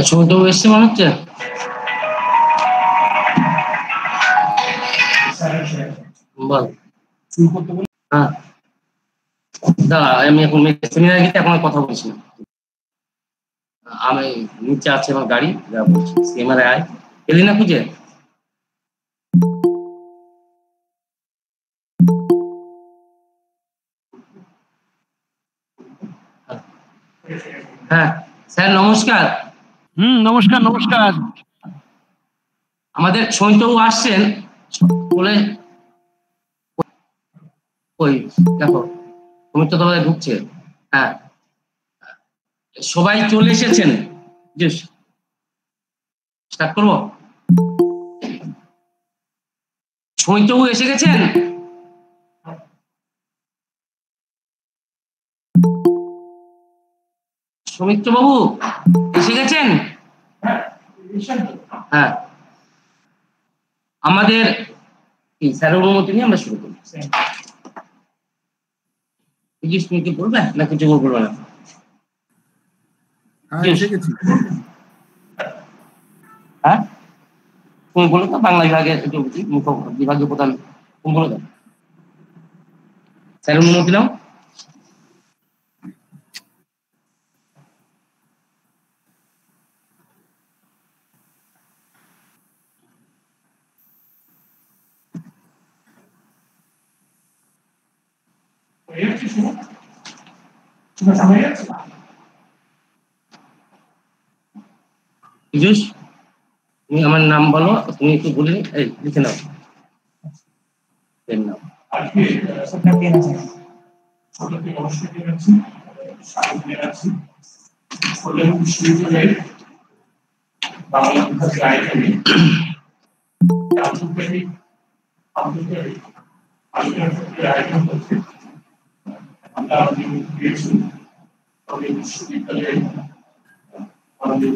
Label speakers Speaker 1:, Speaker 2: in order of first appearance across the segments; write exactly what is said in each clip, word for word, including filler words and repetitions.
Speaker 1: ছোট এসছে মনে হচ্ছে। বল। হ্যাঁ দাঁড়া, আমি এখন সেমিনারে গেছি, এখন কথা বলছি না। আমি নিচে আছে আমার গাড়ি, যা বলছি সেমিনারে আয়। এলি না খুঁজে? হ্যাঁ স্যার নমস্কার।
Speaker 2: হুম নমস্কার নমস্কার।
Speaker 1: আমাদের সৈন্যবাবু আসছেন বলে, ওই দেখো সমিত তো ঢুকছে। হ্যাঁ সবাই চলে এসেছেন, স্টার্ট করবো। সৈন্যবাবু এসে গেছেন? সৌমিত্র বাবু এসে গেছেন? হ্যাঁ আমাদের এই স্যারের অনুমতি নিয়ে আমরা শুরু করি। তুমি কি বলবে না কিছু বলবে না? হ্যাঁ তুমি বলো তো, বাংলা বিভাগের বিভাগীয় প্রধান তুমি বলে দাও। স্যারের অনুমতি নাও। তুমি আমার নাম বলো, তুমি একটু বলে লিখে নাও। নাও বিশ্ববিদ্যালয়ে আমাদের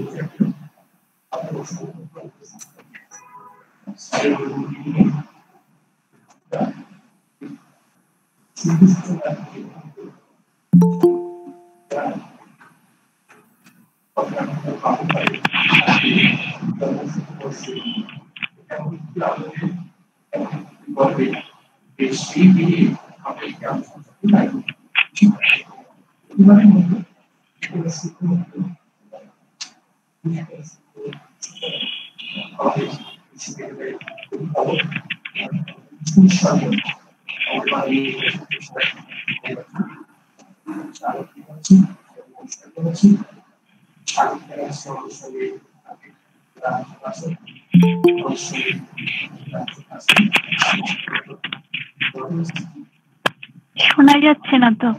Speaker 3: শোনা যাচ্ছে না তো।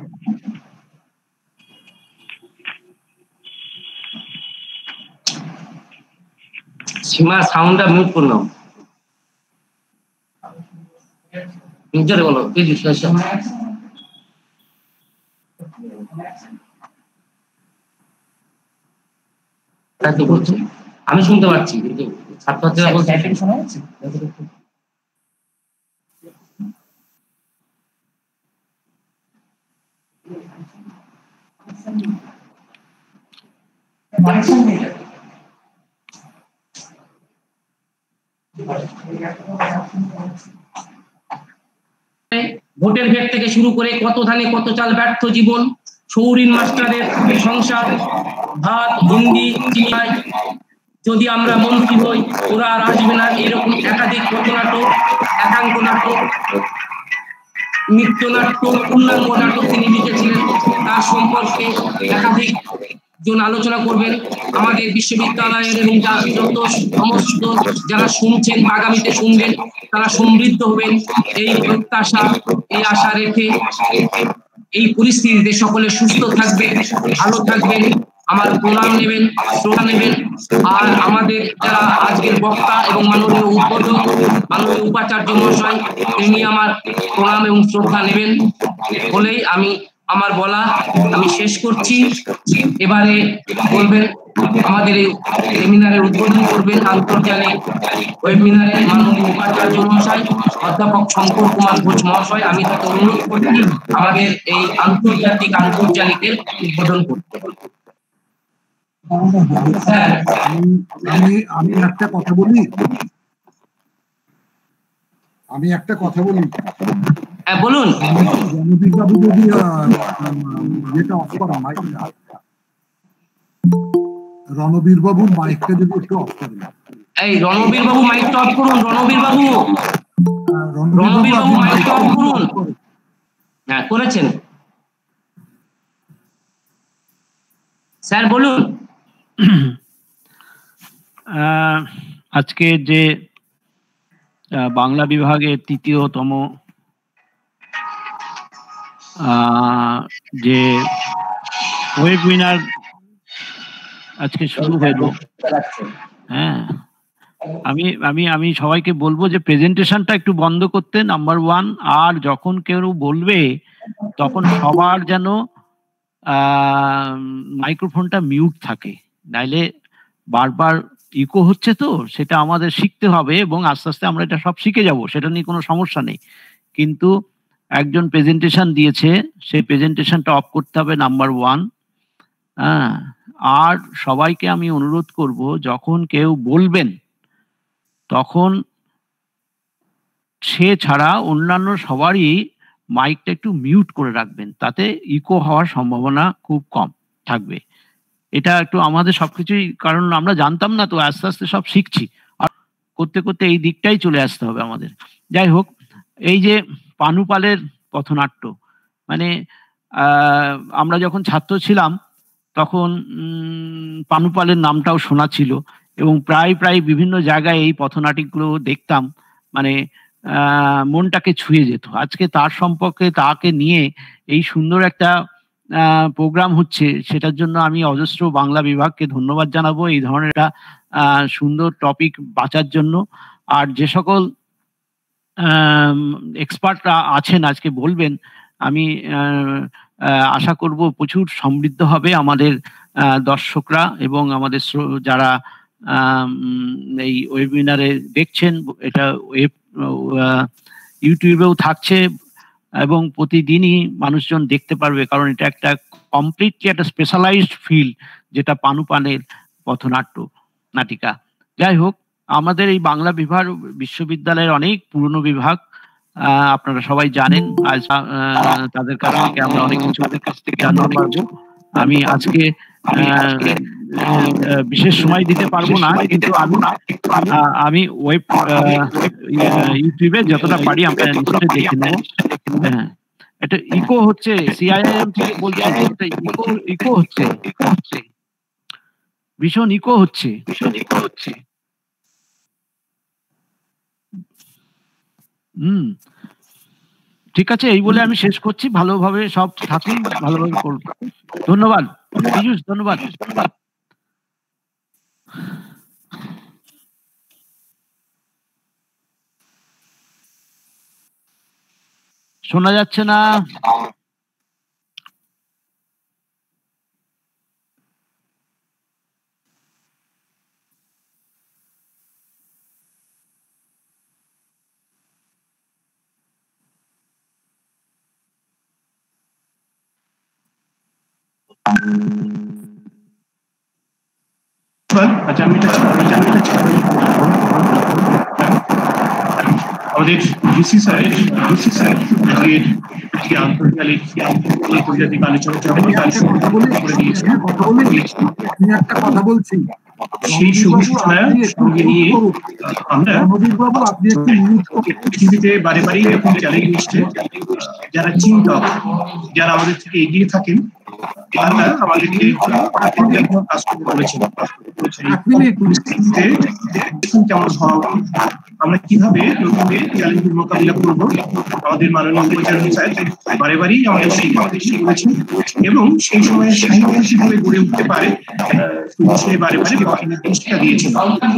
Speaker 1: সীমা সাউন্ডটা মিউট করে নাও। নিজের বলো কি বিষয়? তাই তো বলছি, আমি শুনতে পাচ্ছি কিন্তু ছাত্রছাত্রীরা বলছে শোনা যাচ্ছে। ভোটের ভেট থেকে শুরু করে কত ধানে কত চাল ব্যর্থ জীবন, সৌরিন মাস্টারের সংসার, ভাত হিন্দি চিনাই, যদি আমরা মন্ত্রী হই ওরা আর আসবে না, এরকম একাধিক পথনাটক, একাঙ্ক নাটক, নৃত্যনাট্য, পূর্ণাঙ্গ নাটক তিনি লিখেছিলেন। তার সম্পর্কে একাধিক জন আলোচনা করবেন। আমাদের বিশ্ববিদ্যালয়ের এবং যত সমস্ত যারা শুনছেন আগামীতে শুনবেন তারা সমৃদ্ধ হবেন, এই প্রত্যাশা এই আশা রেখে এই পরিস্থিতিতে সকলে সুস্থ থাকবেন, ভালো থাকবেন, আমার প্রণাম নেবেন, শ্রদ্ধা নেবেন। আর আমাদের যারা আজকের বক্তা এবং মাননীয় উদ্বোধক মাননীয় উপাচার্য মহাশয় তিনি আমার প্রণাম এবং শ্রদ্ধা নেবেন বলেই আমি আমার বলা আমি শেষ করছি। এবারে বলবেন আমাদের এই সেমিনারের উদ্বোধন করবেন আন্তর্জাতিক ওয়েবিনারের মাননীয় উপাচার্য মহাশয় অধ্যাপক শঙ্কর কুমার ঘোষ মহাশয়। আমি তাকে অনুরোধ করছি আমাদের এই আন্তর্জাতিক আন্তর্জালিকের উদ্বোধন করতে।
Speaker 3: আমি আমি একটা কথা বলি আমি একটা কথা বলি
Speaker 1: হ্যাঁ বলুন।
Speaker 3: রণবীর বাবু যদি যেটা অফ করেন মাইকটা, রণবীর বাবুর মাইকটা যদি একটু অফ করেন।
Speaker 1: এই রণবীর বাবু মাইকটা অফ করুন। রণবীর বাবু রণবীর বাবু মাইকটা অফ করুন। হ্যাঁ করেছেন স্যার, বলুন।
Speaker 2: আজকে যে বাংলা বিভাগের তৃতীয়তম যে ওয়েবিনার আজকে শুরু হলো, হ্যাঁ আমি আমি আমি সবাইকে বলবো যে প্রেজেন্টেশনটা একটু বন্ধ করতে, নাম্বার ওয়ান। আর যখন কেউ বলবে তখন সবার যেন মাইক্রোফোনটা মিউট থাকে, নাইলে বারবার ইকো হচ্ছে, তো সেটা আমাদের শিখতে হবে এবং আস্তে আস্তে আমরা এটা সব শিখে যাব, সেটা নিয়ে কোনো সমস্যা নেই। কিন্তু একজন প্রেজেন্টেশন দিয়েছে, সেই প্রেজেন্টেশনটা অফ করতে হবে, নাম্বার ওয়ান। হ্যাঁ, আর সবাইকে আমি অনুরোধ করব, যখন কেউ বলবেন তখন সে ছাড়া অন্যান্য সবারই মাইকটা একটু মিউট করে রাখবেন, তাতে ইকো হওয়ার সম্ভাবনা খুব কম থাকবে। এটা একটু আমাদের সবকিছুই, কারণ আমরা জানতাম না তো, আস্তে আস্তে সব শিখছি, আর করতে করতে এই দিকটাই চলে আসতে হবে আমাদের। যাই হোক, এই যে পানুপালের পথনাট্য, মানে আমরা যখন ছাত্র ছিলাম তখন পানুপালের নামটাও শোনা ছিল এবং প্রায় প্রায় বিভিন্ন জায়গায় এই পথনাটিকগুলো দেখতাম, মানে মনটাকে ছুঁয়ে যেত। আজকে তার সম্পর্কে, তাকে নিয়ে এই সুন্দর একটা প্রোগ্রাম হচ্ছে, সেটার জন্য আমি অজস্র বাংলা বিভাগকে ধন্যবাদ জানাবো এই ধরনের একটা সুন্দর টপিক বাঁচার জন্য। আর যে সকল এক্সপার্টরা আছেন আজকে বলবেন, আমি আশা করব প্রচুর সমৃদ্ধ হবে আমাদের দর্শকরা এবং আমাদের যারা এই ওয়েবিনারে দেখছেন। এটা ওয়েব ইউটিউবেও থাকছে এবং প্রতিদিনই মানুষজন দেখতে পারবে, কারণ এটা একটা কমপ্লিটলি একটা স্পেশালাইজড ফিল্ড, যেটা পানুপালের পথনাট্য নাটিকা। যাই হোক, আমাদের এই বাংলা বিভাগ বিশ্ববিদ্যালয়ের অনেক পুরনো বিভাগ, আপনারা সবাই জানেন। আজ তাদের কাছ থেকে আমরা অনেক কিছু ওদের কাছ থেকে জানতে পারবো। আমি আজকে বিশেষ সময় দিতে পারবো না, কিন্তু আমি আমি ওয়েব ইউটিউবে যতটা পারি আমরা নিশ্চয়ই দেখে নেব। হ্যাঁ, এটা ইকো হচ্ছে, সিআইএম থেকে বলছে ইকো ইকো হচ্ছে, ভীষণ ইকো হচ্ছে, ভীষণ ইকো হচ্ছে। হুম, ঠিক আছে, এই বলে আমি শেষ করছি। ভালোভাবে সব থাকুন, ভালোভাবে করুন। ধন্যবাদ পীযূষ, ধন্যবাদ। শোনা যাচ্ছে না?
Speaker 4: আচ্ছা, আমি আমাদের ডিসি স্যার ডিসি স্যার আজকে আন্তর্জাতিক আন্তর্জাতিক আলোচনা করে দিয়েছে।
Speaker 3: একটা কথা বলছি,
Speaker 4: সেই সূচনায় সঙ্গে নিয়ে আমরা পৃথিবীতে বারে বারেই এরকম চ্যালেঞ্জ নিচ্ছে। যারা চিন্তক, যারা আমাদের থেকে এগিয়ে থাকেন, তারা আমাদেরকে কাজ করতে বলেছেন। পরিস্থিতিতে কেমন হওয়া, আমরা কিভাবে নতুন চ্যালেঞ্জের মোকাবিলা করবো, আমাদের মাননীয় উপাচার্য স্যার বারে বারেই আমাদের সেই বলেছেন এবং সেই সময় সাহিত্য কিভাবে গড়ে উঠতে পারে সে বারে বারে নির্দেশিকা দিয়েছেন।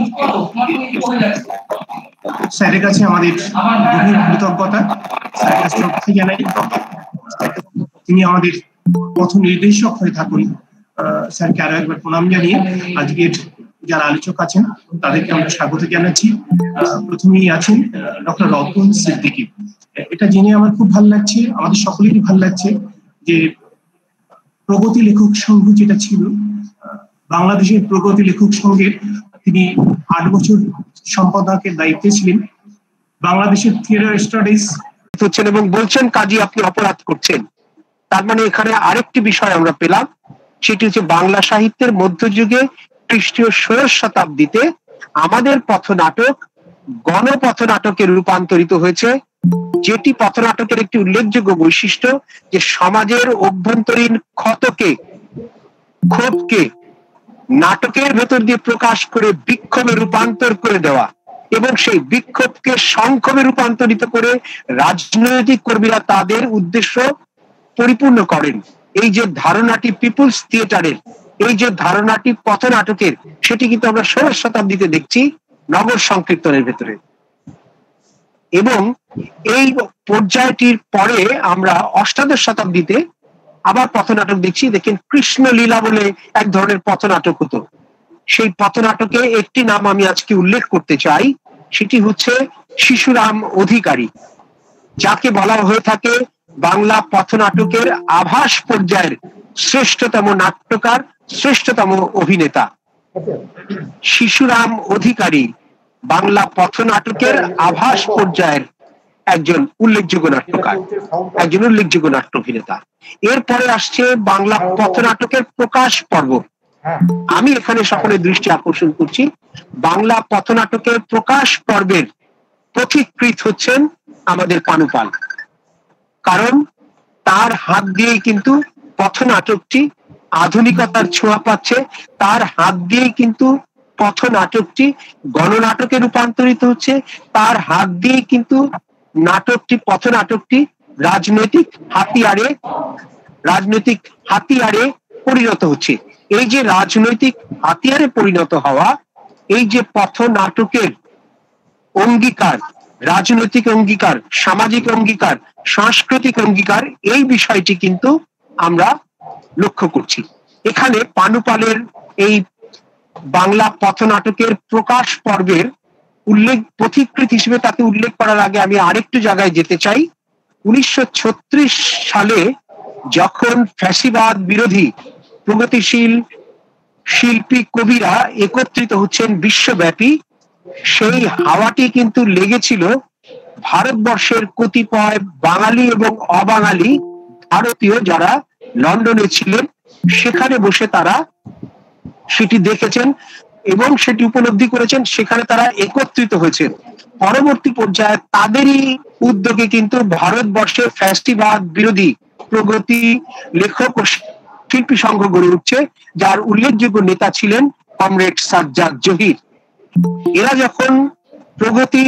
Speaker 4: স্যারের কাছে আমাদের গভীর কৃতজ্ঞতা, স্যারের কাছে শ্রদ্ধা জানাই। তিনি আমাদের পথ নির্দেশক হয়ে থাকুন। স্যারকে আরো একবার প্রণাম জানিয়ে আজকের যারা আলোচক আছেন তাদেরকে আমরা স্বাগত জানাচ্ছি। প্রথমেই আছেন ডক্টর রতন সিদ্দিকী। এটা জেনে আমার খুব ভালো লাগছে, আমাদের সকলেরই ভালো লাগছে যে প্রগতি লেখক সংঘ যেটা ছিল বাংলাদেশের প্রগতি লেখক সংঘের তিনি আট বছর সম্পাদকের দায়িত্বে ছিলেন। বাংলাদেশের থিয়েটার স্টাডিজ
Speaker 5: হচ্ছেন এবং বলছেন কাজী আপনি অপরাধ করছেন। তার মানে এখানে আরেকটি বিষয় আমরা পেলাম, সেটি হচ্ছে বাংলা সাহিত্যের মধ্যযুগে খ্রিস্টীয় ষোড়শ শতাব্দীতে আমাদের পথনাটক গণপথনাটকে রূপান্তরিত হয়েছে, যেটি পথনাটকের একটি উল্লেখযোগ্য বৈশিষ্ট্য যে সমাজের অভ্যন্তরীণ ক্ষতকে ক্ষোভকে নাটকের ভেতর দিয়ে প্রকাশ করে বিক্ষোভে রূপান্তর করে দেওয়া এবং সেই বিক্ষোভকে সংক্ষোভে রূপান্তরিত করে রাজনৈতিক কর্মীরা তাদের উদ্দেশ্য পরিপূর্ণ করেন। এই যে ধারণাটি পিপুলস থিয়েটারের, এই যে ধারণাটি পথনাটকের, সেটি কিন্তু আমরা ষোড়শ শতাব্দীতে দেখছি নগর সংকীর্তনের ভেতরে। এবং এই পর্যায়টির পরে আমরা অষ্টাদশ শতাব্দীতে আবার পথনাটক দেখছি। দেখেন কৃষ্ণলীলা বলে এক ধরনের পথনাটক হতো। সেই পথনাটকে একটি নাম আমি আজকে উল্লেখ করতে চাই, সেটি হচ্ছে শিশুরাম অধিকারী, যাকে বলা হয়ে থাকে বাংলা পথনাটকের আভাস পর্যায়ের শ্রেষ্ঠতম নাট্যকার, শ্রেষ্ঠতম অভিনেতা। শিশুরাম অধিকারী বাংলা পথনাটকের আভাস পর্যায়ের একজন উল্লেখযোগ্য নাট্যকার, একজন উল্লেখযোগ্য নাট্য অভিনেতা। এরপরে আসছে বাংলা পথনাটকের প্রকাশ পর্ব। আমি এখানে সকলের দৃষ্টি আকর্ষণ করছি, বাংলা পথনাটকের প্রকাশ পর্বের পথিকৃৎ হচ্ছেন আমাদের কানুপাল। কারণ তার হাত দিয়েই কিন্তু পথনাটকটি আধুনিকতার ছোঁয়া পাচ্ছে, তার হাত দিয়েই কিন্তু পথনাটকটি গণনাটকে রূপান্তরিত হচ্ছে, তার হাত দিয়েই কিন্তু নাটকটি পথনাটকটি রাজনৈতিক হাতিয়ারে রাজনৈতিক হাতিয়ারে পরিণত হচ্ছে। এই যে রাজনৈতিক হাতিয়ারে পরিণত হওয়া, এই যে পথনাটকের অঙ্গীকার, রাজনৈতিক অঙ্গীকার, সামাজিক অঙ্গীকার, সাংস্কৃতিক অঙ্গীকার, এই বিষয়টি কিন্তু আমরা লক্ষ্য করছি। এখানে পানুপালের এই বাংলা পথনাটকের প্রকাশ পর্বের উল্লেখ পথিকৃৎ হিসেবে তাকে উল্লেখ করার আগে আমি আরেকটু জায়গায় যেতে চাই। উনিশশো ছত্রিশ সালে যখন ফ্যাসিবাদ বিরোধী প্রগতিশীল শিল্পী কবিরা একত্রিত হচ্ছেন বিশ্বব্যাপী, সেই হাওয়াটি কিন্তু লেগেছিল ভারতবর্ষের কতিপয় বাঙালি এবং অবাঙালি ভারতীয় যারা লন্ডনে ছিলেন। সেখানে বসে তারা সেটি দেখেছেন এবং সেটি উপলব্ধি করেছেন, সেখানে তারা একত্রিত হয়েছেন। পরবর্তী পর্যায়ে তাদেরই উদ্যোগে কিন্তু ভারতবর্ষের ফ্যাসিবাদ বিরোধী প্রগতি লেখক ও শিল্পী সংঘ গড়ে উঠছে, যার উল্লেখযোগ্য নেতা ছিলেন কমরেড সাজ্জাদ জহির। এরা যখন প্রগতি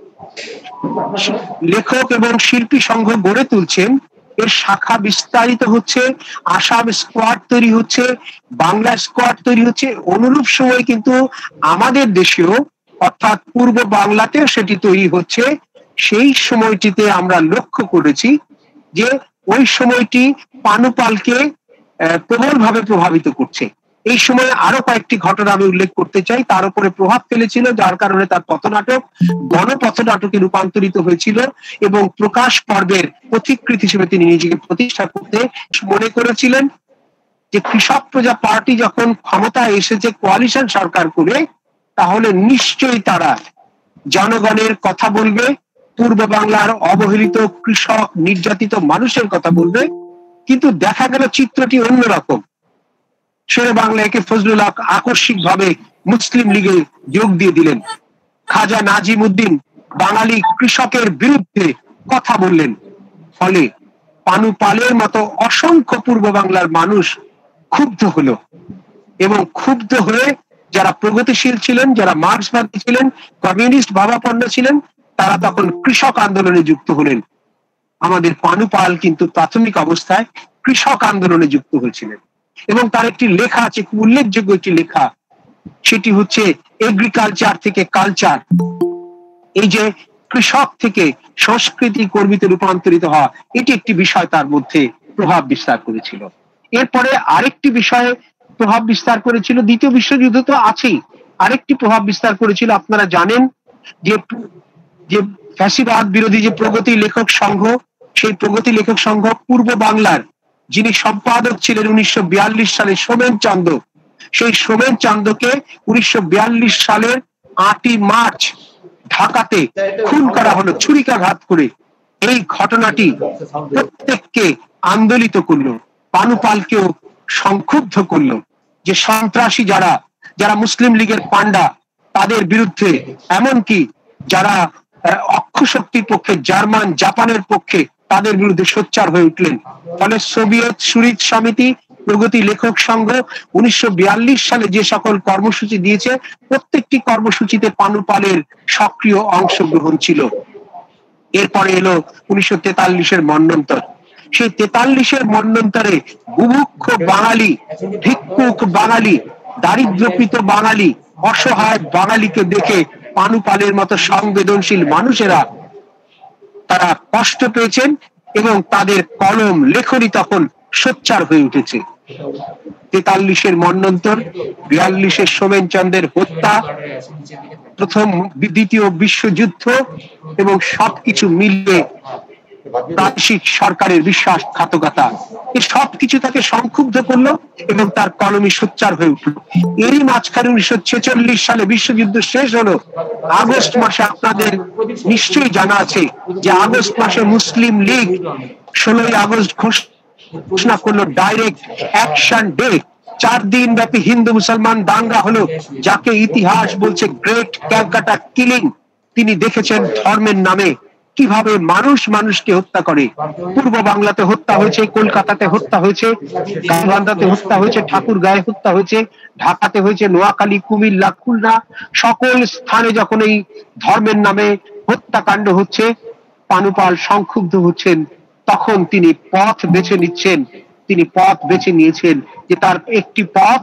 Speaker 5: লেখক এবং শিল্পী সংঘ গড়ে তুলছেন, এর শাখা বিস্তারিত হচ্ছে, আসাম স্কোয়াড তৈরি হচ্ছে, বাংলা স্কোয়াড তৈরি হচ্ছে। অনুরূপ সময় কিন্তু আমাদের দেশেও অর্থাৎ পূর্ব বাংলাতেও সেটি তৈরি হচ্ছে। সেই সময়টিতে আমরা লক্ষ্য করেছি যে ওই সময়টি পানুপালকে প্রবলভাবে প্রভাবিত করছে। এই সময় আরো কয়েকটি ঘটনা আমি উল্লেখ করতে চাই, তার উপরে প্রভাব ফেলেছিল, যার কারণে তার পথনাটক গণপথনাটকে রূপান্তরিত হয়েছিল এবং প্রকাশ পর্বের পথিকৃৎ হিসেবে তিনি নিজেকে প্রতিষ্ঠা করতে মনে করেছিলেন যে কৃষক প্রজা পার্টি যখন ক্ষমতায় এসেছে কোয়ালিশন সরকার করে, তাহলে নিশ্চয়ই তারা জনগণের কথা বলবে, পূর্ব বাংলার অবহেলিত কৃষক নির্যাতিত মানুষের কথা বলবে। কিন্তু দেখা গেল চিত্রটি অন্যরকম। শেরে বাংলা একে ফজলুল হক আকস্মিক ভাবে মুসলিম লীগে যোগ দিয়ে দিলেন। খাজা নাজিম উদ্দিন বাঙালি কৃষকের বিরুদ্ধে কথা বললেন। ফলে পানুপালের মতো অসংখ্য পূর্ব বাংলার মানুষ ক্ষুব্ধ হলো এবং ক্ষুব্ধ হয়ে যারা প্রগতিশীল ছিলেন, যারা মার্ক্সবাদী ছিলেন, কমিউনিস্ট ভাবাপন্ন ছিলেন, তারা তখন কৃষক আন্দোলনে যুক্ত হলেন। আমাদের পানুপাল কিন্তু প্রাথমিক অবস্থায় কৃষক আন্দোলনে যুক্ত হয়েছিলেন এবং তার একটি লেখা আছে, খুব উল্লেখযোগ্য একটি লেখা, সেটি হচ্ছে এগ্রিকালচার থেকে কালচার। এই যে কৃষক থেকে সংস্কৃতি কর্মীতে রূপান্তরিত হওয়া, এটি একটি বিষয় তার মধ্যে প্রভাব বিস্তার করেছিল। এরপরে আরেকটি বিষয়ে প্রভাব বিস্তার করেছিল, দ্বিতীয় বিশ্বযুদ্ধ তো আছেই, আরেকটি প্রভাব বিস্তার করেছিল। আপনারা জানেন যে যে ফ্যাসিবাদ বিরোধী যে প্রগতি লেখক সংঘ, সেই প্রগতি লেখক সংঘ পূর্ব বাংলার যিনি সম্পাদক ছিলেন উনিশশো বিয়াল্লিশ সালে সোমেন চন্দ্র, সেই সোমেন চান্দকে উনিশশো বিয়াল্লিশ সালের আটই মার্চ ঢাকাতে খুন করা হলো ছুরিকাঘাত করে। এই ঘটনাটি প্রত্যেককে আন্দোলিত করলো, পানুপালকেও সংক্ষুব্ধ করলো যে সন্ত্রাসী যারা যারা মুসলিম লীগের পান্ডা তাদের বিরুদ্ধে, এমনকি যারা অক্ষ শক্তির পক্ষে জার্মান জাপানের পক্ষে তাদের বিরুদ্ধে সোচ্চার হয়ে উঠলেন। ফলে সোভিয়েত সুরিত সমিতি, প্রগতি লেখক সংঘ উনিশশো বিয়াল্লিশ সালে যে সকল কর্মসূচি দিয়েছে প্রত্যেকটি কর্মসূচিতে পানুপালের সক্রিয় অংশগ্রহণ ছিল। এরপরে এলো উনিশশো তেতাল্লিশের মন্বন্তর। সেই তেতাল্লিশের মন্বন্তরে বুভুক্ষ বাঙালি, ভিক্ষুক বাঙালি, দারিদ্রপীড়িত বাঙালি, অসহায় বাঙালিকে দেখে পানুপালের মতো সংবেদনশীল মানুষেরা তারা কষ্ট পেয়েছেন এবং তাদের কলম লেখনী তখন সোচ্চার হয়ে উঠেছে। তেতাল্লিশের মন্বন্তর, বিয়াল্লিশের সোমেন চন্দ্রের হত্যা, প্রথম দ্বিতীয় বিশ্বযুদ্ধ এবং সবকিছু মিলিয়ে প্রাদেশিক সরকারের বিশ্বাসঘাতকতা, এই সবকিছু তাকে সংক্ষুব্ধ করলো এবং তার কলমে সোচ্চার হয়ে উঠল। এরই মাঝখানে উনিশশো ছেচল্লিশ সালে বিশ্বযুদ্ধ শেষ হলো। আগস্ট মাসে আপনাদের নিশ্চয়ই জানা আছে যে আগস্ট মাসে মুসলিম লীগ ষোলোই আগস্ট ঘোষণা করলো ডাইরেক্ট অ্যাকশন ডে। চার দিন ব্যাপী হিন্দু মুসলমান দাঙ্গা হলো, যাকে ইতিহাস বলছে গ্রেট ক্যালকাটা কিলিং। তিনি দেখেছেন ধর্মের নামে কিভাবে মানুষ মানুষকে হত্যা করে। পূর্ব বাংলাতে হত্যা হয়েছে, কলকাতাতে হত্যা হয়েছে, গাইবান্ধাতে হত্যা হয়েছে, ঠাকুরগাঁয়ে হত্যা হয়েছে, ঢাকাতে হয়েছে, নোয়াখালী, কুমিল্লা, খুলনা, সকল স্থানে যখন এই ধর্মের নামে হত্যাকাণ্ড হচ্ছে পানুপাল সংক্ষুব্ধ হচ্ছেন। তখন তিনি পথ বেছে নিচ্ছেন, তিনি পথ বেছে নিয়েছেন যে তার একটি পথ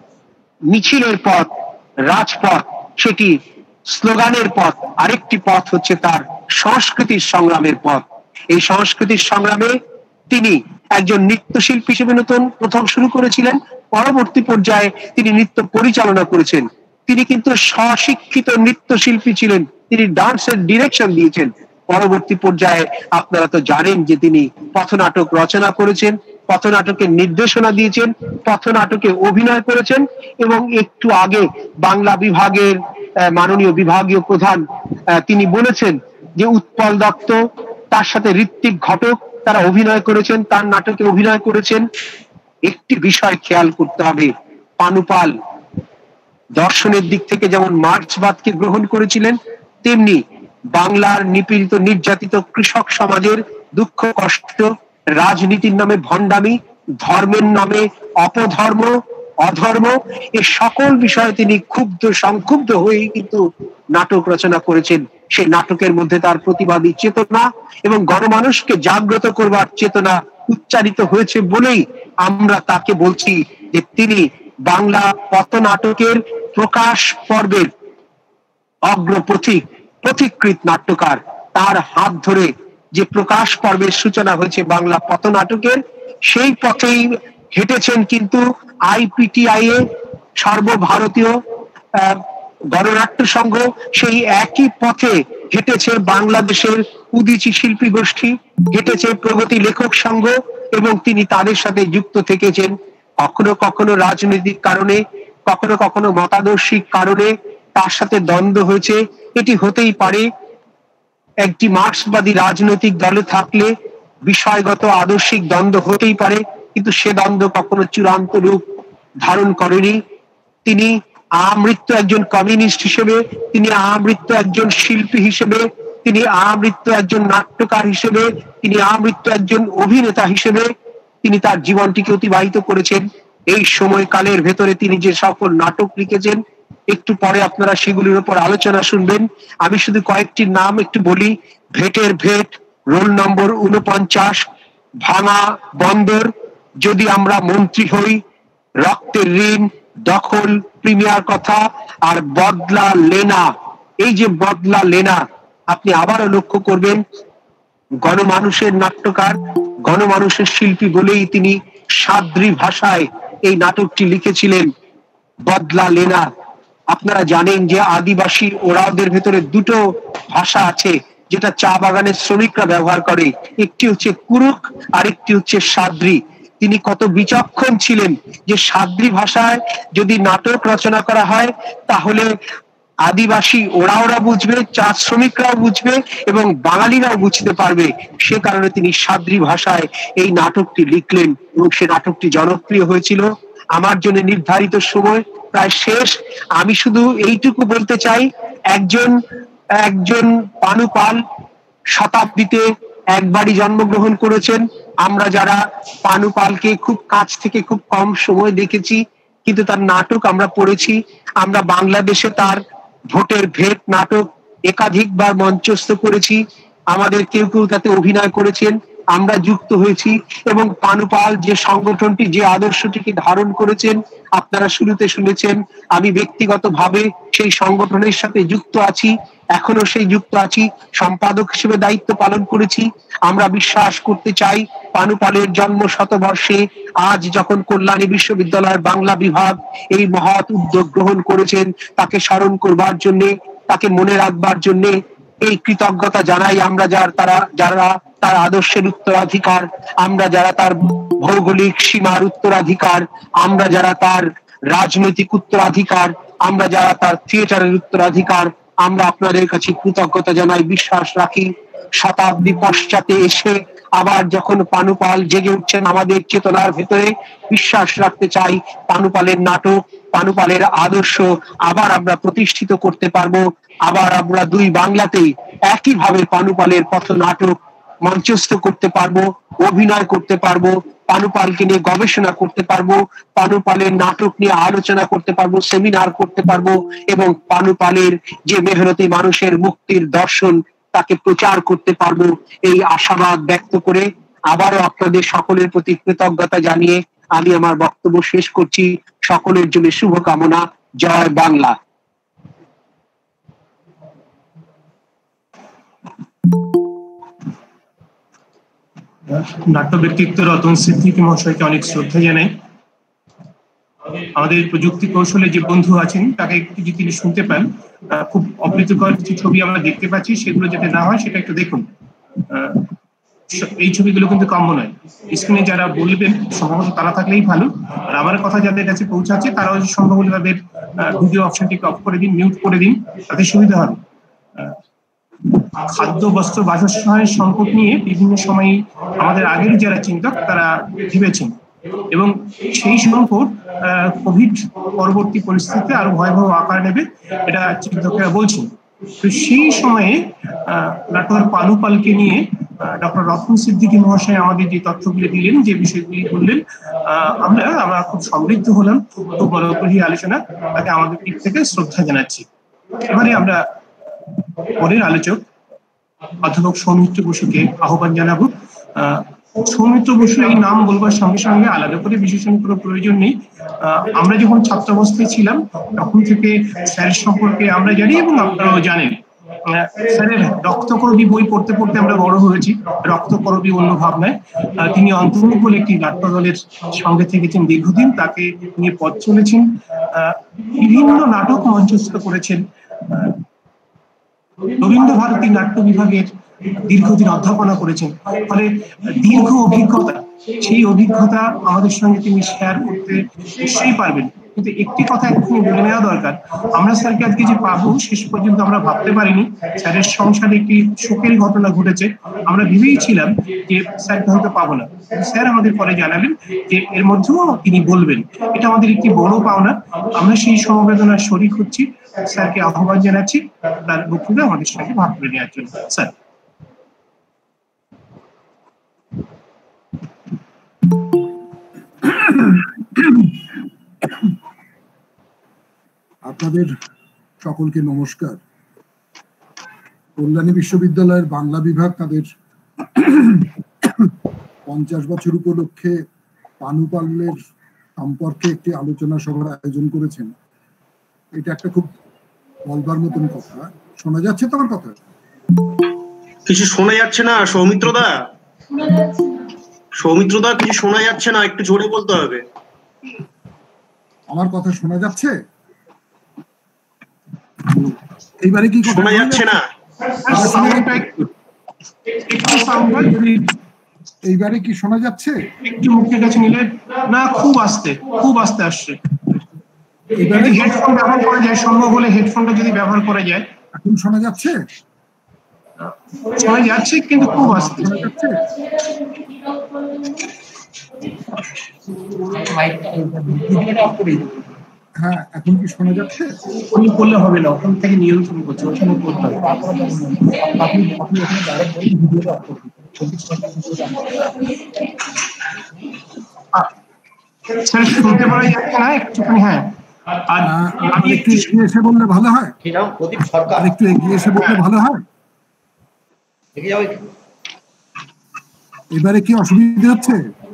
Speaker 5: মিছিলের পথ, রাজপথ, সেটি স্লোগানের পথ, আরেকটি পথ হচ্ছে তার সংস্কৃতির সংগ্রামের পথ। এই সংস্কৃতির সংগ্রামে তিনি একজন নৃত্যশিল্পী হিসেবে নতুন প্রথম শুরু করেছিলেন, পরবর্তী পর্যায়ে তিনি নৃত্য পরিচালনা করেছেন। তিনি কিন্তু স্বশিক্ষিত নৃত্যশিল্পী ছিলেন, তিনি ডান্সের ডিরেকশন দিয়েছেন। পরবর্তী পর্যায়ে আপনারা তো জানেন যে তিনি পথনাটক রচনা করেছেন, পথনাটকের নির্দেশনা দিয়েছেন, পথনাটকে অভিনয় করেছেন এবং একটু আগে বাংলা বিভাগের মাননীয় বিভাগীয় প্রধান তিনি বলেছেন যে উৎপল দত্ত, তার সাথে ঋত্বিক ঘটক তারা অভিনয় করেছেন, তার নাটকে অভিনয় করেছেন। একটি বিষয় খেয়াল করতে হবে, পানুপাল দর্শনের দিক থেকে যেমন মার্ক্সবাদকে গ্রহণ করেছিলেন, তেমনি বাংলার নিপীড়িত নির্যাতিত কৃষক সমাজের দুঃখ কষ্ট, রাজনীতির নামে ভণ্ডামি, ধর্মের নামে অপধর্ম, অধর্ম, এই সকল বিষয়ে তিনি ক্ষুব্ধ সংক্ষুব্ধ হয়ে কিন্তু নাটক রচনা করেছেন। সেই নাটকের মধ্যে তার প্রতিবাদী চেতনা এবং গণমানুষকে জাগ্রত করবার চেতনা উচ্চারিত হয়েছে বলেই আমরা তাকে বলছি যে তিনি বাংলা পথনাটকের প্রকাশ পর্বের অগ্রপথিক, পথিকৃত নাট্যকার। তার হাত ধরে যে প্রকাশ পর্বের সূচনা হয়েছে বাংলা পথনাটকের, সেই পথেই হেঁটেছেন কিন্তু আইপিটিআই এ, সর্বভারতীয় গণনাট্য সংঘ, সেই একই পথে হেঁটেছে বাংলাদেশের উদীচী শিল্পী গোষ্ঠী, হেঁটেছে প্রগতি লেখক সংঘ এবং তিনি তাদের সাথে যুক্ত থেকেছেন। কখনো কখনো রাজনৈতিক কারণে, কখনো কখনো মতাদর্শিক কারণে তার সাথে দ্বন্দ্ব হয়েছে, এটি হতেই পারে। একটি মার্ক্সবাদী রাজনৈতিক দলে থাকলে বিষয়গত আদর্শিক দ্বন্দ্ব হতেই পারে, কিন্তু সে দ্বন্দ্ব কখনো চূড়ান্ত রূপ ধারণ করেনি। তিনি আমৃত্যু একজন কমিউনিস্ট হিসেবে, তিনি আমৃত্যু একজন শিল্পী হিসেবে, তিনি আমৃত্যু একজন নাট্যকার হিসেবে, তিনি আমৃত্যু একজন অভিনেতা হিসেবে তিনি তার জীবনটিকে অতিবাহিত করেছেন। এই সময়কালের ভেতরে তিনি যে সকল নাটক লিখেছেন, একটু পরে আপনারা সেগুলির উপর আলোচনা শুনবেন। আমি শুধু কয়েকটি নাম একটু বলি। ভেটের ভেট, রোল নম্বর উনপঞ্চাশ, ভাঙা বন্দর, যদি আমরা মন্ত্রী হই, রক্তের ঋণ, দখল, প্রিমিয়ার কথা, আর বদলা লেনা। এই যে বদলা লেনা, আপনি আবারও লক্ষ্য করবেন গণমানুষের নাট্যকার, গণমানুষের শিল্পী বলেই তিনি সাদ্রি ভাষায় এই নাটকটি লিখেছিলেন, বদলা লেনা। আপনারা জানেন যে আদিবাসী ওরাওদের ভেতরে দুটো ভাষা আছে যেটা চা বাগানের শ্রমিকরা ব্যবহার করে, একটি হচ্ছে কুরুক আর একটি হচ্ছে সাদ্রি। তিনি কত বিচক্ষণ ছিলেন যে সাদ্রি ভাষায় যদি নাটক রচনা করা হয় তাহলে আদিবাসী ওরা ওরা বুঝবে, চা শ্রমিকরাও বুঝবে এবং বাঙালিরাও বুঝতে পারবে। সে কারণে তিনি সাদ্রি ভাষায় এই নাটকটি লিখলেন এবং সে নাটকটি জনপ্রিয় হয়েছিল। আমার জন্য নির্ধারিত সময় প্রায় শেষ। আমি শুধু এইটুকু বলতে চাই, একজন একজন পানু পাল শতাব্দীতে একবারই জন্মগ্রহণ করেছেন। আমরা যারা পানু পালকে খুব কাছ থেকে খুব কম সময় দেখেছি, কিন্তু তার নাটক আমরা পড়েছি। আমরা বাংলাদেশে তার ভোটের ভেট নাটক একাধিকবার মঞ্চস্থ করেছি, আমাদের কেউ কেউ তাতে অভিনয় করেছেন, আমরা যুক্ত হয়েছি। এবং পানু পাল যে সংগঠনটি যে আদর্শটিকে ধারণ করেছেন আপনারা শুরুতে শুনেছেন, আমি ব্যক্তিগতভাবে সেই সংগঠনের সাথে যুক্ত আছি, এখনো সেই যুক্ত আছি, সম্পাদক হিসেবে দায়িত্ব পালন করেছি। আমরা বিশ্বাস করতে চাই পানু পালের জন্ম শতবর্ষে আজ যখন কল্যাণী বিশ্ববিদ্যালয়ের বাংলা বিভাগ এই মহৎ উদ্যোগ গ্রহণ করেছেন, তাকে স্মরণ করবার জন্য, তাকে মনে রাখবার জন্য এই কৃতজ্ঞতা জানাই আমরা যার তারা যারা তার আদর্শের উত্তরাধিকার, আমরা যারা তার ভৌগোলিক সীমার উত্তরাধিকার, আমরা যারা তার রাজনৈতিক উত্তরাধিকার, আমরা যারা তার থিয়েটারের উত্তরাধিকার, আমরা আপনাদের কাছে কৃতজ্ঞতা জানাই, বিশ্বাস রাখি শতাব্দী পশ্চাতে এসে আবার যখন পানু পাল জেগে উঠছেন আমাদের চেতনার ভেতরে, বিশ্বাস রাখতে চাই পানু পালের নাটক, পানু পালের আদর্শ আবার আমরা প্রতিষ্ঠিত করতে পারবো। আবার আমরা দুই বাংলাতেই একইভাবে পানু পালের পথ নাটক মঞ্চস্থ করতে পারবো, অভিনয় করতে পারবো, পানু পালকে নিয়ে গবেষণা করতে পারবো, পানু পালের নাটক নিয়ে আলোচনা করতে পারবো, সেমিনার করতে পারবো এবং পানু পালের যে মেহনতি মানুষের মুক্তির দর্শন তাকে প্রচার করতে পারবো। এই আশাবাদ ব্যক্ত করে আবারও আপনাদের সকলের প্রতি কৃতজ্ঞতা জানিয়ে আমি আমার বক্তব্য শেষ করছি। সকলের জন্য শুভকামনা। জয় বাংলা।
Speaker 4: নাট্য ব্যক্তিত্ব রতন সিদ্দিকী মহাশয়কে অনেক শ্রদ্ধা জানাই। আমাদের প্রযুক্তি কৌশলে যে বন্ধু আছেন তাকে একটু যদি তিনি শুনতে পান, খুব অপ্রীতিকর কিছু ছবি আমরা দেখতে পাচ্ছি, সেগুলো যাতে না হয় সেটা একটু দেখুন। এই ছবিগুলো কিন্তু কাম্য নয়। স্ক্রিনে যারা বলবেন সম্ভবত তারা থাকলেই ভালো, আর আমার কথা যাদের কাছে পৌঁছাচ্ছে তারাও সম্ভবত তাদের ভিডিও অপশনটিকে অফ করে দিন, মিউট করে দিন, তাতে সুবিধা হবে। খাদ্য, বস্ত্র, বাসস্থানের সংকট নিয়ে বিভিন্ন সময় আমাদের আগের যারা চিন্তক তারা ভেবেছেন এবং সেই সংকট কোভিড পরবর্তী পরিস্থিতিতে আরো ভয়াবহ আকার নেবে এটা চিন্তকেরা বলছেন। তো সেই সময়ে ডক্টর পানু পালকে নিয়ে ডক্টর রতন সিদ্দিকী মহাশয় আমাদের যে তথ্যগুলি দিলেন, যে বিষয়গুলি বললেন, আমরা আমরা খুব সমৃদ্ধ হলাম, খুব মনোগ্রাহী আলোচনা, তাকে আমাদের দিক থেকে শ্রদ্ধা জানাচ্ছি। এবারে আমরা পরের আলোচক অধ্যাপক সৌমিত্র বসুকে আহ্বান জানাবো। আহ সৌমিত্র বসু এই নাম বলবার সঙ্গে সঙ্গে আলাদা করে বিশেষণ কোনো প্রয়োজন নেই। আমরা যখন ছাত্রাবস্থায় ছিলাম তখন থেকে স্যারের সম্পর্কে আমরা জানি এবং আপনারাও জানেন। স্যারের রক্তকরবী বই পড়তে পড়তে আমরা বড় হয়েছি, রক্তকরবী অন্য ভাবনায়। তিনি অন্তর্মুখ বলে একটি নাট্য দলের সঙ্গে থেকেছেন দীর্ঘদিন, তাকে নিয়ে পথ চলেছেন, বিভিন্ন নাটক মঞ্চস্থ করেছেন। রবীন্দ্র ভারতী নাট্য বিভাগের দীর্ঘদিন অধ্যাপনা করেছেন, ফলে দীর্ঘ অভিজ্ঞতা, সেই অভিজ্ঞতা আমাদের সঙ্গে তিনি শেয়ার করতে নিশ্চয়ই পারবেন। কিন্তু একটি কথা এক্ষুনি বলে নেওয়া দরকার, আমরা স্যারকে আজকে যে পাবো শেষ পর্যন্ত আমরা ভাবতে পারিনি। স্যারের সংসারে একটি শোকের ঘটনা ঘটেছে, আমরা ভেবেই ছিলাম যে স্যারকে হয়তো পাবো না, স্যার আমাদের পরে জানালেন যে এর মধ্যেও তিনি বলবেন। এটা আমাদের একটি বড় পাওনা, আমরা সেই সমবেদনার শরীক হচ্ছি। স্যারকে আহ্বান জানাচ্ছি তার বক্তব্য আমাদের সঙ্গে ভাগ করে নেওয়ার জন্য। স্যার।
Speaker 3: আপনাদের সকলকে নমস্কার। কল্যাণী বিশ্ববিদ্যালয়ের বাংলা বিভাগ তাদের পঞ্চাশ বছর উপলক্ষে পানু পালের সম্পর্কে একটি আলোচনা সভার আয়োজন করেছেন। এটা একটা খুব বলবার মতন কথা। শোনা যাচ্ছে তো আমার কথা?
Speaker 6: কিছু শোনা যাচ্ছে না সৌমিত্রদা, সৌমিত্রদা কিছু শোনা যাচ্ছে না, একটু জোরে বলতে হবে।
Speaker 3: আমার কথা শোনা যাচ্ছে? এইবারে কি
Speaker 6: শোনা যাচ্ছে না?
Speaker 3: এইবারে কি শোনা যাচ্ছে?
Speaker 4: একটু মুখের কাছে নিলে না, খুব আস্তে, খুব আস্তে আসছে।
Speaker 3: এইবারে
Speaker 4: হেডফোন ব্যবহার করা যায়, সম্ভব হলে হেডফোনটা যদি ব্যবহার করা যায়।
Speaker 3: এখন শোনা যাচ্ছে?
Speaker 4: শোনা যাচ্ছে কিন্তু খুব আস্তে
Speaker 3: শোনা যাচ্ছে? হ্যাঁ, এখন কি শোনা যাচ্ছে?
Speaker 4: ওখানে করলে হবে না, ওখান থেকে নিয়ন্ত্রণ করছে, ওখানে করতে হবে।
Speaker 3: আপনি আপনি এখানে ডাইরেক্ট বলেন ভিডিওটা অফ করতে।
Speaker 4: স্যার শুনতে পারা যাচ্ছে না একটুখানি? হ্যাঁ, আর
Speaker 3: আমি একটু এগিয়ে এসে বললে ভালো হয়। আর একটু এগিয়ে এসে বললে ভালো হয়। এবারে কি অসুবিধা হচ্ছে?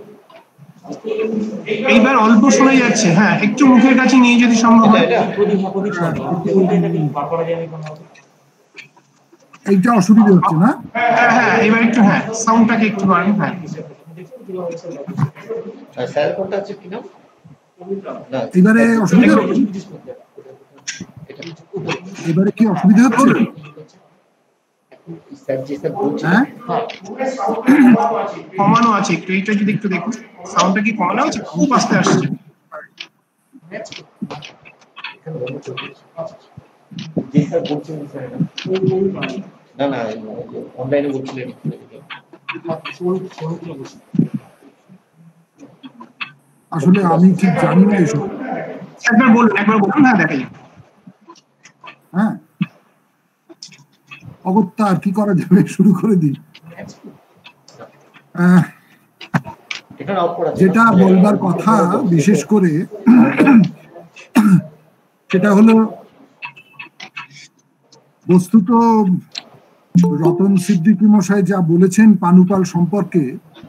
Speaker 4: এইবার অল্প শোনা যাচ্ছে। হ্যাঁ, একটু মুখের কাছে নিয়ে যদি সম্ভব হয়।
Speaker 3: এইটা অসুবিধা হচ্ছে না?
Speaker 4: হ্যাঁ হ্যাঁ, এবার একটু, হ্যাঁ, সাউন্ডটাকে একটু বাড়ান। হ্যাঁ,
Speaker 3: এবারে অসুবিধা হচ্ছে? এবারে কি অসুবিধা হচ্ছে? হ্যাঁ,
Speaker 4: কমানো আছে একটু, এইটা যদি একটু দেখুন, সাউন্ডটা কি কমানো আছে? খুব আস্তে আসছে।
Speaker 7: না না, অনলাইনে বলছিলেন।
Speaker 3: আসলে আমি ঠিক জানি না এসব।
Speaker 4: একবার বলুন, একবার বলুন। হ্যাঁ, দেখাই।
Speaker 3: হ্যাঁ, অগত্যা আর কি করা যাবে, শুরু করে দিই। যেটা বলবার কথা বিশেষ করে সেটা হলো, বস্তুত রতন সিদ্দিকী মশাই যা বলেছেন পানুপাল সম্পর্কে,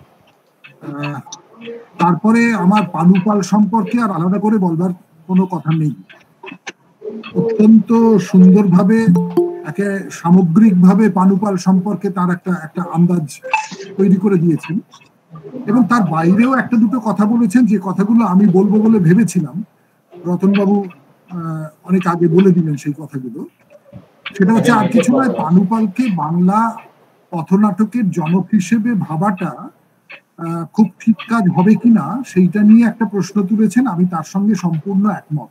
Speaker 3: তারপরে আমার পানুপাল সম্পর্কে আর আলাদা করে বলবার কোনো কথা নেই। অত্যন্ত সুন্দরভাবে, একে সামগ্রিকভাবে পানুপাল সম্পর্কে তার একটা একটা আন্দাজ তৈরি করে দিয়েছেন, এবং তার বাইরেও একটা দুটো কথা বলেছেন যে কথাগুলো আমি বলবো বলে ভেবেছিলাম, রতনবাবু অনেক আগে বলে দিলেন সেই কথাগুলো। সেটা হচ্ছে আর কিছু নয়, পানুপালকে বাংলা পথনাটকের জনক হিসেবে ভাবাটা খুব ঠিক কাজ হবে কিনা সেইটা নিয়ে একটা প্রশ্ন তুলেছেন। আমি তার সঙ্গে সম্পূর্ণ একমত।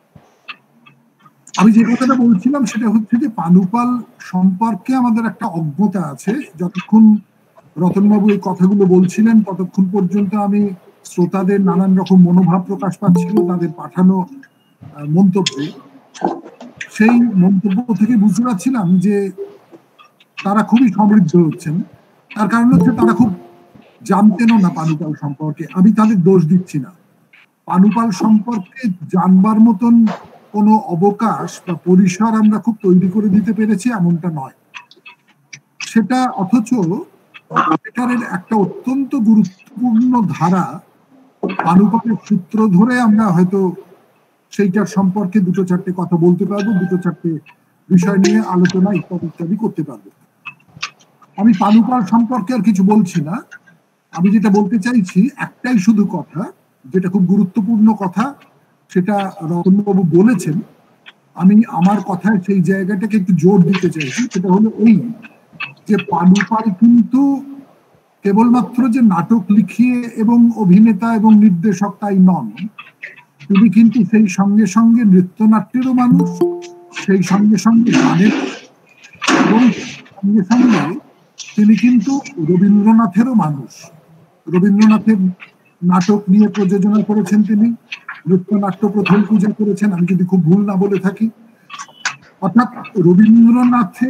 Speaker 3: আমি যে কথাটা বলছিলাম সেটা হচ্ছে যে পানুপাল সম্পর্কে আমাদের একটা অজ্ঞতা আছে। যতক্ষণ রতনবাবু এই কথাগুলো বলছিলেন ততক্ষণ পর্যন্ত আমি শ্রোতাদের নানান রকম মনোভাব প্রকাশ পাচ্ছিল তাদের পাঠানো মন্তব্যে। সেই মন্তব্য থেকে বুঝতে পারছিলাম যে তারা খুবই সমৃদ্ধ হচ্ছেন। তার কারণ হচ্ছে তারা খুব জানতেনও না পানুপাল সম্পর্কে। আমি তাদের দোষ দিচ্ছি না। পানুপাল সম্পর্কে জানবার মতন কোনো অবকাশ বা পরিসর আমরা খুব তৈরি করে দিতে পেরেছি এমনটা নয়। সেটা অথচ এটার একটা অত্যন্ত গুরুত্বপূর্ণ ধারা পানুপালের সূত্র ধরে আমরা হয়তো সেইটার সম্পর্কে দুটো চারটে কথা বলতে পারবো, দুটো চারটে বিষয় নিয়ে আলোচনা ইত্যাদি ইত্যাদি করতে পারবো। আমি পানুপাল সম্পর্কে আর কিছু বলছি না। আমি যেটা বলতে চাইছি একটাই শুধু কথা, যেটা খুব গুরুত্বপূর্ণ কথা, সেটা রতনবাবু বলেছেন। আমি আমার কথায় সেই জায়গাটাকে একটু জোর দিতে চাইছি। সেটা হলো এই যে পানুপাল কিন্তু কেবলমাত্র যে নাটক লিখিয়ে এবং অভিনেতা এবং নির্দেশক তাই নন, তিনি কিন্তু সেই সঙ্গে সঙ্গে নৃত্যনাট্যেরও মানুষ, সেই সঙ্গে সঙ্গে গানের, এবং সঙ্গে সঙ্গে তিনি কিন্তু রবীন্দ্রনাথেরও মানুষ। রবীন্দ্রনাথের নাটক নিয়ে প্রযোজনা করেছেন তিনি, নৃত্যনাট্য প্রথম পূজা করেছেন, আমি যদি খুব ভুল না বলে থাকি। অর্থাৎ রবীন্দ্রনাথে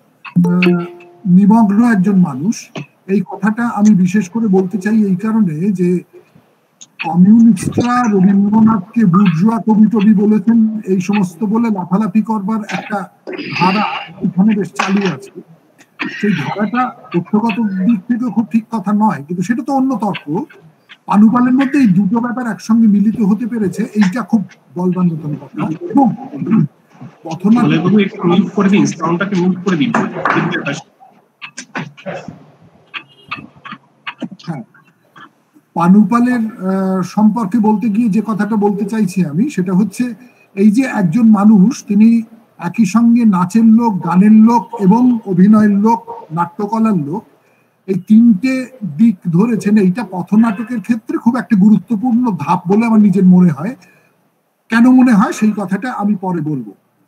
Speaker 3: নিমগ্ন একজন মানুষ। এই কথাটা আমি বিশেষ করে বলতে চাই এই কারণে যে কমিউনিস্টরা রবীন্দ্রনাথকে বুর্জোয়া কবি টবি বলেছেন, এই সমস্ত বলে লাফালাফি করবার একটা ধারা এখানে বেশ চালু আছে। সেই ধারাটা তথ্যগত দিক থেকে খুব ঠিক কথা নয়, কিন্তু সেটা তো অন্য তর্ক। পানুপালের মধ্যে এই দুটো ব্যাপার একসঙ্গে মিলিত হতে পেরেছে, এইটা খুব বলবার মতন কথা। এবং হ্যাঁ, পানুপালের সম্পর্কে বলতে গিয়ে যে কথাটা বলতে চাইছি আমি, সেটা হচ্ছে এই যে একজন মানুষ, তিনি একই সঙ্গে নাচের লোক, গানের লোক এবং অভিনয়ের লোক, নাট্যকলার লোক, এই তিনটে দিক ধরেছেন, এইটা পথনাটকের ক্ষেত্রে খুব একটা গুরুত্বপূর্ণ ধাপ বলে আমার নিজের মনে হয়। কেন মনে হয় সেই কথাটা আমি পরে বলবো।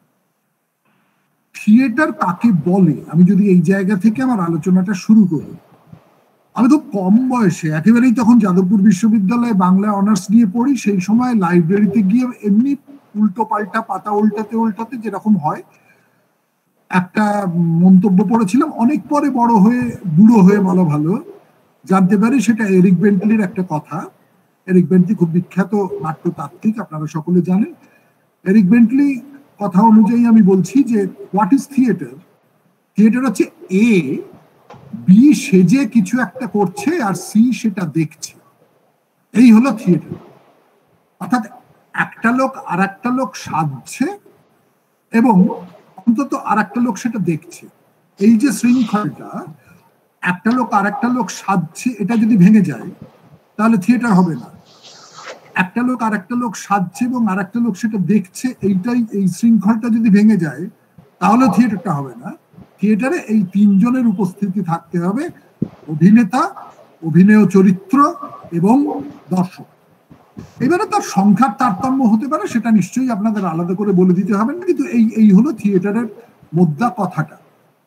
Speaker 3: থিয়েটার কাকে বলে আমি যদি এই জায়গা থেকে আমার আলোচনাটা শুরু করি, আমি তো কম বয়সে একেবারেই তখন যাদবপুর বিশ্ববিদ্যালয়ে বাংলা অনার্স নিয়ে পড়ি। সেই সময় লাইব্রেরিতে গিয়ে এমনি উল্টো পাল্টা পাতা উল্টাতে উল্টাতে যেরকম হয় একটা মন্তব্য পড়েছিলাম। অনেক পরে বড় হয়ে বুড়ো হয়ে বলা ভালো জানতে পারি সেটা এরিক বেন্টলির একটা কথা। এরিক বেন্টলি খুব বিখ্যাত নাট্যতাত্ত্বিক, আপনারা সকলে জানেন। এরিক বেন্টলি কথা অনুযায়ী আমি বলছি যে হোয়াট ইজ থিয়েটার? থিয়েটার হচ্ছে এ বি সেজে কিছু একটা করছে আর সি সেটা দেখছে, এই হলো থিয়েটার। অর্থাৎ একটা লোক আর একটা লোক সাজছে এবং অন্তত আর একটা লোক সেটা দেখছে। এই যে শৃঙ্খলটা, একটা লোক আর একটা লোক সাজছে, এটা যদি ভেঙে যায় তাহলে থিয়েটার হবে না। একটা লোক আর একটা লোক সাজছে এবং আর একটা লোক সেটা দেখছে, এইটাই এই শৃঙ্খলটা যদি ভেঙে যায় তাহলে থিয়েটারটা হবে না। থিয়েটারে এই তিনজনের উপস্থিতি থাকতে হবে, অভিনেতা, অভিনয় চরিত্র এবং দর্শক। এবারে তার সংখ্যার তারতম্য হতে পারে, সেটা নিশ্চয়ই আপনাদের আলাদা করে বলে দিতে হবে না, কিন্তু এই এই হলো থিয়েটারের মোদ্দা কথাটা।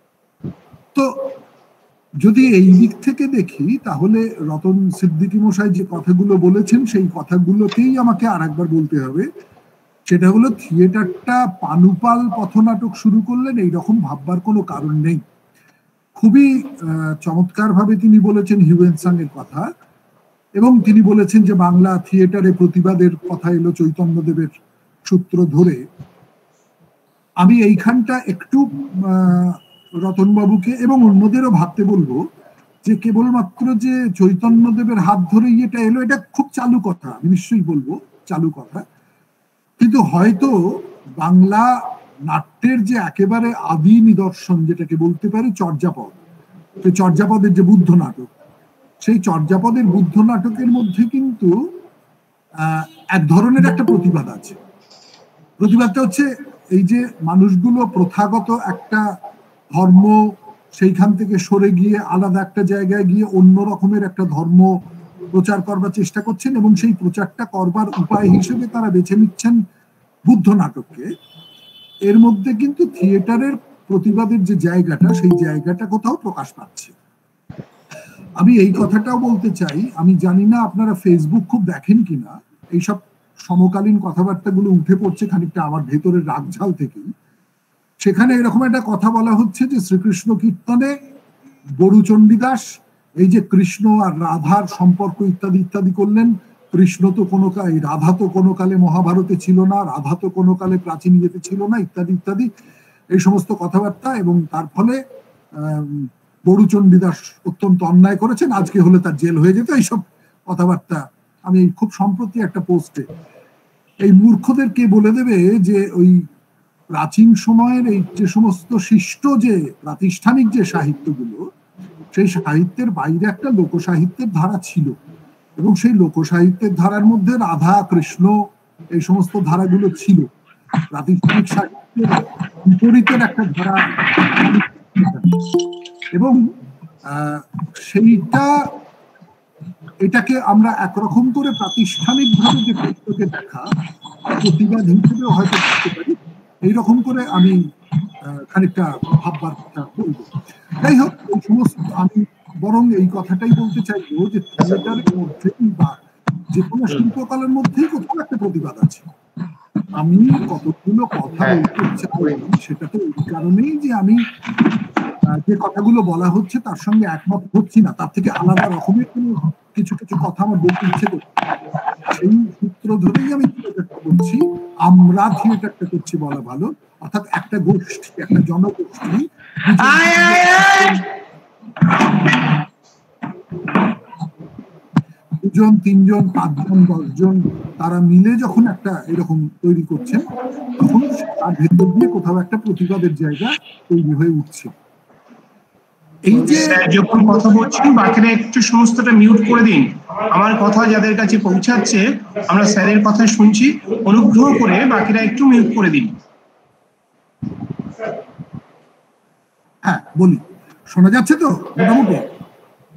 Speaker 3: তো যদি এই দিক থেকে দেখি তাহলে রতন সিদ্দিকী মশাই যে কথাগুলো বলেছেন সেই কথাগুলোকেই আমাকে আর একবার বলতে হবে। সেটা হলো থিয়েটারটা পানুপাল পথনাটক শুরু করলেন এইরকম ভাববার কোনো কারণ নেই। খুবই চমৎকার ভাবে তিনি বলেছেন হিউয়েনসাং এর কথা, এবং তিনি বলেছেন যে বাংলা থিয়েটারে প্রতিবাদের কথা এলো চৈতন্যদেবের সূত্র ধরে। আমি এইখানটা একটু রতনবাবুকে এবং অন্যদেরও ভাবতে বলবো যে কেবলমাত্র যে চৈতন্যদেবের হাত ধরেই এটা এলো, এটা খুব চালু কথা, আমি নিশ্চয়ই বলবো চালু কথা, কিন্তু হয়তো বাংলা নাট্যের যে একেবারে আদি নিদর্শন যেটাকে বলতে পারি চর্যাপদ, সেই চর্যাপদের যে বুদ্ধ নাটক, সেই চর্যাপদের বুদ্ধ নাটকের মধ্যে কিন্তু আহ এক ধরনের একটা প্রতিবাদ আছে। প্রতিবাদটা হচ্ছে এই যে মানুষগুলো প্রথাগত একটা ধর্ম সেইখান থেকে সরে গিয়ে আলাদা একটা জায়গায় গিয়ে অন্য রকমের একটা ধর্ম প্রচার করবার চেষ্টা করছেন, এবং সেই প্রচারটা করবার উপায় হিসেবে তারা বেছে নিচ্ছেন বুদ্ধ নাটককে। এর মধ্যে কিন্তু থিয়েটারের প্রতিবাদের যে জায়গাটা, সেই জায়গাটা কোথাও প্রকাশ পাচ্ছে। আমি এই কথাটাও বলতে চাই, আমি জানি না আপনারা ফেসবুক খুব দেখেন কিনা, এইসব সমকালীন কথাবার্তাগুলো উঠে পড়ছে খানিকটা আমার ভেতরের রাগঝাল থেকেই। সেখানে এরকম একটা কথা বলা হচ্ছে যে শ্রীকৃষ্ণ কীর্তনে বড়ু চণ্ডীদাস এই যে কৃষ্ণ আর রাধার সম্পর্ক ইত্যাদি ইত্যাদি করলেন। কৃষ্ণ তো কোনো কালে, রাধা তো কোনো কালে মহাভারতে ছিল না, রাধা তো কোনো কালে প্রাচীন ইয়েতে ছিল না, ইত্যাদি ইত্যাদি এই সমস্ত কথাবার্তা। এবং তার ফলে আহ বড়ু চণ্ডীদাস অত্যন্ত অন্যায় করেছেন, আজকে হলে তার জেল হয়ে যেত, এইসব কথাবার্তা। আমি খুব সম্প্রতি একটা পোস্টে এই মূর্খদের কে বলে দেবে যে ওই প্রাচীন সময়ের এই যে সমস্ত শিষ্ট যে প্রাতিষ্ঠানিক যে সাহিত্যগুলো, সেই সাহিত্যের বাইরে একটা লোকসাহিত্যের ধারা ছিল, এবং সেই লোকসাহিত্যের ধারার মধ্যে রাধা কৃষ্ণ এই সমস্ত ধারাগুলো ছিল। প্রাতিষ্ঠানিক সাহিত্যের বিপরীতের একটা ধারা, এবং আহ সেইটা এটাকে আমরা একরকম করে প্রাতিষ্ঠানিক ভাবে যে ক্ষেত্রকে দেখা প্রতিবাদ হিসেবে হয়তো দেখতে পারি, এইরকম করে আমি খানিকটা ভাববার কথা বলবো। যাই হোক, এই সমস্ত আমি বরং এই কথাটাই বলতে চাইবো যে থিয়েটারের মধ্যেই বা যে কোনো শিল্পকলার মধ্যেই কোথাও একটা প্রতিবাদ আছে। আমি কতগুলো কথা বলতে চাই সেটা তো এই কারণেই যে আমি যে কথাগুলো বলা হচ্ছে তার সঙ্গে একমত হচ্ছি না, তার থেকে আলাদা রকমের কোনো কিছু কিছু কথা আমার বলতে ইচ্ছে করছে। সেই সূত্র ধরেই আমি থিয়েটারটা বলছি, আমরা থিয়েটারটা করছি বলা ভালো, অর্থাৎ একটা গোষ্ঠী, একটা জনগোষ্ঠী দুজন তিনজন পাঁচজন দশজন তারা মিলে যখন একটা এরকম তৈরি করছেন, তখন তার ভেতর দিয়ে কোথাও একটা প্রতিবাদের জায়গা তৈরি হয়ে উঠছে।
Speaker 4: এই যে যখন কথা বলছেন বাকিরা একটু সমস্তটা মিউট করে দিন, আমার কথা যাদের কাছে পৌঁছাচ্ছে আমরা স্যারের কথা শুনছি, অনুগ্রহ করে বাকিরা একটু মিউট করে দিন।
Speaker 3: হ্যাঁ বলি, শোনা যাচ্ছে তো মোটামুটি?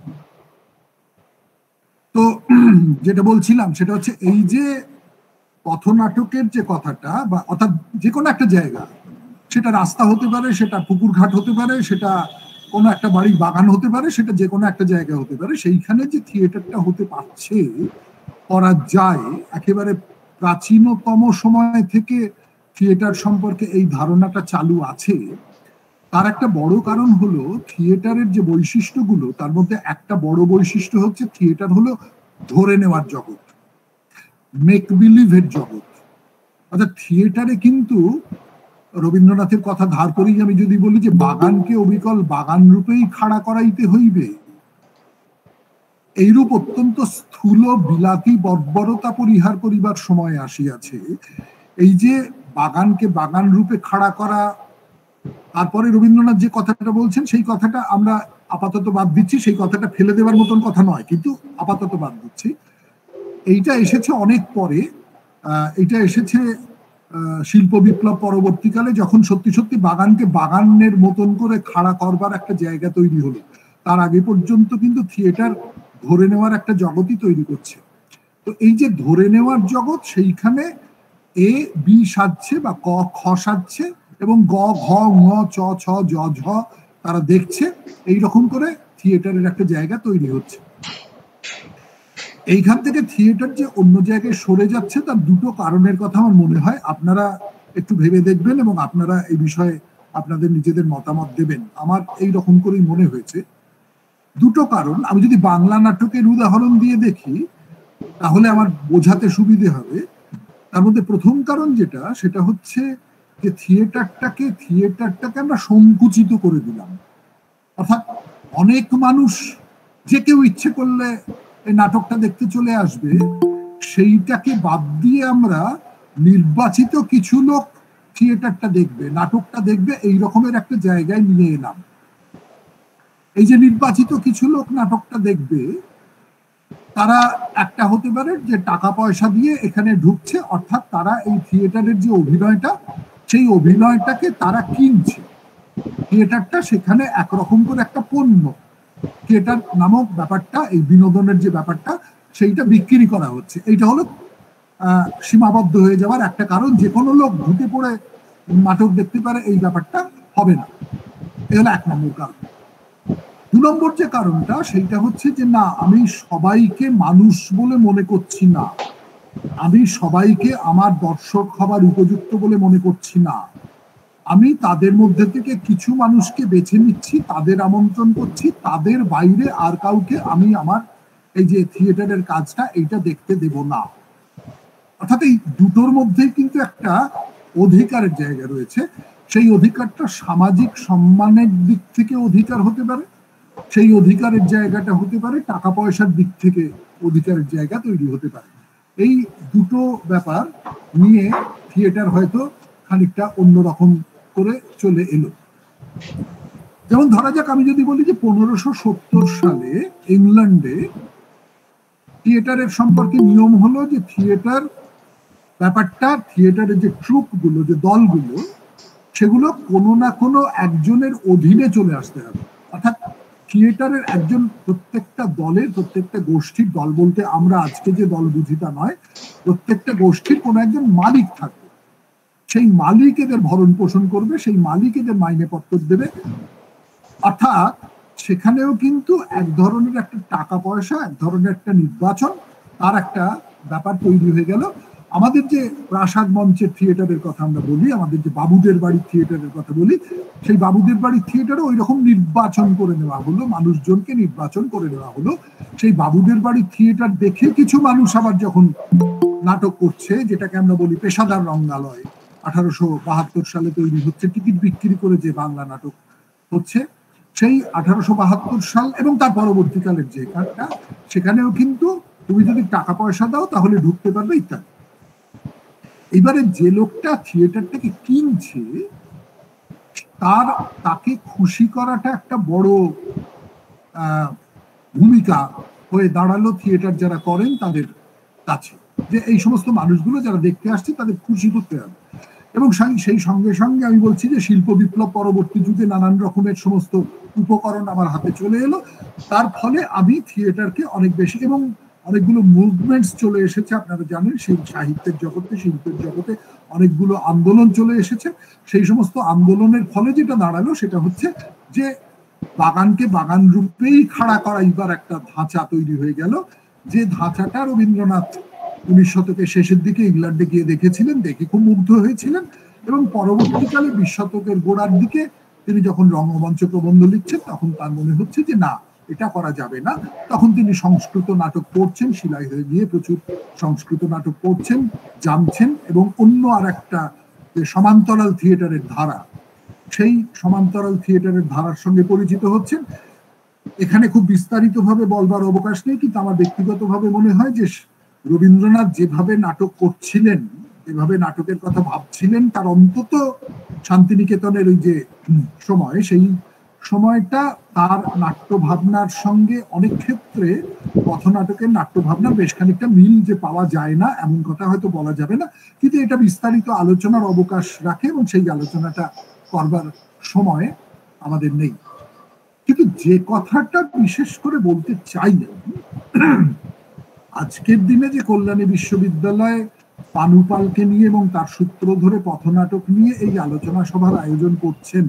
Speaker 3: তো যেটা বলছিলাম সেটা হচ্ছে এই যে পথনাটকের যে কথাটা, বা অর্থাৎ যে কোনো একটা জায়গা, সেটা রাস্তা হতে পারে, সেটা পুকুর ঘাট হতে পারে, সেটা কোনো একটা বাড়ির বাগান হতে পারে, সেটা যে কোনো একটা জায়গা হতে পারে, সেইখানে যে থিয়েটারটা হতে পারছে, করা যায়, একেবারে প্রাচীনতম সময় থেকে থিয়েটার সম্পর্কে এই ধারণাটা চালু আছে, তার একটা বড় কারণ হলো থিয়েটারের যে বৈশিষ্ট্যগুলো, তার মধ্যে একটা বড় বৈশিষ্ট্য হচ্ছে থিয়েটার হলো ধরে নেওয়ার জগৎ, মেক বিলিভের জগৎ। অর্থাৎ থিয়েটারে কিন্তু রবীন্দ্রনাথের কথা ধার করেই আমি যদি বলি যে বাগানকে অবিকল বাগান রূপেই খাড়া করাইতে হইবে, এইরূপ অত্যন্ত স্থূল বিলাতি বর্বরতা পরিহার করিবার সময় আসিয়াছে। এই যে বাগানকে বাগান রূপে খাড়া করা, তারপরে রবীন্দ্রনাথ যে কথাটা বলছেন সেই কথাটা আমরা আপাতত বাদ দিচ্ছি, সেই কথাটা ফেলে দেওয়ার মতন কথা নয়, কিন্তু আপাতত বাদ দিচ্ছি। এইটা এসেছে অনেক পরে, এইটা এসেছে শিল্প বিপ্লব পরবর্তীকালে, যখন সত্যি সত্যি বাগানকে বাগানের মতন করে খাড়া করবার একটা জায়গা তৈরি হলো। তার আগে পর্যন্ত কিন্তু থিয়েটার ধরে নেওয়ার একটা জগৎই তৈরি করছে। তো এই যে ধরে নেওয়ার জগৎ, সেইখানে এ বি সাজছে বা ক খ সাজছে, এবং গ ঘ ঙ চ ছ জ ঝ তারা দেখছে, এইরকম করে থিয়েটারের একটা জায়গা তৈরি হচ্ছে। এইখান থেকে থিয়েটার যে অন্য জায়গায় সরে যাচ্ছে, তার দুটো কারণের কথা আমার মনে হয় আপনারা একটু ভেবে দেখবেন এবং আপনারা এই বিষয়ে আপনাদের নিজেদের মতামত দেবেন। আমার এই রকম করেই মনে হয়েছে দুটো কারণ। আমি যদি বাংলা নাটকের উদাহরণ দিয়ে দেখি তাহলে আমার বোঝাতে সুবিধে হবে। তার মধ্যে প্রথম কারণ যেটা, সেটা হচ্ছে যে থিয়েটারটাকে থিয়েটারটাকে আমরা সংকুচিত করে দিলাম। অর্থাৎ অনেক মানুষ যে কেউ ইচ্ছে করলে এই নাটকটা দেখতে চলে আসবে, সেইটাকে বাদ দিয়ে আমরা নির্বাচিত কিছু লোক থিয়েটারটা দেখবে, নাটকটা দেখবে, এই রকমের একটা জায়গায় নিয়ে এলাম। এই যে নির্বাচিত কিছু লোক নাটকটা দেখবে, তারা একটা হতে পারে যে টাকা পয়সা দিয়ে এখানে ঢুকছে, অর্থাৎ তারা এই থিয়েটারের যে অভিনয়টা, সেই অভিনয়টাকে তারা কিনছে। থিয়েটারটা সেখানে একরকম করে একটা পণ্য, থিয়েটার নামক ব্যাপারটা, এই বিনোদনের যে ব্যাপারটা, সেইটা বিক্রি করা হচ্ছে। এইটা হলো আহ সীমাবদ্ধ হয়ে যাওয়ার একটা কারণ। যে কোনো লোক ঢুকে পড়ে নাটক দেখতে পারে, এই ব্যাপারটা হবে না। এই হলো এক নম্বর কারণ। দু নম্বর যে কারণটা, সেইটা হচ্ছে যে না, আমি সবাইকে মানুষ বলে মনে করছি না, আমি সবাইকে আমার দর্শক হবার উপযুক্ত বলে মনে করছি না, আমি তাদের মধ্যে থেকে কিছু মানুষকে বেছে নিচ্ছি, তাদের আমন্ত্রণ করছি, তাদের বাইরে আর কাউকে আমি আমার এই যে থিয়েটারের কাজটা এইটা দেখতে দেব না। অর্থাৎ এই দুটোর মধ্যেই কিন্তু একটা অধিকারের জায়গা রয়েছে। সেই অধিকারটা সামাজিক সম্মানের দিক থেকে অধিকার হতে পারে, সেই অধিকারের জায়গাটা হতে পারে টাকা পয়সার দিক থেকে অধিকারের জায়গা তৈরি হতে পারে। এই দুটো ব্যাপার নিয়ে থিয়েটার হয়তো খানিকটা অন্যরকম করে চলে এলো। যেমন ধরা যাক, আমি যদি বলি যে পনেরোশো সত্তর সালে ইংল্যান্ডে থিয়েটারের সম্পর্কে নিয়ম হলো যে থিয়েটার ব্যাপারটা, থিয়েটারের যে ট্রুপ গুলো, যে দলগুলো, সেগুলো কোনো না কোনো একজনের অধীনে চলে আসতে হবে। অর্থাৎ থিয়েটারের একজন, প্রত্যেকটা দলের, প্রত্যেকটা গোষ্ঠীর, দল বলতে আমরা আজকে যে দল বুঝি তা নয়, প্রত্যেকটা গোষ্ঠীর কোনো একজন মালিক থাকবে। সেই মালিক এদের ভরণ পোষণ করবে, সেই মালিক এদের মাইনে পত্র দেবে। অর্থাৎ সেখানেও কিন্তু এক ধরনের একটা টাকা পয়সা, এক ধরনের একটা নির্বাচন, তার একটা ব্যাপার তৈরি হয়ে গেল। আমাদের যে প্রাসাদ মঞ্চের থিয়েটারের কথা আমরা বলি, আমাদের যে বাবুদের বাড়ির থিয়েটারের কথা বলি, সেই বাবুদের বাড়ির থিয়েটারে ওই রকম নির্বাচন করে নেওয়া হলো, মানুষজনকে নির্বাচন করে নেওয়া হলো। সেই বাবুদের বাড়ির থিয়েটার দেখে কিছু মানুষ আবার যখন নাটক করছে, যেটাকে আমরা বলি পেশাদার রঙ্গালয়, আঠারোশো বাহাত্তর সালে তৈরি হচ্ছে, টিকিট বিক্রি করে যে বাংলা নাটক হচ্ছে, সেই আঠারোশো বাহাত্তর সাল এবং তার পরবর্তীকালের যে কাজটা, সেখানেও কিন্তু তুমি যদি টাকা পয়সা দাও তাহলে ঢুকতে পারবে ইত্যাদি। এবারে যে লোকটা থিয়েটারটাকে কিনছে, তার তাকে খুশি করাটা একটা বড় আহ ভূমিকা হয়ে দাঁড়ালো থিয়েটার যারা করেন তাদের কাছে, যে এই সমস্ত মানুষগুলো যারা দেখতে আসছে তাদের খুশি করতে হবে। এবং সেই সঙ্গে সঙ্গে আমি বলছি যে শিল্প বিপ্লব পরবর্তী যুগে নানান রকমের সমস্ত উপকরণ আমার হাতে চলে এলো, তার ফলে আমি থিয়েটারকে অনেক বেশি, এবং অনেকগুলো মুভমেন্টস চলে এসেছে। আপনারা জানেন সেই সাহিত্যের জগতে, শিল্পের জগতে অনেকগুলো আন্দোলন চলে এসেছে। সেই সমস্ত আন্দোলনের ফলে যেটা দাঁড়ালো সেটা হচ্ছে যে বাগানকে বাগান রূপেই খাড়া করাইবার একটা ধাঁচা তৈরি হয়ে গেল, যে ধাঁচাটা রবীন্দ্রনাথ উনিশ শতকের শেষের দিকে ইংল্যান্ডে গিয়ে দেখেছিলেন, দেখে খুব মুগ্ধ হয়েছিলেন, এবং পরবর্তীকালে বিশ শতকের গোড়ার দিকে তিনি যখন রঙ্গমঞ্চ প্রবন্ধ লিখছেন তখন তার মনে হচ্ছে যে না, এটা করা যাবে না। তখন তিনি সংস্কৃত নাটক পড়ছেন, শিলাই হয়ে গিয়ে প্রচুর সংস্কৃত নাটক পড়ছেন, জানছেন, এবং অন্য আর একটা যে সমান্তরাল থিয়েটারের ধারা, সেই সমান্তরাল থিয়েটারের ধারার সঙ্গে পরিচিত হচ্ছেন। এখানে খুব বিস্তারিত ভাবে বলবার অবকাশ নেই, কিন্তু আমার ব্যক্তিগতভাবে মনে হয় যে রবীন্দ্রনাথ যেভাবে নাটক করছিলেন, যেভাবে নাটকের কথা ভাবছিলেন, তার অন্তত শান্তিনিকেতনের ওই যে সময়, সেই সময়টা তার নাট্য ভাবনার সঙ্গে অনেক ক্ষেত্রে পথনাটকের নাট্য ভাবনার বেশ খানিকটা মিল যে পাওয়া যায় না এমন কথা হয়তো বলা যাবে না, কিন্তু এটা বিস্তারিত আলোচনার অবকাশ রাখে এবং সেই আলোচনাটা করবার সময় আমাদের নেই। কিন্তু যে কথাটা বিশেষ করে বলতে চাই, আজকের দিনে যে কল্যাণী বিশ্ববিদ্যালয় পানুপালকে নিয়ে এবং তার সূত্র ধরে পথনাটক নিয়ে এই আলোচনা সভার আয়োজন করছেন,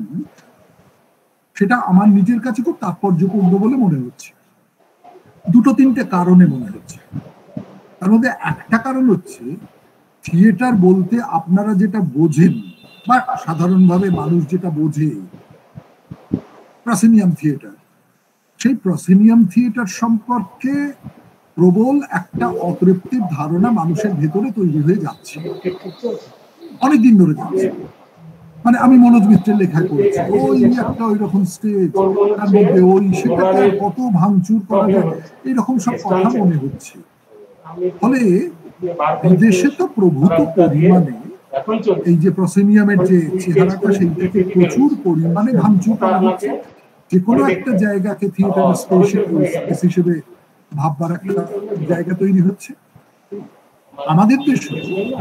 Speaker 3: সেটা আমার নিজের কাছে খুব তাৎপর্যপূর্ণ বলে মনে হচ্ছে। দুটো তিনটে কারণে মনে হচ্ছে। তার মধ্যে একটা কারণ হচ্ছে, থিয়েটার বলতে আপনারা যেটা বোঝেন বা সাধারণভাবে মানুষ যেটা বোঝে প্রসিনিয়াম থিয়েটার, সেই প্রসিনিয়াম থিয়েটার সম্পর্কে প্রবল একটা অতৃপ্তির ধারণা মানুষের ভেতরে তৈরি হয়ে যাচ্ছে, অনেকদিন ধরে যাচ্ছে। মানে আমি মনোজ মিত্রের লেখা করেছি, ওই একটা ওই রকম স্টেজ, তার মধ্যে ওই সেটাকে কত ভাঙচুর করা যায়, এইরকম সব কথা মনে হচ্ছে। ফলে বিদেশে তো প্রভূত পরিমাণে এই যে প্রসিনিয়ামের যে চেহারাটা, সেইটাকে প্রচুর পরিমাণে ভাঙচুর করা হচ্ছে। যে কোনো একটা জায়গাকে থিয়েটার স্পেস হিসেবে ভাববার একটা জায়গা তৈরি হচ্ছে। আমাদের দেশে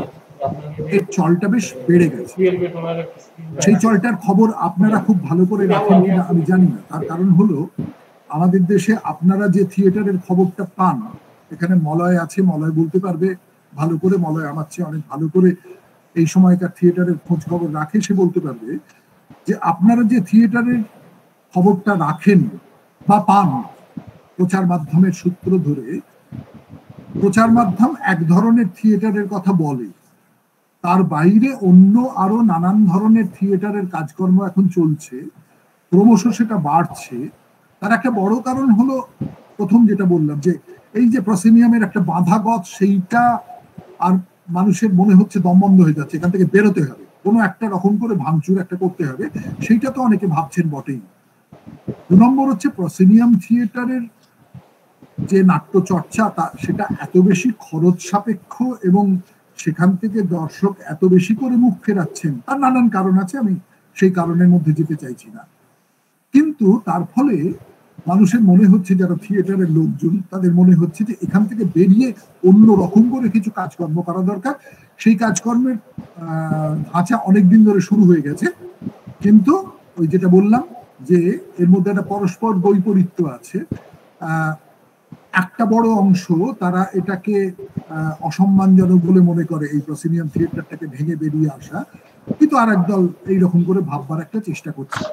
Speaker 3: এর চলটা বেশ বেড়ে গেছে। সেই চলটার খবর আপনারা খুব ভালো করে রাখেন কিনা আমি জানি না। তার কারণ হলো, আমাদের দেশে আপনারা যে থিয়েটারের খবরটা পান, এখানে মলয় আছে, মলয় বলতে পারবে ভালো করে, মলয় আমার চেয়ে অনেক ভালো করে এই সময়কার থিয়েটারের খোঁজ খবর রাখে, সে বলতে পারবে যে আপনারা যে থিয়েটারের খবরটা রাখেন বা পান প্রচার মাধ্যমের সূত্র ধরে, প্রচার মাধ্যম এক ধরনের থিয়েটারের কথা বলে, তার বাইরে অন্য আরো নানান ধরনের থিয়েটারের কাজকর্ম এখন চলছে, ক্রমশ সেটা বাড়ছে। তার একটা বড় কারণ হলো, প্রথম যেটা বললাম, যে এই যে প্রসিনিয়ামের একটা বাঁধাগত, সেইটা আর মানুষের মনে হচ্ছে দম বন্ধ হয়ে যাচ্ছে, এখান থেকে বেরোতে হবে, কোনো একটা রকম করে ভাঙচুর একটা করতে হবে, সেইটা তো অনেকে ভাবছেন বটেই। দু নম্বর হচ্ছে, প্রসিনিয়াম থিয়েটারের যে নাট্য চর্চা, তা সেটা এত বেশি খরচ সাপেক্ষ এবং সেখান থেকে দর্শক এত বেশি করে মুখ ফেরাচ্ছেন, তার নানান কারণ আছে, আমি সেই কারণের মধ্যে যেতে চাইছি না। কিন্তু তার ফলে মানুষের মনে হচ্ছে, যারা থিয়েটারের লোকজন, তাদের মনে হচ্ছে যে এখান থেকে বেরিয়ে অন্য রকম করে কিছু কাজকর্ম করা দরকার। সেই কাজকর্মের ধাঁচা অনেকদিন ধরে শুরু হয়ে গেছে, কিন্তু ওই যেটা বললাম যে এর মধ্যে একটা পরস্পর বৈপরীত্য আছে। আহ একটা বড় অংশ তারা এটাকে অসম্মানজনক বলে মনে করে, এই প্রসিনিয়াম থিয়েটারটাকে ভেঙে বেরিয়ে আসা, কিন্তু আর একদল এইরকম করে ভাববার একটা চেষ্টা করছে।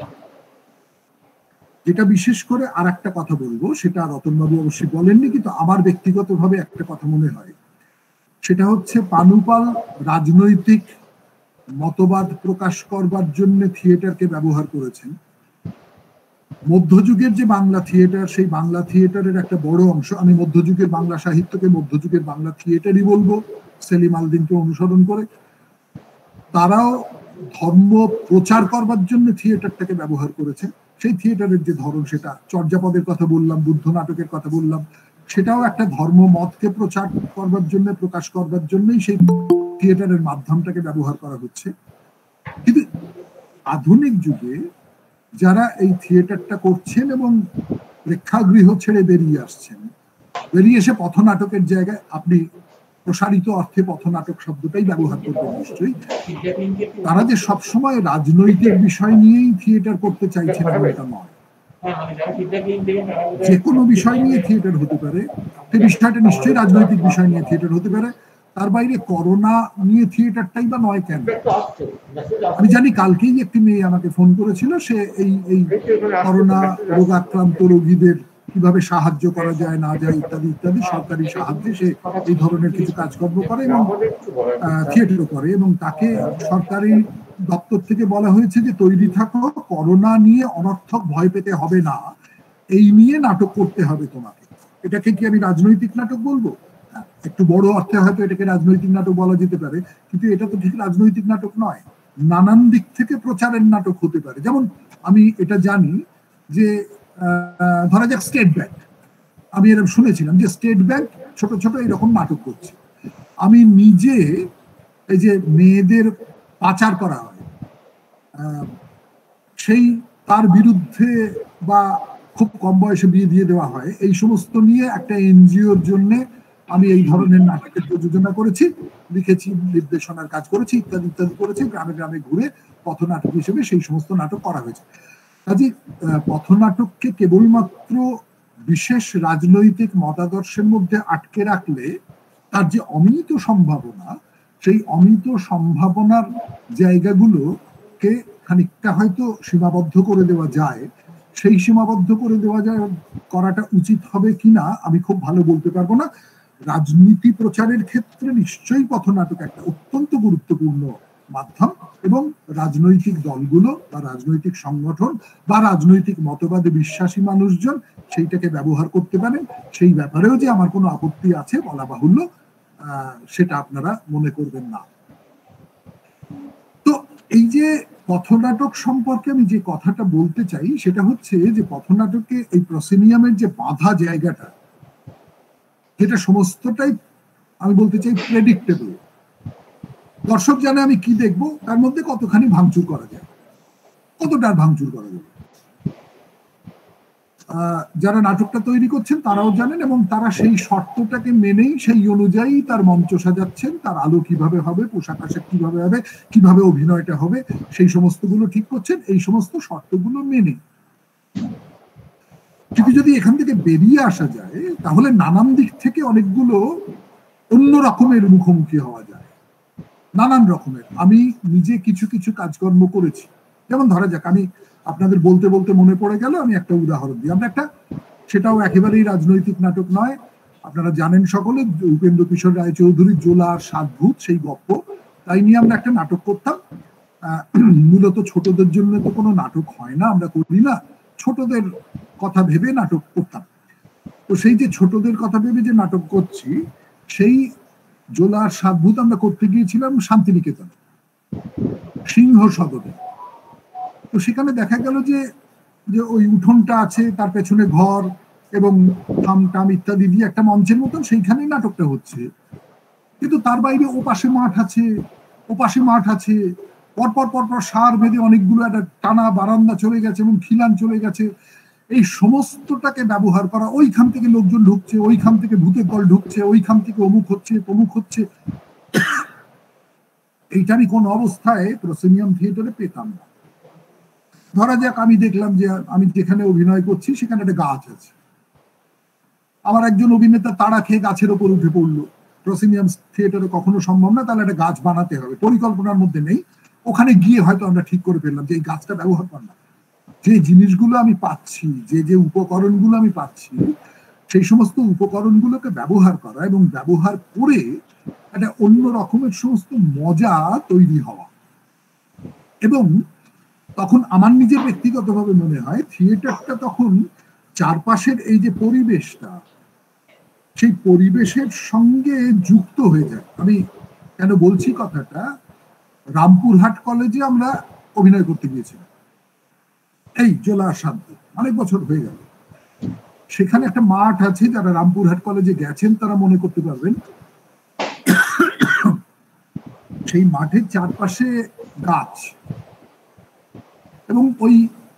Speaker 3: যেটা বিশেষ করে আর একটা কথা বলবো, সেটা রতনবাবু অবশ্যই বলেননি, কিন্তু আমার ব্যক্তিগতভাবে একটা কথা মনে হয়, সেটা হচ্ছে পানুপাল রাজনৈতিক মতবাদ প্রকাশ করবার জন্য থিয়েটারকে ব্যবহার করেছেন। মধ্যযুগের যে বাংলা থিয়েটার, সেই বাংলা থিয়েটারের একটা বড় অংশ, আমি মধ্যযুগের বাংলা সাহিত্যকে মধ্যযুগের বাংলা থিয়েটারই বলবো, সেলিম আলদিনকে অনুসরণ করে, তারাও ধর্ম প্রচার করবার জন্য থিয়েটারটাকে ব্যবহার করেছে। সেই থিয়েটারের যে ধরন, সেটা চর্যাপদের কথা বললাম, বুদ্ধ নাটকের কথা বললাম, সেটাও একটা ধর্ম মতকে প্রচার করবার জন্য, প্রকাশ করবার জন্যই সেই থিয়েটারের মাধ্যমটাকে ব্যবহার করা হচ্ছে। কিন্তু আধুনিক যুগে যারা এই থিয়েটারটা করছেন এবং প্রেক্ষাগৃহ ছেড়ে বেরিয়ে আসছেন, বেরিয়ে এসে পথনাটকের জায়গায়, আপনি প্রসারিত অর্থে পথনাটক শব্দটাই ব্যবহার করবেন নিশ্চয়ই, তারা যে সবসময় রাজনৈতিক বিষয় নিয়েই থিয়েটার করতে চাইছেন এমনটা নয়। যে কোনো বিষয় নিয়ে থিয়েটার হতে পারে, সেই বিষয়টা নিশ্চয়ই রাজনৈতিক বিষয় নিয়ে থিয়েটার হতে পারে। তার বাইরে করোনা নিয়ে থিয়েটারটাই বা নয় কেন? আমি জানি কালকেই একটি মেয়ে আমাকে ফোন করেছিল, সে এই এই করোনা রোগাক্রান্ত রোগীদের কিভাবে সাহায্য করা যায় না যায় ইত্যাদি ইত্যাদি সরকারি সাহায্যে সে এই ধরনের কিছু কাজকর্ম করে এবং থিয়েটারও করে, এবং তাকে সরকারি দপ্তর থেকে বলা হয়েছে যে তৈরি থাকো, করোনা নিয়ে অনর্থক ভয় পেতে হবে না, এই নিয়ে নাটক করতে হবে তোমাকে। এটাকে কি আমি রাজনৈতিক নাটক বলবো? একটু বড় অর্থে হয়তো এটাকে রাজনৈতিক নাটক বলা যেতে পারে, কিন্তু এটা তো ঠিক রাজনৈতিক নাটক নয়। নানান দিক থেকে প্রচারের নাটক হতে পারে। যেমন আমি এটা জানি যে ধরা যাক স্টেট ব্যাংক, আমি এরকম শুনেছিলাম যে স্টেট ব্যাংক ছোট ছোট এরকম নাটক করছে। আমি নিজে এই যে মেয়েদের পাচার করা হয় সেই তার বিরুদ্ধে বা খুব কম বয়সে বিয়ে দিয়ে দেওয়া হয়, এই সমস্ত নিয়ে একটা এনজিওর জন্য আমি এই ধরনের নাটকের প্রযোজনা করেছি, লিখেছি, নির্দেশনার কাজ করেছি, ইত্যাদি ইত্যাদি করেছি। গ্রামে গ্রামে ঘুরে পথনাটক হিসেবে সেই সমস্ত নাটক করা হয়েছে। কাজে পথনাটককে কেবলমাত্র বিশেষ রাজনৈতিক মতাদর্শের মধ্যে আটকে রাখলে তার যে অমিত সম্ভাবনা, সেই অমিত সম্ভাবনার জায়গাগুলোকে খানিকটা হয়তো সীমাবদ্ধ করে দেওয়া যায়। সেই সীমাবদ্ধ করে দেওয়া যায় করাটা উচিত হবে কিনা আমি খুব ভালো বলতে পারবো না। রাজনীতি প্রচারের ক্ষেত্রে নিশ্চয়ই পথনাটক একটা অত্যন্ত গুরুত্বপূর্ণ মাধ্যম, এবং রাজনৈতিক দলগুলো বা রাজনৈতিক সংগঠন বা রাজনৈতিক মতবাদে বিশ্বাসী মানুষজন সেইটাকে ব্যবহার করতে পারেন। সেই ব্যাপারেও যে আমার কোনো আপত্তি আছে বলা বাহুল্য, সেটা আপনারা মনে করবেন না। তো এই যে পথনাটক সম্পর্কে আমি যে কথাটা বলতে চাই সেটা হচ্ছে যে পথনাটকে এই প্রসিনিয়ামের যে বাধা জায়গাটা, এটা সমস্তটাই আমি বলতে চাই প্রেডিক্টেবল। দর্শক জানে আমি কি দেখবো, তার মধ্যে কতখানি ভাঙচুর করা যায়, কতটা ভাঙচুর করা যাবে। যারা নাটকটা তৈরি করছেন তারাও জানেন, এবং তারা সেই শর্তটাকে মেনেই সেই অনুযায়ী তার মঞ্চ সাজাচ্ছেন, তার আলো কিভাবে হবে, পোশাক আশাক কিভাবে হবে, কিভাবে অভিনয়টা হবে, সেই সমস্তগুলো ঠিক করছেন এই সমস্ত শর্তগুলো মেনে। কিন্তু যদি এখান থেকে বেরিয়ে আসা যায় তাহলে নানান দিক থেকে অনেকগুলো অন্য রকমের মুখোমুখি হওয়া যায়, নানান রকমের। আমি নিজে কিছু কিছু কাজকর্ম করেছি, যেমন ধরা যাক আমি আপনাদের বলতে বলতে মনে পড়ে গেল, আমি একটা উদাহরণ দিই। আমরা একটা, সেটাও একেবারেই রাজনৈতিক নাটক নয়, আপনারা জানেন সকলে উপেন্দ্র কিশোর রায়চৌধুরীর জোলা আর সাত ভূত, সেই গপ্প, তাই নিয়ে আমরা একটা নাটক করতাম। মূলত ছোটদের জন্য তো কোনো নাটক হয় না, আমরা করি না, ছোটদের কথা ভেবে নাটক করতাম। তো সেই যে ছোটদের কথা ভেবে যে নাটক করছি, সেই জোলা আর সাত ভূত আমরা করতে গিয়েছিলাম শান্তিনিকেতনে, সিংহ সদরে। তো সেখানে দেখা গেল যে যে ওই উঠোনটা আছে, তার পেছনে ঘর এবং থাম টাম ইত্যাদি দিয়ে একটা মঞ্চের মতন, সেইখানেই নাটকটা হচ্ছে। কিন্তু তার বাইরে ও পাশে মাঠ আছে, ও পাশে মাঠ আছে, পরপর পরপর সার বেঁধে অনেকগুলো একটা টানা বারান্দা চলে গেছে এবং খিলান চলে গেছে। এই সমস্তটাকে ব্যবহার করা, ওইখান থেকে লোকজন ঢুকছে, ওইখান থেকে ভূতের দল ঢুকছে, ওইখান থেকে অমুক হচ্ছে তমুক হচ্ছে, এইটা আমি কোন অবস্থায় প্রসিনিয়াম থিয়েটারে পেতাম না। ধরা যাক আমি দেখলাম যে আমি যেখানে অভিনয় করছি সেখানে একটা গাছ আছে, আমার একজন অভিনেতা তাড়া খেয়ে গাছের ওপর উঠে পড়লো। প্রসিনিয়াম থিয়েটারে কখনো সম্ভব না, তাহলে একটা গাছ বানাতে হবে, পরিকল্পনার মধ্যে নেই। ওখানে গিয়ে হয়তো আমরা ঠিক করে ফেললাম যে এই গাছটা ব্যবহার কর না। যে জিনিসগুলো আমি পাচ্ছি, যে যে উপকরণগুলো আমি পাচ্ছি, সেই সমস্ত উপকরণগুলোকে ব্যবহার করা এবং ব্যবহার করে একটা অন্য রকমের সমস্ত মজা তৈরি হওয়া। এবং তখন আমার নিজের ব্যক্তিগতভাবে মনে হয় থিয়েটারটা তখন চারপাশের এই যে পরিবেশটা, সেই পরিবেশের সঙ্গে যুক্ত হয়ে যায়। আমি কেন বলছি কথাটা, রামপুরহাট কলেজে আমরা অভিনয় করতে গিয়েছিলাম, এই জোলা সাধ্য, অনেক বছর হয়ে গেল। সেখানে একটা মাঠ আছে, যারা রামপুরহাট কলেজে গেছেন তারা মনে করতে পারবেন। সেই মাঠের চারপাশে গাছ, এবং ওই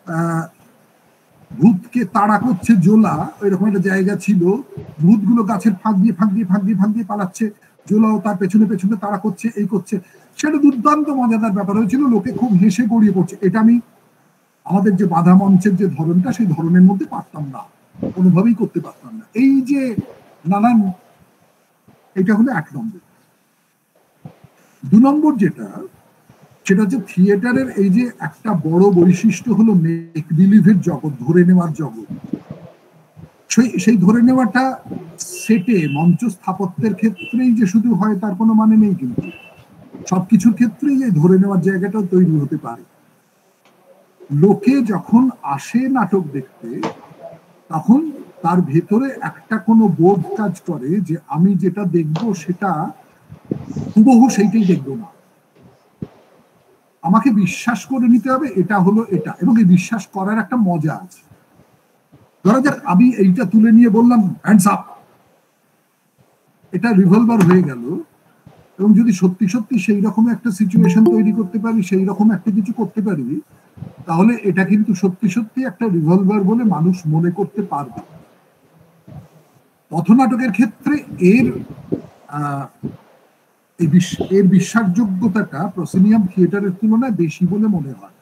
Speaker 3: ভূতকে তাড়া করছে জোলা, ওইরকম একটা জায়গা ছিল। ভূতগুলো গাছের ফাঁক দিয়ে ফাঁক দিয়ে ফাঁক দিয়ে ফাঁক দিয়ে পালাচ্ছে, জোলাও তার পেছনে পেছনে তাড়া করছে, এই করছে। সেটা দুর্দান্ত মজাদার ব্যাপার হয়েছিল, লোকে খুব হেসে গড়িয়ে পড়ছে। এটা আমি আমাদের যে বাধা মঞ্চের যে ধরনটা সেই ধরনের মধ্যে পারতাম না, কোনোভাবেই করতে পারতাম না। এই যে নানান, এটা হলো এক নম্বর। দু নম্বর যেটা, সেটা হচ্ছে থিয়েটারের এই যে একটা বড় বৈশিষ্ট্য হলো মেক বিলিভের জগৎ, ধরে নেওয়ার জগৎ। সেই সেই ধরে নেওয়াটা সেটে মঞ্চ স্থাপত্যের ক্ষেত্রেই যে শুধু হয় তার কোনো মানে নেই, কিন্তু সবকিছুর ক্ষেত্রেই এই ধরে নেওয়ার জায়গাটাও তৈরি হতে পারে। লোকে যখন আসে নাটক দেখতে, তখন তার ভেতরে একটা কোনো বোধ কাজ করে যে আমি যেটা দেখবো সেটা হুবহু সেইটাই দেখবো না, আমাকে বিশ্বাস করে নিতে হবে এটা হলো এটা, এবং এই বিশ্বাস করার একটা মজা আছে। ধরা যাক আমি এইটা তুলে নিয়ে বললাম হ্যান্ডস আপ, এটা রিভলভার হয়ে গেল, এবং যদি সত্যি সত্যি সেই রকম একটা সিচুয়েশন তৈরি করতে পারি, সেই রকম একটা কিছু করতে পারি, তাহলে এটা কিন্তু সত্যি সত্যি একটা রিভলভার বলে মানুষ মনে করতে পারবে। পথনাটকের ক্ষেত্রে এর আহ এর বিশ্বাসযোগ্যতাটা প্রসিনিয়াম থিয়েটারের তুলনায় বেশি বলে মনে হয়।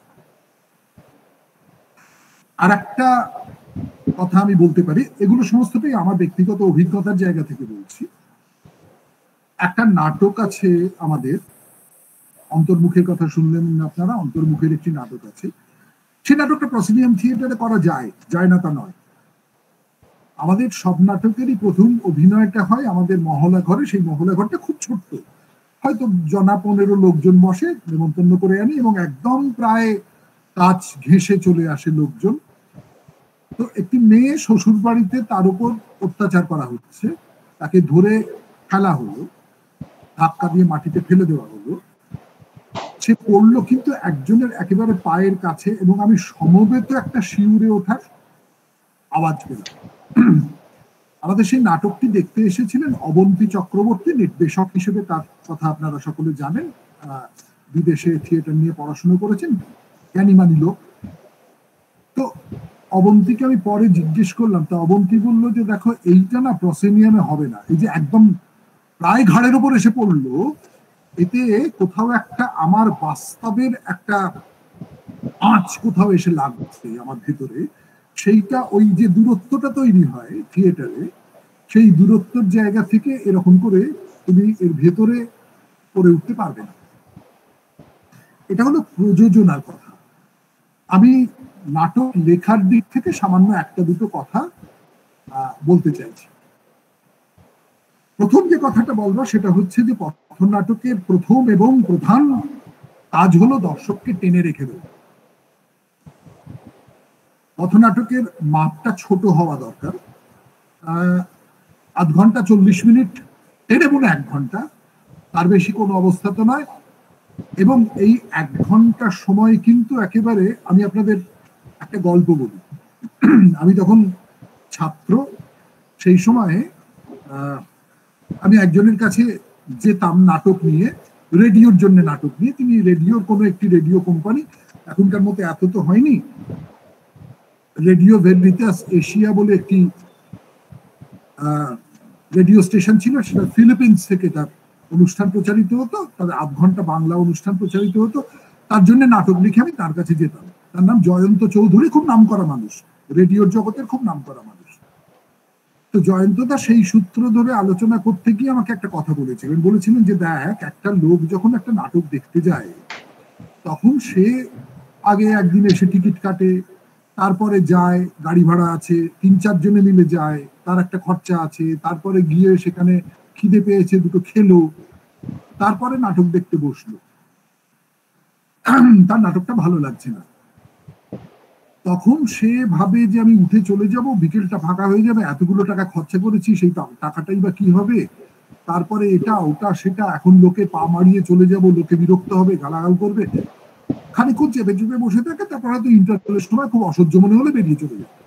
Speaker 3: আর একটা কথা আমি বলতে পারি, এগুলো সমস্তটাই আমার ব্যক্তিগত অভিজ্ঞতার জায়গা থেকে বলছি। একটা নাটক আছে আমাদের, অন্তর্মুখের কথা শুনলেন আপনারা, অন্তর্মুখের একটি নাটক আছে। সে নাটকটা প্রসিনিয়াম থিয়েটারে করা যায়, যায় না তা নয়। আমাদের সব নাটকেরই প্রথম অভিনয়টা হয় আমাদের মহলা ঘরে। সেই মহলা ঘরটা খুব ছোট্ট, হয়তো জনা পনেরো লোকজন বসে, নেমন্তন্ন করে আনি, এবং একদম প্রায় কাজ ঘেঁষে চলে আসে লোকজন। তো একটি মেয়ে শ্বশুর বাড়িতে, তার উপর অত্যাচার করা হচ্ছে, তাকে ধরে ফেলা হলো, ধাক্কা দিয়ে মাটিতে ফেলে দেওয়া হলো। সে পড়লো কিন্তু একজনের একেবারে পায়ের কাছে, এবং আমি সমবেত একটা শিউরে ওঠার আওয়াজ পেলাম। আমাদের সেই নাটকটি দেখতে এসেছিলেন অবন্তী চক্রবর্তী, নির্দেশক হিসেবে তার কথা আপনারা সকলে জানেন, বিদেশে থিয়েটার নিয়ে পড়াশোনা করেছেন, জ্ঞানীমানী লোক। তো অবন্তীকে আমি পরে জিজ্ঞেস করলাম, তো অবন্তী বললো যে দেখো এইটা না প্রসেনিয়ামে হবে না, এই যে একদম প্রায় ঘাড়ের উপর এসে পড়লো, এতে কোথাও একটা আমার বাস্তবের একটা আঁচ কোথাও এসে লাগছে আমার ভেতরে, সেইটা ওই যে দূরত্বটা তৈরি হয় থিয়েটারে, সেই দূরত্বের জায়গা থেকে এরকম করে তুমি এর ভেতরে পড়ে উঠতে পারবে না। এটা হলো প্রযোজনার কথা। আমি নাটক লেখার দিক থেকে সামান্য একটা দুটো কথা বলতে চাইছি। প্রথম যে কথাটা বলবো সেটা হচ্ছে যে পথনাটকের প্রথম এবং প্রধান কাজ হলো দর্শককে টেনে রেখে দেওয়া। পথনাটকের মাপটা ছোট হওয়া দরকার, আহ আধ ঘন্টা চল্লিশ মিনিট, টেনে বলে এক ঘন্টা, তার বেশি কোনো অবস্থা তো নয়। এবং এই এক ঘন্টা সময় কিন্তু একেবারে, আমি আপনাদের একটা গল্প বলি। আমি তখন ছাত্র, সেই সময়ে আহ আমি একজনের কাছে যেতাম নাটক নিয়ে, রেডিওর জন্য নাটক নিয়ে। তিনি রেডিওর কোনো একটি রেডিও কোম্পানি, এখনকার মতো এত তো হয়নি, রেডিও ভেরিটাস এশিয়া বলে একটি রেডিও স্টেশন ছিল, সেটা ফিলিপিন্স থেকে তার অনুষ্ঠান প্রচারিত হতো, তাদের আধ ঘন্টা বাংলা অনুষ্ঠান প্রচারিত হতো। তার জন্য নাটক লিখে আমি তার কাছে যেতাম। তার নাম জয়ন্ত চৌধুরী, খুব নাম করা মানুষ, রেডিওর জগতের খুব নাম করা মানুষ। তো জয়ন্তদা সেই সূত্র ধরে আলোচনা করতে গিয়ে আমাকে একটা কথা বলেছিলেন, বলেছিলেন যে দেখ, একটা লোক যখন একটা নাটক দেখতে যায়, তখন সে আগে একদিন এসে টিকিট কাটে, তারপরে যায়, গাড়ি ভাড়া আছে, তিন চার জনে মিলে যায়, তার একটা খরচা আছে, তারপরে গিয়ে সেখানে খিদে পেয়েছে, দুটো খেলো, তারপরে নাটক দেখতে বসলো। তার নাটকটা ভালো লাগছে না, তখন সে ভাবে যে আমি উঠে চলে যাব, বিকেলটা ফাঁকা হয়ে যাবে, এতগুলো টাকা খরচা করেছি, সেই টাকাটাই বা কি হবে, তারপরে এটা ওটা সেটা, এখন লোকে পা মারিয়ে চলে যাব, লোকে বিরক্ত হবে, গালাগাল করবে, খানিক্ষণ চেপে চেপে বসে থাকে, তারপর হয়তো ইন্টারভেলের সময় খুব অসহ্য মনে হলে বেরিয়ে চলে যাবে।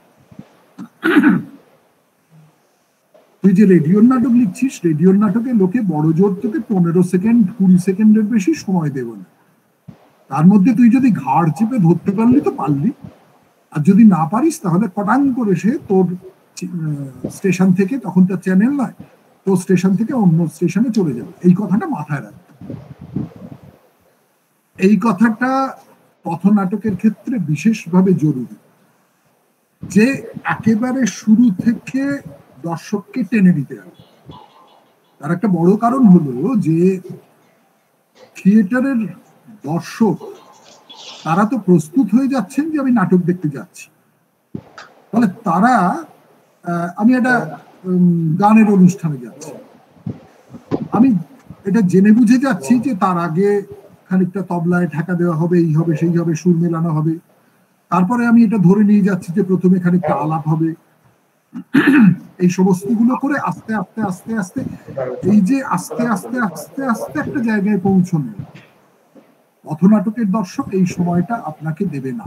Speaker 3: তুই যে রেডিওর নাটক লিখছিস, রেডিওর নাটকে লোকে বড় জোর তোকে পনেরো সেকেন্ড কুড়ি সেকেন্ডের বেশি সময় দেবে না। তার মধ্যে তুই যদি ঘাড় চেপে ধরতে পারলি তো পারলি, আর যদি না পারিস তাহলে কটাং করে সে তোর স্টেশন থেকে, তখন তার চ্যানেল নয়, তোর স্টেশন থেকে অন্য স্টেশনে চলে যাবে। এই কথাটা মাথায় রাখবে। এই কথাটা পথনাটকের ক্ষেত্রে বিশেষভাবে জরুরি যে একেবারে শুরু থেকে দর্শককে টেনে নিতে হবে। তার একটা বড় কারণ হলো যে থিয়েটারের দর্শক তারা তো প্রস্তুত হয়ে যাচ্ছেন যে আমি নাটক দেখতে যাচ্ছি, ফলে তারা আমি একটা গানের অনুষ্ঠানে যাচ্ছি, আমি এটা জেনে বুঝে যাচ্ছি যে তার আগে খানিকটা তবলায় ঠেকা দেওয়া হবে, এই হবে সেই হবে, সুর মেলানো হবে, তারপরে আমি এটা ধরে নিয়ে যাচ্ছি যে প্রথমে খানিকটা আলাপ হবে, এই সমস্ত গুলো করে আস্তে আস্তে আস্তে আস্তে এই যে আস্তে আস্তে আস্তে আস্তে একটা জায়গায় পৌঁছনে পথনাটকের দর্শক এই সময়টা আপনাকে দেবে না।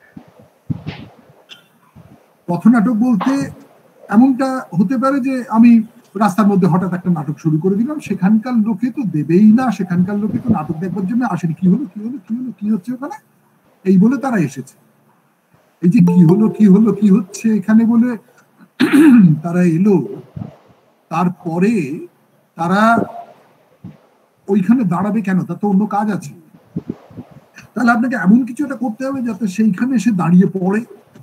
Speaker 3: পথনাটক বলতে এমনটা হতে পারে যে আমি রাস্তার মধ্যে হঠাৎ একটা নাটক শুরু করে দিলাম, সেখানকার লোকে তো দেবেই না, সেখানকার লোকে তো নাটক দেখবার জন্য আসেনি, কি হলো কি হলো কি হলো কি হচ্ছে ওখানে এই বলে তারা এসেছে। এই যে কি হলো কি হলো কি হচ্ছে এখানে বলে তারা এলো, তারপরে তারা ওইখানে দাঁড়াবে কেন? তার তো অন্য কাজ আছে। তাহলে আপনাকে এমন কিছু একটা করতে হবে যাতে সেইখানে এসে দাঁড়িয়ে পড়ে,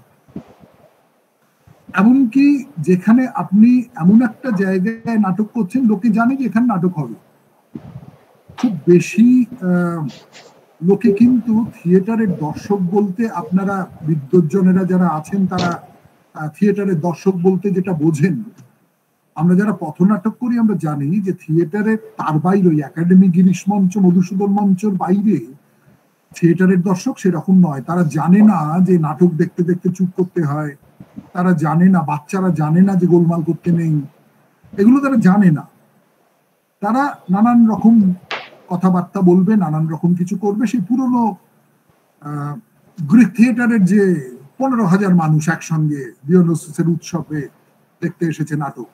Speaker 3: এমনকি যেখানে আপনি এমন একটা জায়গায় নাটক করছেন লোকে জানে যে এখানে নাটক হবে। খুব বেশি লোকে কিন্তু থিয়েটারের দর্শক বলতে, আপনারা বিদ্বজ্জনেরা যারা আছেন তারা থিয়েটারের দর্শক বলতে যেটা বোঝেন, আমরা যারা পথনাটক করি আমরা জানি যে থিয়েটারে তার বাইরে ওই একাডেমি, গিরিশ মঞ্চ, মধুসূদন মঞ্চের বাইরে থিয়েটারের দর্শক সেরকম নয়। তারা জানে না যে নাটক দেখতে দেখতে চুপ করতে হয়, তারা জানে না, বাচ্চারা জানে না যে গোলমাল করতে নেই, এগুলো তারা জানে না। তারা নানান রকম কথাবার্তা বলবে, নানান রকম কিছু করবে। সেই পুরনো আহ গ্রিক থিয়েটারের যে পনেরো হাজার মানুষ একসঙ্গে ডিওনিসিয়াসের উৎসবে দেখতে এসেছে নাটক,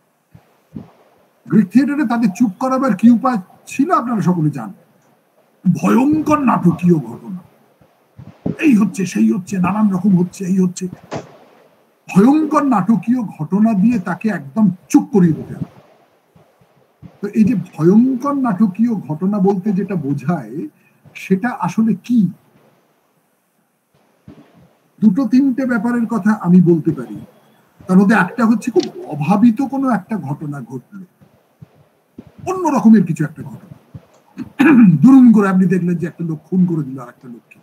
Speaker 3: গ্রিক থিয়েটারে তাদের চুপ করাবার কি উপায় ছিল আপনারা সকলে জানেন। ভয়ঙ্কর নাটকীয় ঘটনা, এই হচ্ছে সেই হচ্ছে, নানান রকম হচ্ছে, এই হচ্ছে, ভয়ঙ্কর নাটকীয় ঘটনা দিয়ে তাকে একদম চুপ করিয়ে দিতে হবে। তো এই যে ভয়ঙ্কর নাটকীয় ঘটনা বলতে যেটা বোঝায় সেটা আসলে কি? দুটো তিনটে ব্যাপারের কথা আমি বলতে পারি। তার মধ্যে একটা হচ্ছে খুব অভাবিত কোনো একটা ঘটনা ঘটলো, অন্য রকমের কিছু একটা ঘটনা, দুরুম করে আপনি দেখলেন যে একটা লোক খুন করে দিল আর একটা লোককে।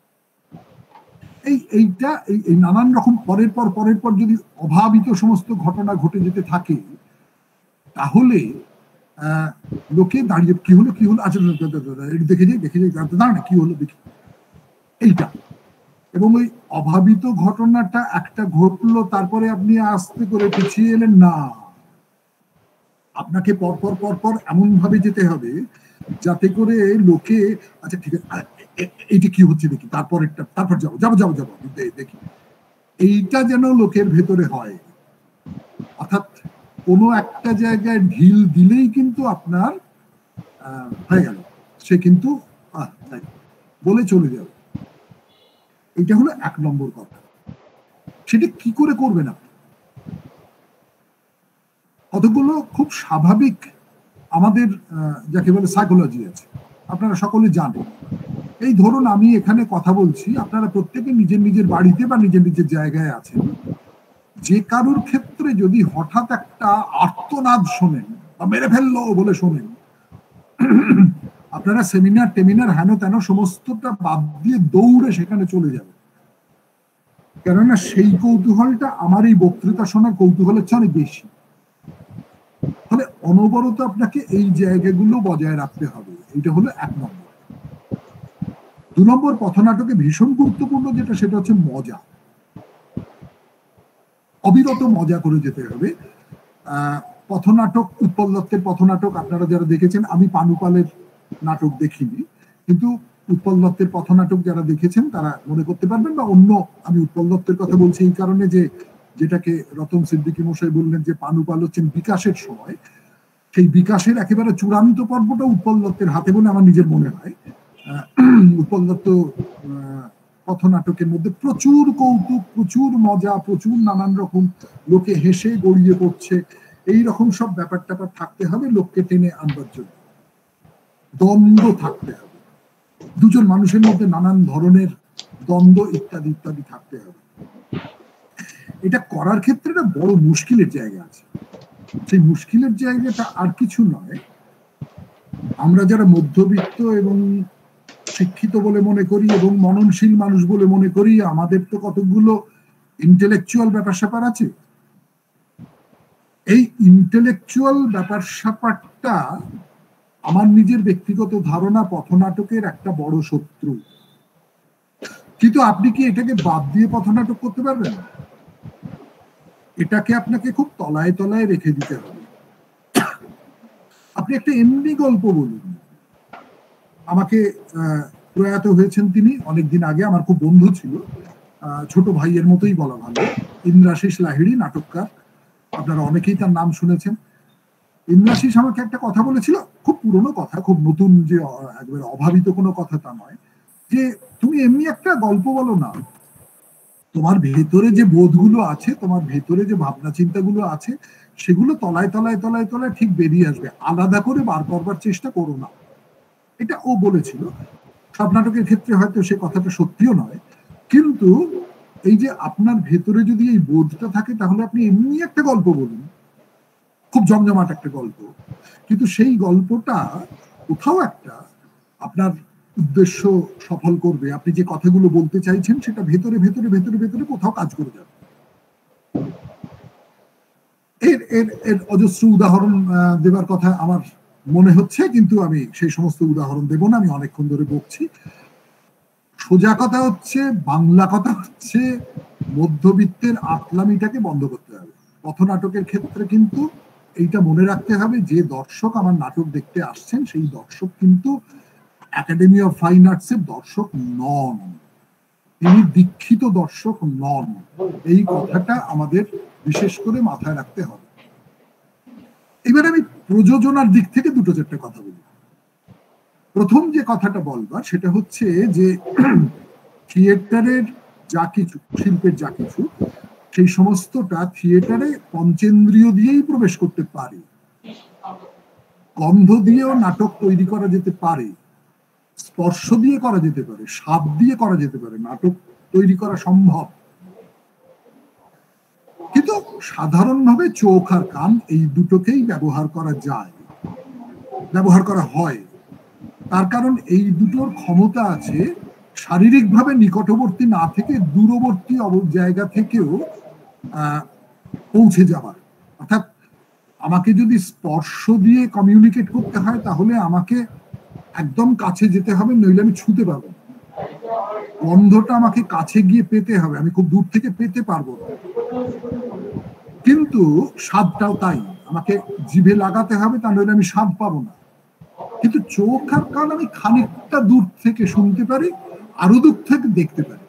Speaker 3: এই এইটা এই নানান রকম পরের পর পরের পর যদি অভাবিত সমস্ত ঘটনা ঘটে যেতে থাকে তাহলে আহ লোকে দাঁড়িয়ে কি হলো কি হলো, আচ্ছা দেখে যাই দেখে যাই দাঁড়া কি হলো দেখি, এইটা। এবং ওই অভাবিত ঘটনাটা একটা ঘটলো, তারপরে আপনি আস্তে করে পিছিয়ে এলেন না, আপনাকে পরপর পরপর এমন ভাবে যেতে হবে যাতে করে লোকে আচ্ছা ঠিক আছে এইটা কি হচ্ছে দেখি, তারপর একটা তারপর যাবো যাবো যাবো যাবো দেখি, এইটা যেন লোকের ভেতরে হয়। অর্থাৎ কোনো একটা জায়গায় ঢিল দিলেই কিন্তু আপনার আহ হয়ে গেল, সে কিন্তু বলে চলে যাবে। এটা হলো এক নম্বর কথা। সেটা কি করে করবেন আপনি? কতগুলো খুব স্বাভাবিক আমাদের যাকে বলে সাইকোলজি আছে, আপনারা সকলে জানেন। এই ধরুন আমি এখানে কথা বলছি, আপনারা প্রত্যেকে নিজের নিজের বাড়িতে বা নিজের নিজের জায়গায় আছেন, যে কারোর ক্ষেত্রে যদি হঠাৎ একটা আর্তনাদ শোনেন বা মেরে ফেললো বলে শোনেন, আপনারা সেমিনার টেমিনার হেন তেন সমস্তটা বাদ দিয়ে দৌড়ে সেখানে চলে যাবে, কেননা সেই কৌতূহলটা আমার এই বক্তৃতা শোনার কৌতূহলের চেয়ে অনেক বেশি। ফলে অনবরত আপনাকে এই জায়গাগুলো বজায় রাখতে হবে। এইটা হলো এক নম্বর। দু নম্বর, পথনাটকে ভীষণ গুরুত্বপূর্ণ যেটা সেটা হচ্ছে মজা, অবিরত মজা করে যেতে হবে। আহ পথনাটক, উৎপল দত্তের পথনাটক আপনারা যারা দেখেছেন, আমি পানুপালের নাটক দেখিনি, কিন্তু উৎপল দত্তের পথনাটক যারা দেখেছেন তারা মনে করতে পারবেন। বা অন্য, আমি উৎপল দত্তের কথা বলছি এই কারণে যে যেটাকে রতন সিদ্দিকী মশাই বললেন যে পানুপাল হচ্ছেন বিকাশের সময়, সেই বিকাশের একেবারে চূড়ান্ত পর্বটা উৎপল দত্তের হাতে বলে আমার নিজের মনে হয়। উৎপল দত্ত পথনাটকের মধ্যে প্রচুর কৌতুক, প্রচুর মজা, প্রচুর নানান রকম লোকে হেসে গড়িয়ে পড়ছে, এই রকম সব ব্যাপার ট্যাপার থাকতে হবে লোককে টেনে আনবার জন্য, দ্বন্দ্ব থাকতে হবে। দুজন মানুষের মধ্যে নানান ধরনের দ্বন্দ্ব ইত্যাদি ইত্যাদি থাকতে হবে। এটা করার ক্ষেত্রে একটা বড় মুশকিলের জায়গা আছে। সেই মুশকিলের জায়গাটা আর কিছু নয়, আমরা যারা মধ্যবিত্ত এবং শিক্ষিত বলে মনে করি এবং মননশীল মানুষ বলে মনে করি, আমাদের তো কতগুলো ইন্টেলেকচুয়াল ব্যাপার স্যাপার আছে। এই ইন্টেলেকচুয়াল ব্যাপার স্যাপারটা আমার নিজের ব্যক্তিগত ধারণা পথনাটকের একটা বড় শত্রু। কিন্তু আপনি কি এটাকে বাদ দিয়ে পথনাটক করতে পারবেন? এটাকে আপনাকে খুব তলায় তলায় রেখে দিতে হবে। আপনি একটা এমনি গল্প বলুন। আমাকে প্রয়াত হয়েছেন তিনি অনেকদিন আগে, আমার খুব বন্ধু ছিল, ছোট ভাইয়ের মতোই বলা ভালো, ইন্দ্রাশিস লাহিড়ী, নাটককার। আপনারা অনেকেই তার নাম শুনেছেন। ইন্দ্রাশিস আমাকে একটা কথা বলেছিল, খুব পুরনো কথা, খুব নতুন যে একবারে অভাবিত কোনো কথা তা নয়, যে তুমি এমনি একটা গল্প বলো না, তোমার ভেতরে যে বোধগুলো আছে, তোমার ভেতরে যে ভাবনা চিন্তাগুলো আছে, সেগুলো তলায় তলায় তলায় তলায় ঠিক বেরিয়ে আসবে, আলাদা করে বার করবার চেষ্টা করো না। এটা ও বলেছিল। সব নাটকের ক্ষেত্রে হয়তো সে কথাটা সত্যিও নয়, কিন্তু এই যে আপনার ভেতরে যদি এই বোধটা থাকে, তাহলে আপনি এমনি একটা গল্প বলুন, খুব জমজমাট একটা গল্প, কিন্তু সেই গল্পটা কোথাও একটা আপনার উদ্দেশ্য সফল করবে। আপনি যে কথাগুলো বলতে চাইছেন সেটা ভেতরে ভেতরে ভেতরে ভেতরে কোথাও কাজ করে যাবে। এর এর এর অজস্র উদাহরণ দেবার কথা আমার মনে হচ্ছে, কিন্তু আমি সেই সমস্ত উদাহরণ দেব না, আমি অনেকক্ষণ ধরে বকছি। সোজা কথা হচ্ছে, বাংলা কথা হচ্ছে, মধ্যবিত্তের আতলামিটাকে বন্ধ করতে হবে পথনাটকের ক্ষেত্রে। কিন্তু এইটা মনে রাখতে হবে, যে দর্শক আমার নাটক দেখতে আসছেন সেই দর্শক কিন্তু একাডেমি অফ ফাইন আর্টসের দর্শক নন, তিনি দীক্ষিত দর্শক নন। এই কথাটা আমাদের বিশেষ করে মাথায় রাখতে হবে। এবার আমি প্রযোজনার দিক থেকে দুটো চারটে কথা বলি। প্রথম যে কথাটা বলবার সেটা হচ্ছে যে থিয়েটারের যা কিছু, শিল্পের যা কিছু, সেই সমস্তটা থিয়েটারে পঞ্চেন্দ্রিয় দিয়েই প্রবেশ করতে পারে। গন্ধ দিয়েও নাটক তৈরি করা যেতে পারে, স্পর্শ দিয়ে করা যেতে পারে, স্বাদ দিয়ে করা যেতে পারে, নাটক তৈরি করা সম্ভব। কিন্তু সাধারণভাবে চোখ আর কান এই দুটোকেই ব্যবহার করা যায়, ব্যবহার করা হয়। তার কারণ এই দুটোর ক্ষমতা আছে শারীরিকভাবে নিকটবর্তী না থেকে দূরবর্তী জায়গা থেকেও পৌঁছে যাওয়ার। অর্থাৎ আমাকে যদি স্পর্শ দিয়ে কমিউনিকেট করতে হয়, তাহলে আমাকে একদম কাছে যেতে হবে, নইলে আমি ছুঁতে পারবো না। গন্ধটা আমাকে কাছে গিয়ে পেতে হবে, আমি খুব দূর থেকে পেতে পারবো না। কিন্তু স্বাদটাও তাই, আমাকে জিভে লাগাতে হবে, তা নইলে আমি স্বাদ পাবো না। কিন্তু চোখ আর কান আমি খানিকটা দূর থেকে শুনতে পারি, আরো দূর থেকে দেখতে পারি।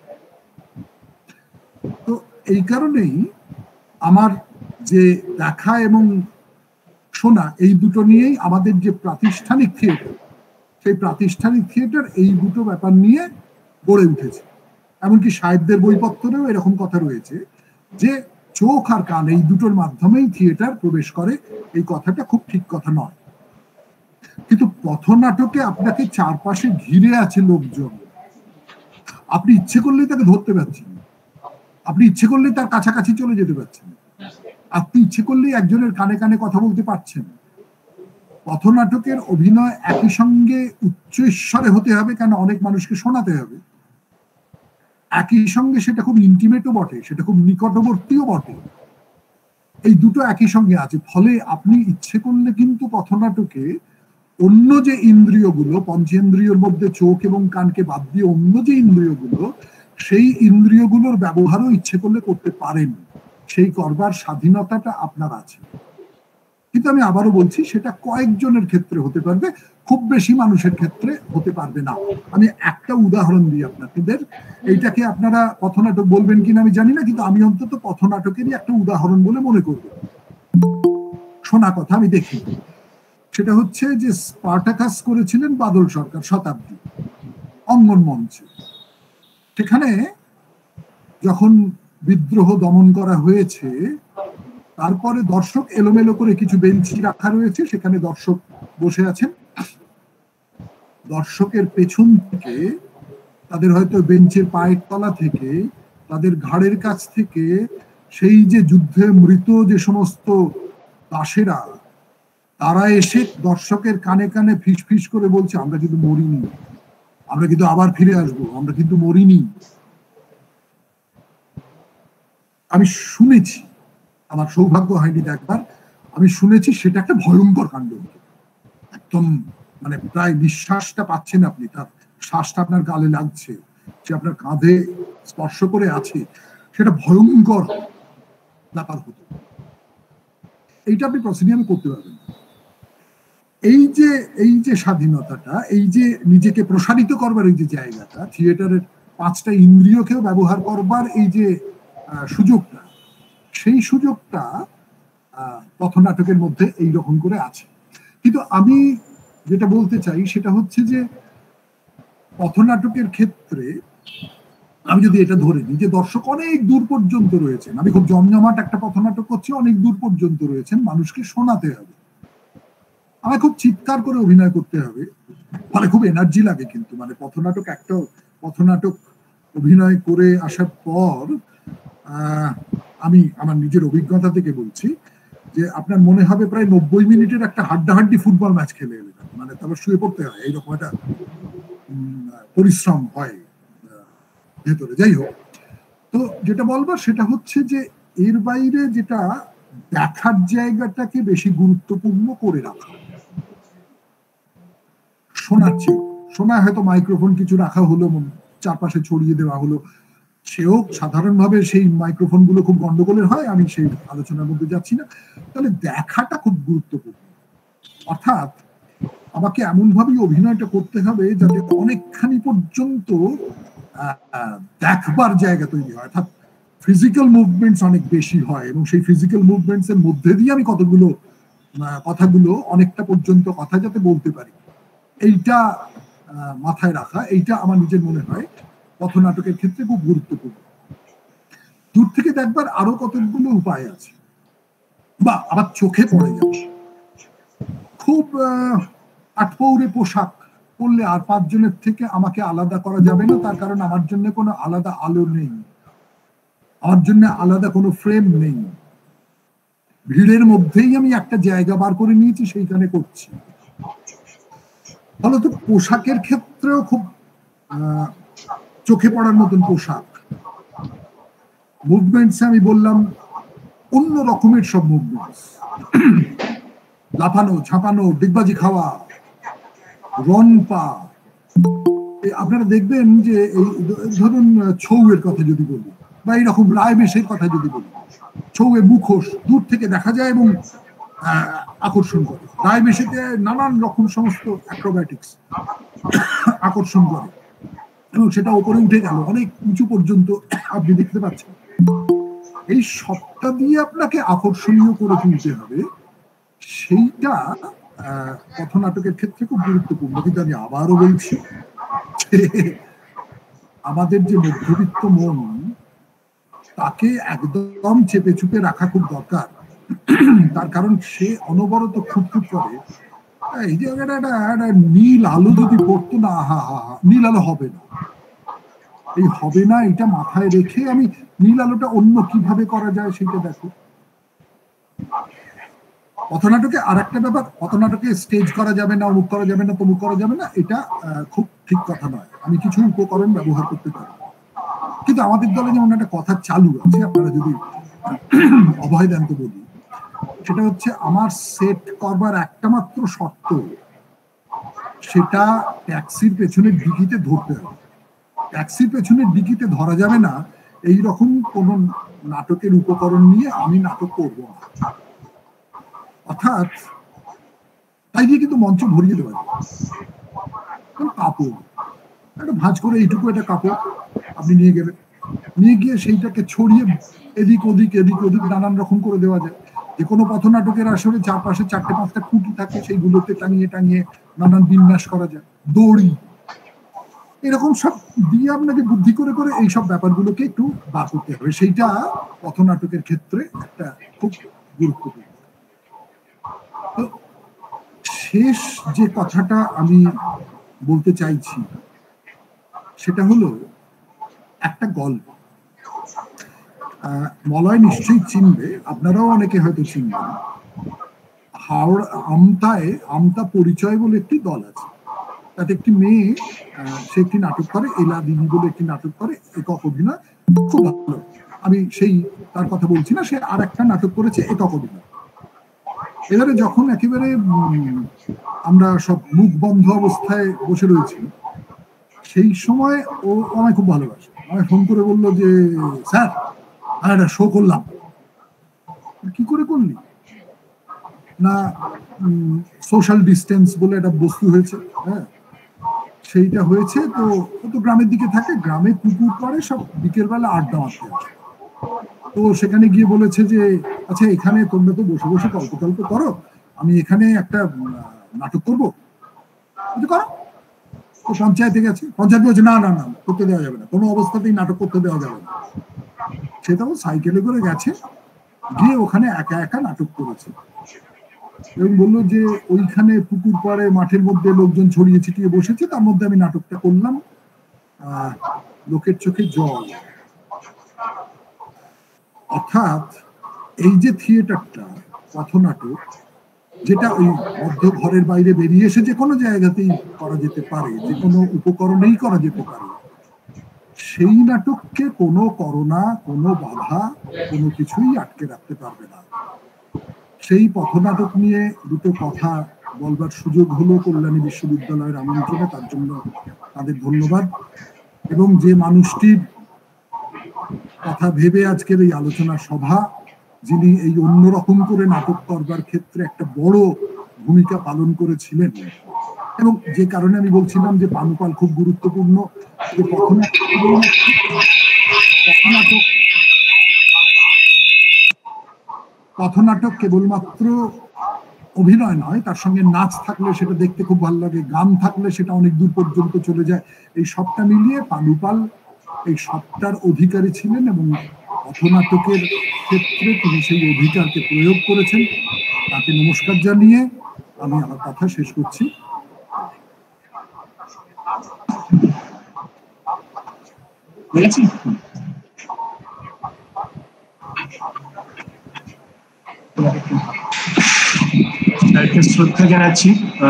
Speaker 3: তো এই কারণেই আমার যে দেখা এবং শোনা, এই দুটো নিয়েই আমাদের যে প্রাতিষ্ঠানিক থিয়েটার, সেই প্রাতিষ্ঠানিক থিয়েটার এই দুটো ব্যাপার নিয়ে গড়ে উঠেছে। এমনকি সাহিত্যের বইপত্রেও এরকম কথা রয়েছে যে চোখ আর কান এই দুটোর মাধ্যমেই থিয়েটার প্রবেশ করে। এই কথাটা খুব ঠিক কথা নয়। কিন্তু পথনাটকে আপনাকে চারপাশে ঘিরে আছে লোকজন, আপনি ইচ্ছে করলেই তাকে ধরতে পারছেন, আপনি ইচ্ছে করলেই তার কাছাকাছি চলে যেতে পারছেন, আপনি ইচ্ছে করলেই একজনের কানে কানে কথা বলতে পারছেন। পথনাটকের অভিনয় একই সঙ্গে উচ্চ ঈশ্বরে হতে হবে, কেন অনেক মানুষকে শোনাতে হবে। একই সঙ্গে সেটা খুব ইন্টিমেটও বটে, সেটা খুব নিকটবর্তীও বটে। এই দুটো একই সঙ্গে আছে। ফলে আপনি ইচ্ছে করলে কিন্তু পথনাটকে অন্য যে ইন্দ্রিয়গুলো, পঞ্চেন্দ্রিয়র মধ্যে চোখ এবং কানকে বাদ দিয়ে অন্য যে ইন্দ্রিয়গুলো, সেই ইন্দ্রিয়গুলোর ব্যবহারও ইচ্ছে করলে করতে পারেন। সেই করবার স্বাধীনতাটা আপনার আছে। কিন্তু আমি আবারও বলছি, সেটা কয়েকজনের ক্ষেত্রে হতে পারবে, খুব বেশি মানুষের ক্ষেত্রে হতে পারবে না। আমি একটা উদাহরণ দিই আপনাদের। এইটাকে আপনারা পথনাটক বলবেন কিনা আমি জানি না, কিন্তু আমি অন্তত পথনাটকেরই একটা উদাহরণ বলে মনে করব। শোনা কথা আমি দেখি। সেটা হচ্ছে যে স্পার্টাকাস করেছিলেন বাদল সরকার শতাব্দী অঙ্গন মঞ্চে। সেখানে যখন বিদ্রোহ দমন করা হয়েছে, তারপরে দর্শক এলোমেলো করে কিছু বেঞ্চি রাখা রয়েছে, সেখানে দর্শক বসে আছেন। দর্শকের পেছন থেকে, তাদের হয়তো বেঞ্চের পায়ের তলা থেকে, তাদের ঘাড়ের কাছ থেকে সেই যে যুদ্ধে মৃত যে সমস্ত দাসেরা, তারা এসে দর্শকের কানে কানে ফিস ফিস করে বলছে আমরা কিন্তু মরিনি, আমরা কিন্তু আবার ফিরে আসবো, আমরা কিন্তু মরিনি। আমি শুনেছি, আমার সৌভাগ্য হয়নি দেখবার, আমি শুনেছি সেটা একটা ভয়ঙ্কর কাণ্ড, একদম মানে প্রায় নিঃশ্বাসটা পাচ্ছেন আপনি, তার শ্বাসটা আপনার গালে লাগছে, সে আপনার কাঁধে স্পর্শ করে আছে, সেটা ভয়ঙ্কর ব্যাপার হতো। এইটা আপনি প্রসিডিয়ামে করতে পারবেন। এই যে এই যে স্বাধীনতাটা, এই যে নিজেকে প্রসারিত করবার এই যে জায়গাটা, থিয়েটারের পাঁচটা ইন্দ্রিয়কেও ব্যবহার করবার এই যে সুযোগটা, সেই সুযোগটা পথনাটকের মধ্যে এই রকম করে আছে। কিন্তু আমি যেটা বলতে চাই সেটা হচ্ছে যে পথনাটকের ক্ষেত্রে আমি যদি এটা ধরে নিই যে দর্শক অনেক দূর পর্যন্ত রয়েছেন, আমি খুব জমজমাট একটা পথনাটক করছি, অনেক দূর পর্যন্ত রয়েছেন, মানুষকে শোনাতে হবে, আমার খুব চিৎকার করে অভিনয় করতে হবে, মানে খুব এনার্জি লাগে। কিন্তু মানে পথনাটক একটা পথনাটক অভিনয় করে আসার পর আহ আমি আমার নিজের অভিজ্ঞতা থেকে বলছি যে আপনার মনে হবে প্রায় নব্বই মিনিটের একটা হাড্ডাহাড্ডি ফুটবল ম্যাচ খেলে এলেন, মানে তারপর শুয়ে পড়তে হয়, এইরকম একটা পরিশ্রম হয় ভেতরে। যাই হোক, তো যেটা বলবার সেটা হচ্ছে যে এর বাইরে যেটা দেখার জায়গাটাকে বেশি গুরুত্বপূর্ণ করে রাখা, শোনাচ্ছে, শোনায় হয়তো মাইক্রোফোন কিছু রাখা হলো, চারপাশে ছড়িয়ে দেওয়া হলো, সেও সাধারণভাবে সেই মাইক্রোফোন গুলো খুব গন্ডগোলের হয়, আমি সেই আলোচনার মধ্যে যাচ্ছি না। তাহলে দেখাটা খুব গুরুত্বপূর্ণ, অর্থাৎ আমাকে এমন ভাবেই অভিনয়টা করতে হবে যাতে অনেকখানি পর্যন্ত দেখবার জায়গা তৈরি হয়, অর্থাৎ ফিজিক্যাল মুভমেন্টস অনেক বেশি হয়, এবং সেই ফিজিক্যাল মুভমেন্টস এর মধ্যে দিয়ে আমি কতগুলো কথাগুলো অনেকটা পর্যন্ত কথা যাতে বলতে পারি, এইটা মাথায় রাখা, এইটা আমার নিজের মনে হয় পথনাটকের ক্ষেত্রে খুব গুরুত্বপূর্ণ। দূর থেকে দেখবার আরো কতগুলো উপায় আছে, বা আবার চোখে পড়ে যাবে। খুব আটপৌরে পোশাক পরলে আর পাঁচজনের থেকে আমাকে আলাদা করা যাবে না, তার কারণ আমার জন্য কোনো আলাদা আলো নেই, আমার জন্য আলাদা কোনো ফ্রেম নেই, ভিড়ের মধ্যেই আমি একটা জায়গা বার করে নিয়েছি, সেইখানে করছি। ফলত পোশাকের ক্ষেত্রেও খুব আহ চোখে পড়ার মতন পোশাক, মুভমেন্টস আমি বললাম অন্য রকমের সব মুভমেন্টস, লাফানো, ঝাঁপানো, ডিগবাজি খাওয়া, রন পা। আপনারা দেখবেন যে এই ধরুন ছৌয়ের কথা যদি বলি, বা এইরকম রায় বেশের কথা যদি বলি, ছৌয়ে মুখোশ দূর থেকে দেখা যায় এবং আকর্ষণ করে, রায় বেশেতে নানান রকম সমস্ত অ্যাক্রোব্যাটিক্স আকর্ষণ করে, এবং সেটা উপরে উঠে গেল অনেক উঁচু পর্যন্ত আপনি দেখতে পাচ্ছেন। এই সবটা দিয়ে আপনাকে আকর্ষণীয় করে তুলতে হবে, সেইটা পথনাটকের ক্ষেত্রে খুব গুরুত্বপূর্ণ। কিন্তু আমি আবারও বলছি, আমাদের যে মধ্যবিত্ত মন, তাকে একদম চেপে চুপে রাখা খুব দরকার। তার কারণ সে অনবরত খুঁতখুত করে, এই জায়গাটা একটা নীল আলো যদি পড়তো না, হা হা হা, নীল আলো হবে না, এই হবে না, এটা মাথায় রেখে আমি নীল আলোটা অন্য কিভাবে করা যায় সেটা দেখো। পথনাটকে আর একটা ব্যাপার, পথনাটকে স্টেজ করা যাবে না, অমুক করা যাবে না, তমুক করা যাবে না, এটা খুব ঠিক কথা নয়। আমি কিছু উপকরণ ব্যবহার করতে পারি, কিন্তু আমাদের দলে যেমন একটা কথা চালু আছে, আপনারা যদি অভয় দেন তো বলি, সেটা হচ্ছে আমার সেট করবার একটা মাত্র শর্ত, সেটা ট্যাক্সির পেছনের ডিকিতে ধরতে হবে। ট্যাক্সির পেছনের ডিকিতে ধরা যাবে না এই রকম কোন নাটকের উপকরণ নিয়ে আমি নাটক করব না, অর্থাৎ তাই দিয়ে কিন্তু মঞ্চ ভরিয়ে দেওয়া যায়। কাপড় একটা ভাঁজ করে এইটুকু একটা কাপড় আপনি নিয়ে গেলেন, নিয়ে গিয়ে সেইটাকে ছড়িয়ে এদিক ওদিক এদিক ওদিক নানান রকম করে দেওয়া যায়। যে কোনো পথনাটকের আসলে চারপাশে চারটে পাঁচটা খুঁটি থাকে, সেইগুলোতে টাঙিয়ে টাঙিয়ে নানান বিন্যাস করা যায়, দড়ি, এরকম সব দিয়ে আপনাকে বুদ্ধি করে করে এইসব ব্যাপারগুলোকে একটু বার করতে হবে। সেইটা পথনাটকের ক্ষেত্রে একটা খুব গুরুত্বপূর্ণ। তো শেষ যে কথাটা আমি বলতে চাইছি সেটা হলো একটা গল্প। মলয় নিশ্চয়ই চিনবে, আপনারাও অনেকে হয়তো চিনবেন। হাওড়া আমতায় আমতা পরিচয় বলে একটি দল আছে, তাতে একটি মেয়ে সে একটি নাটক করে, এলা দিদি বলে একটি নাটক করে, একক অভিনয়, খুব ভালো। আমি সেই তার কথা বলছি না, সে আর একটা নাটক করেছে একক অভিনয়। এবারে যখন একেবারে আমরা সব মুখ বন্ধ অবস্থায় বসে রয়েছি, সেই সময় ও আমায় খুব ভালোবাসে, আমায় ফোন করে বললো যে স্যার আমি একটা শো করলাম। কি করে করলি? না সোশ্যাল ডিস্টেন্স বলে একটা বস্তু হয়েছে, হ্যাঁ সেইটা হয়েছে। তো ও তো গ্রামের দিকে থাকে, গ্রামে পুকুর পরে সব বিকেল বেলা আড্ডা মারতে আসে। তো সেখানে গিয়ে বলেছে যে আচ্ছা এখানে তোমরা তো বসে বসে গল্প টল্প করো, আমি এখানে একটা নাটক করবো, করো। তো পঞ্চায়েতে গেছে, পঞ্চায়েত বলছে না না না করতে দেওয়া যাবে না, কোনো অবস্থাতেই নাটক করতে দেওয়া যাবে না। সেটাও সাইকেলে করে গেছে, গিয়ে ওখানে একা একা নাটক করেছে এবং বললো যে ওইখানে পুকুর পাড়ে মাঠের মধ্যে লোকজন ছড়িয়ে ছিটিয়ে বসেছে, তার মধ্যে আমি নাটকটা করলাম আহ লোকের চোখে জল। অর্থাৎ এই যে থিয়েটারটা, পথনাটক, যেটা ওই মধ্য ঘরের বাইরে বেরিয়ে এসে যে কোনো জায়গাতেই করা যেতে পারে, যে কোনো উপকরণেই করা যেতে পারে, সেই নাটককে কোনো করোনা, কোনো বাধা, কোনো কিছুই আটকে রাখতে পারবে না। সেই পথনাটক নিয়ে দুটো কথা বলবার সুযোগ হলো কল্যাণী বিশ্ববিদ্যালয়ের আমন্ত্রণে, তার জন্য তাদের ধন্যবাদ। এবং যে মানুষটির কথা ভেবে আজকের এই আলোচনা সভা, যিনি এই অন্যরকম করে নাটক করবার ক্ষেত্রে একটা বড় ভূমিকা পালন করেছিলেন, এবং যে কারণে আমি বলছিলাম যে পানুপাল খুব গুরুত্বপূর্ণ, যে পথনাটক পথনাটক পথনাটক কেবলমাত্র অভিনয় নয়, তার সঙ্গে নাচ থাকলে সেটা দেখতে খুব ভালো লাগে, গান থাকলে সেটা অনেক দূর পর্যন্ত চলে যায়। এই সবটা মিলিয়ে পানুপাল এই সবটার অধিকারী ছিলেন এবং পথনাটকের ক্ষেত্রে তিনি সেই অধিকারকে প্রয়োগ করেছেন। তাকে নমস্কার জানিয়ে আমি আমার কথা শেষ করছি।
Speaker 4: শ্রদ্ধা জানাচ্ছি।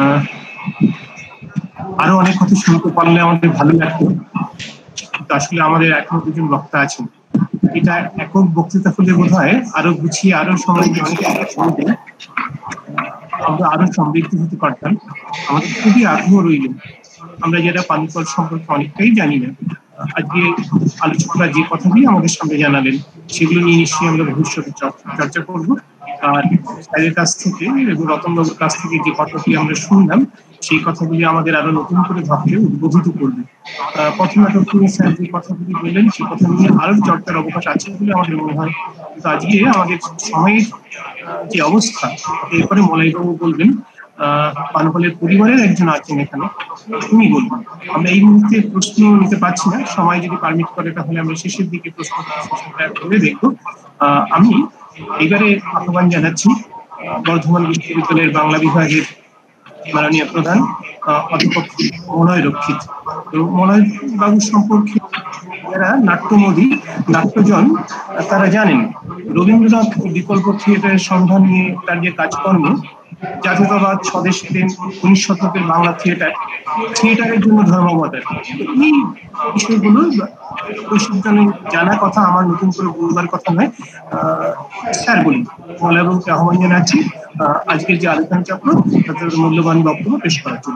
Speaker 4: আরো অনেক কথা শুনতে পারলে আমাদের ভালো লাগতো, আসলে আমাদের এখনো দুজন বক্তা আছেন। এটা একক বক্তৃতা হলে বোধ হয় আরো গুছিয়ে আরো সময় শুনতে আমরা আরো সমৃদ্ধ হতে পারতাম। আমাদের খুবই আগ্রহ রইল, আমরা যেটা পানুপাল সম্পর্কে অনেকটাই জানি না। আজকে আলোচকরা যে কথাগুলি আমাদের সামনে জানালেন সেগুলো নিয়ে নিশ্চয়ই আমরা ভবিষ্যতে চর্চা করব। আর স্যারের কাছ থেকে এবং রতনবাবুর কাছ থেকে যে কথাগুলি আমরা শুনলাম সেই কথাগুলি আমাদের আরো নতুন করে ভাবতে উদ্বোধিত করবে। পথনাটক নিয়ে স্যার যে কথাগুলি বললেন সেই কথা নিয়ে আরো চর্চার অবকাশ আছে বলে আমাদের মনে হয়। কিন্তু আজকে আমাদের সময়ের যে অবস্থা, এরপরে মলয়বাবু বলবেন, আহ পানুপালের পরিবারের একজন আছেন এখানে, উনি বলবেন। আমরা এই মুহূর্তে প্রশ্ন নিতে পারছি না, সময় যদি পারমিট করে তাহলে আমরা শেষের দিকে প্রশ্ন করে দেখবো। আহ আমি এবারে আহ্বান জানাচ্ছি বর্ধমান বিশ্ববিদ্যালয়ের বাংলা বিভাগের মাননীয় প্রধান অধ্যাপক মলয় রক্ষিত। তো মলয় বাবু সম্পর্কে যারা নাট্যমোদী, নাট্যজন, তারা জানেন রবীন্দ্রনাথ বিকল্প থিয়েটারের সন্ধান নিয়ে তার যে কাজকর্ম, জাতীয়তাবাদ, স্বদেশ প্রেম, উনিশ শতকের বাংলা থিয়েটার, থিয়েটারের জন্য ধর্মবতার, এই বিষয়গুলো প্রশিক্ষণে জানার কথা আমার নতুন করে বলবার কথা নয়। স্যার বলি মলয়বাবুকে আহ্বান জানাচ্ছি আজকের যে আলোচনা চক্র তাদের মূল্যবান বক্তব্য পেশ করার জন্য।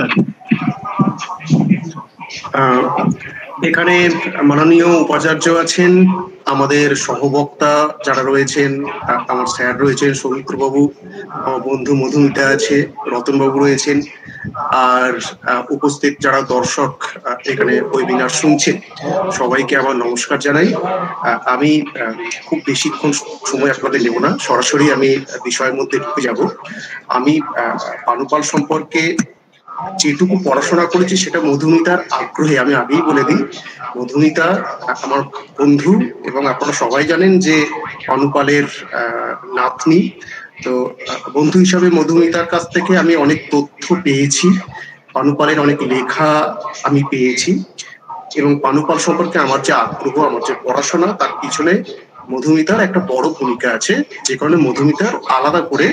Speaker 6: এখানে মাননীয় উপাচার্য আছেন, আমাদের সহবক্তা যারা রয়েছেন, আমার স্যার রয়েছেন সৌমিত্রবাবু, আমার বন্ধু মধুমিতা আছে, রতনবাবু রয়েছেন, আর উপস্থিত যারা দর্শক এখানে ওয়েবিনার শুনছেন সবাইকে আমার নমস্কার জানাই। আমি খুব বেশিক্ষণ সময় আপনাদের নেব না, সরাসরি আমি বিষয়ের মধ্যে ঢুকে যাব। আমি পানুপাল সম্পর্কে যেটুকু পড়াশোনা করেছি সেটা মধুমিতার আগ্রহে, আমি আগেই বলে দিই, মধুমিতা আমার বন্ধু এবং আপনারা সবাই জানেন যে পানুপালের নাতনি। তো বন্ধু হিসাবে মধুমিতার কাছ থেকে আমি অনেক তথ্য পেয়েছি পানুপালের অনেক লেখা আমি পেয়েছি এবং পানুপাল সম্পর্কে আমার যে আগ্রহ, আমার যে পড়াশোনা, তার পিছনে মধুমিতার একটা বড় ভূমিকা আছে, যে কারণে মধুমিতার আলাদা করে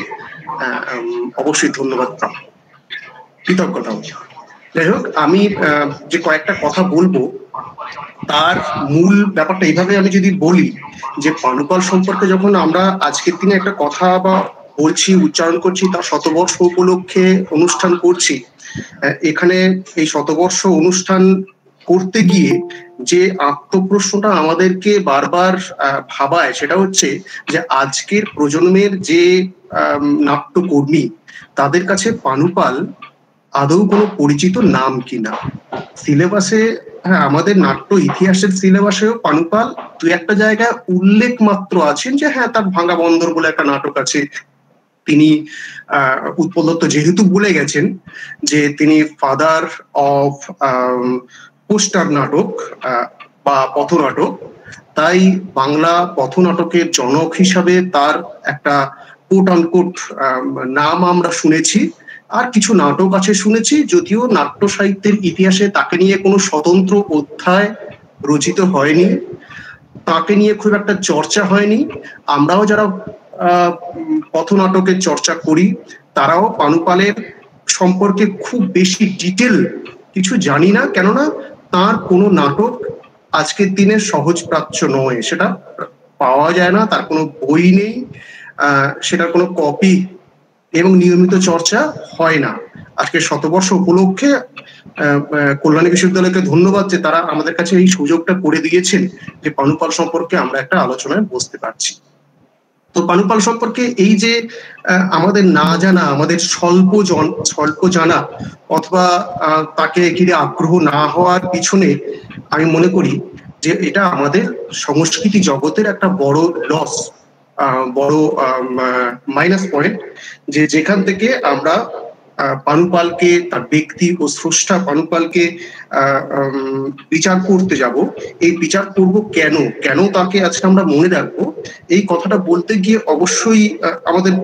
Speaker 6: অবশ্যই ধন্যবাদ প্রাপ্য, কৃতজ্ঞতা। যাই হোক, আমি যে কয়েকটা কথা বলবো তার মূল ব্যাপারটা এইভাবে আমি যদি বলি যে পানুপাল সম্পর্কে যখন আমরা আজকের দিনে একটা কথা বা বলছি, উচ্চারণ করছি, তার শতবর্ষ উপলক্ষে অনুষ্ঠান করছি, এখানে এই শতবর্ষ অনুষ্ঠান করতে গিয়ে যে আত্মপ্রশ্নটা আমাদেরকে বারবার ভাবায় সেটা হচ্ছে যে আজকের প্রজন্মের যে নাট্যকর্মী তাদের কাছে পানুপাল আদৌ কোনো পরিচিত নাম কিনা। সিলেবাসে, হ্যাঁ, আমাদের নাট্য ইতিহাসের সিলেবাসেও পানুপাল দু একটা জায়গায় উল্লেখ মাত্র আছেন যে হ্যাঁ তার ভাঙা বন্দর বলে একটা নাটক আছে। তিনি আহ উৎপল দত্ত যেহেতু বলে গেছেন যে তিনি ফাদার অফ পোস্টার নাটক বা পথনাটক, তাই বাংলা পথনাটকের জনক হিসাবে তার একটা কোট আনকোট নাম আমরা শুনেছি। আর কিছু নাটক আছে শুনেছি, যদিও নাট্য সাহিত্যের ইতিহাসে তাকে নিয়ে কোনো স্বতন্ত্র অধ্যায় রচিত হয়নি, তাকে নিয়ে খুব একটা চর্চা হয়নি। আমরাও যারা আহ পথনাটকের চর্চা করি তারাও পানুপালের সম্পর্কে খুব বেশি ডিটেল কিছু জানি না, কেননা তার কোনো নাটক আজকের দিনে সহজপ্রাচ্য নয়, সেটা পাওয়া যায় না, তার কোনো বই নেই, আহ সেটার কোনো কপি এবং নিয়মিত চর্চা হয় না। আজকে শতবর্ষ উপলক্ষে কল্যাণী বিশ্ববিদ্যালয়কে ধন্যবাদ যে তারা আমাদের কাছে এই সুযোগটা করে দিয়েছেন যে পানুপাল সম্পর্কে আমরা একটা আলোচনায় বসতে পারছি। তো পানুপাল সম্পর্কে এই যে আমাদের না জানা, আমাদের স্বল্প জন স্বল্প জানা অথবা তাকে ঘিরে আগ্রহ না হওয়ার পিছনে আমি মনে করি যে এটা আমাদের সংস্কৃতি জগতের একটা বড় লস, বড় মাইনাস পয়েন্ট, যে যেখান থেকে আমরা পানুপালকে, তার ব্যক্তি ও স্রষ্টা পানুপালকে বিচার করতে যাব। এই বিচার করব কেন কেন তাকে আজকে আমরা মনে রাখবো, এই কথাটা বলতে গিয়ে অবশ্যই আমাদের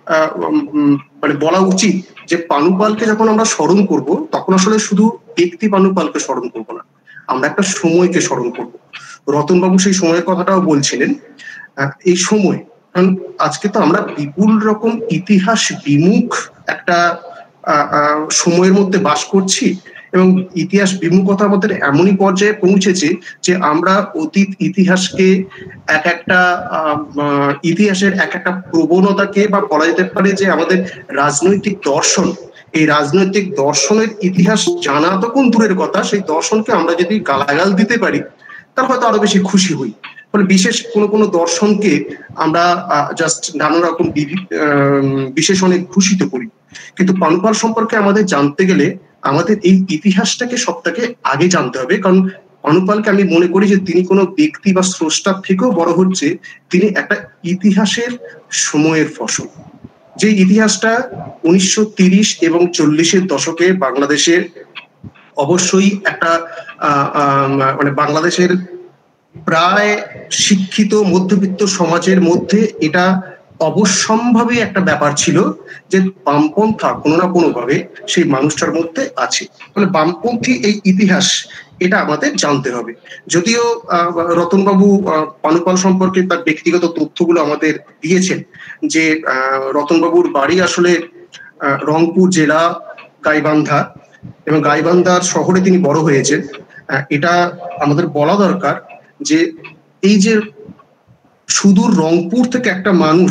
Speaker 6: মানে বলা উচিত যে পানুপালকে যখন আমরা স্মরণ করব তখন আসলে শুধু ব্যক্তি পানুপালকে স্মরণ করব না, আমরা একটা সময়কে স্মরণ করব। রতনবাবু সেই সময়ের কথাটাও বলছিলেন। এই সময়, কারণ আজকে তো আমরা বিপুল রকম ইতিহাস বিমুখ একটা সময়ের মধ্যে বাস করছি এবং ইতিহাস বিমুখতা আমাদের এমনই পর্যায়ে পৌঁছেছে যে আমরা অতীত ইতিহাসকে এক একটা ইতিহাসের এক একটা প্রবণতাকে, বা বলা যেতে পারে যে আমাদের রাজনৈতিক দর্শন, এই রাজনৈতিক দর্শনের ইতিহাস জানা তো কোন দূরের কথা, সেই দর্শনকে আমরা যদি গালাগাল দিতে পারি তার হয়তো আরো বেশি খুশি হই। ফলে বিশেষ কোনো কোনো দর্শনকে আমরা জাস্ট নানা রকম বিশেষণে ভূষিত করি। কিন্তু পানুপাল সম্পর্কে আমাদের জানতে গেলে আমাদের এই ইতিহাসটাকে সবটাকে আগে জানতে হবে, কারণ পানুপালকে আমি মনে করি যে তিনি কোনো ব্যক্তি বা স্রষ্টার থেকেও বড় হচ্ছে, তিনি একটা ইতিহাসের সময়ের ফসল। যে ইতিহাসটা উনিশশো তিরিশ এবং চল্লিশের দশকে বাংলাদেশের অবশ্যই একটা আহ মানে বাংলাদেশের প্রায় শিক্ষিত মধ্যবিত্ত সমাজের মধ্যে এটা অবশ্যম্ভাবী একটা ব্যাপার ছিল যে বামপন্থা কোনো না কোনো ভাবে সেই মানুষটার মধ্যে আছে। মানে বামপন্থী এই ইতিহাস, এটা আমাদের জানতে হবে। যদিও রতনবাবু পানুপাল সম্পর্কে তার ব্যক্তিগত তথ্যগুলো আমাদের দিয়েছেন, যে রতনবাবুর বাড়ি আসলে রংপুর জেলা গাইবান্ধা, এবং গাইবান্ধার শহরে তিনি বড় হয়েছেন। এটা আমাদের বলা দরকার যে এই যে সুদূর রংপুর থেকে একটা মানুষ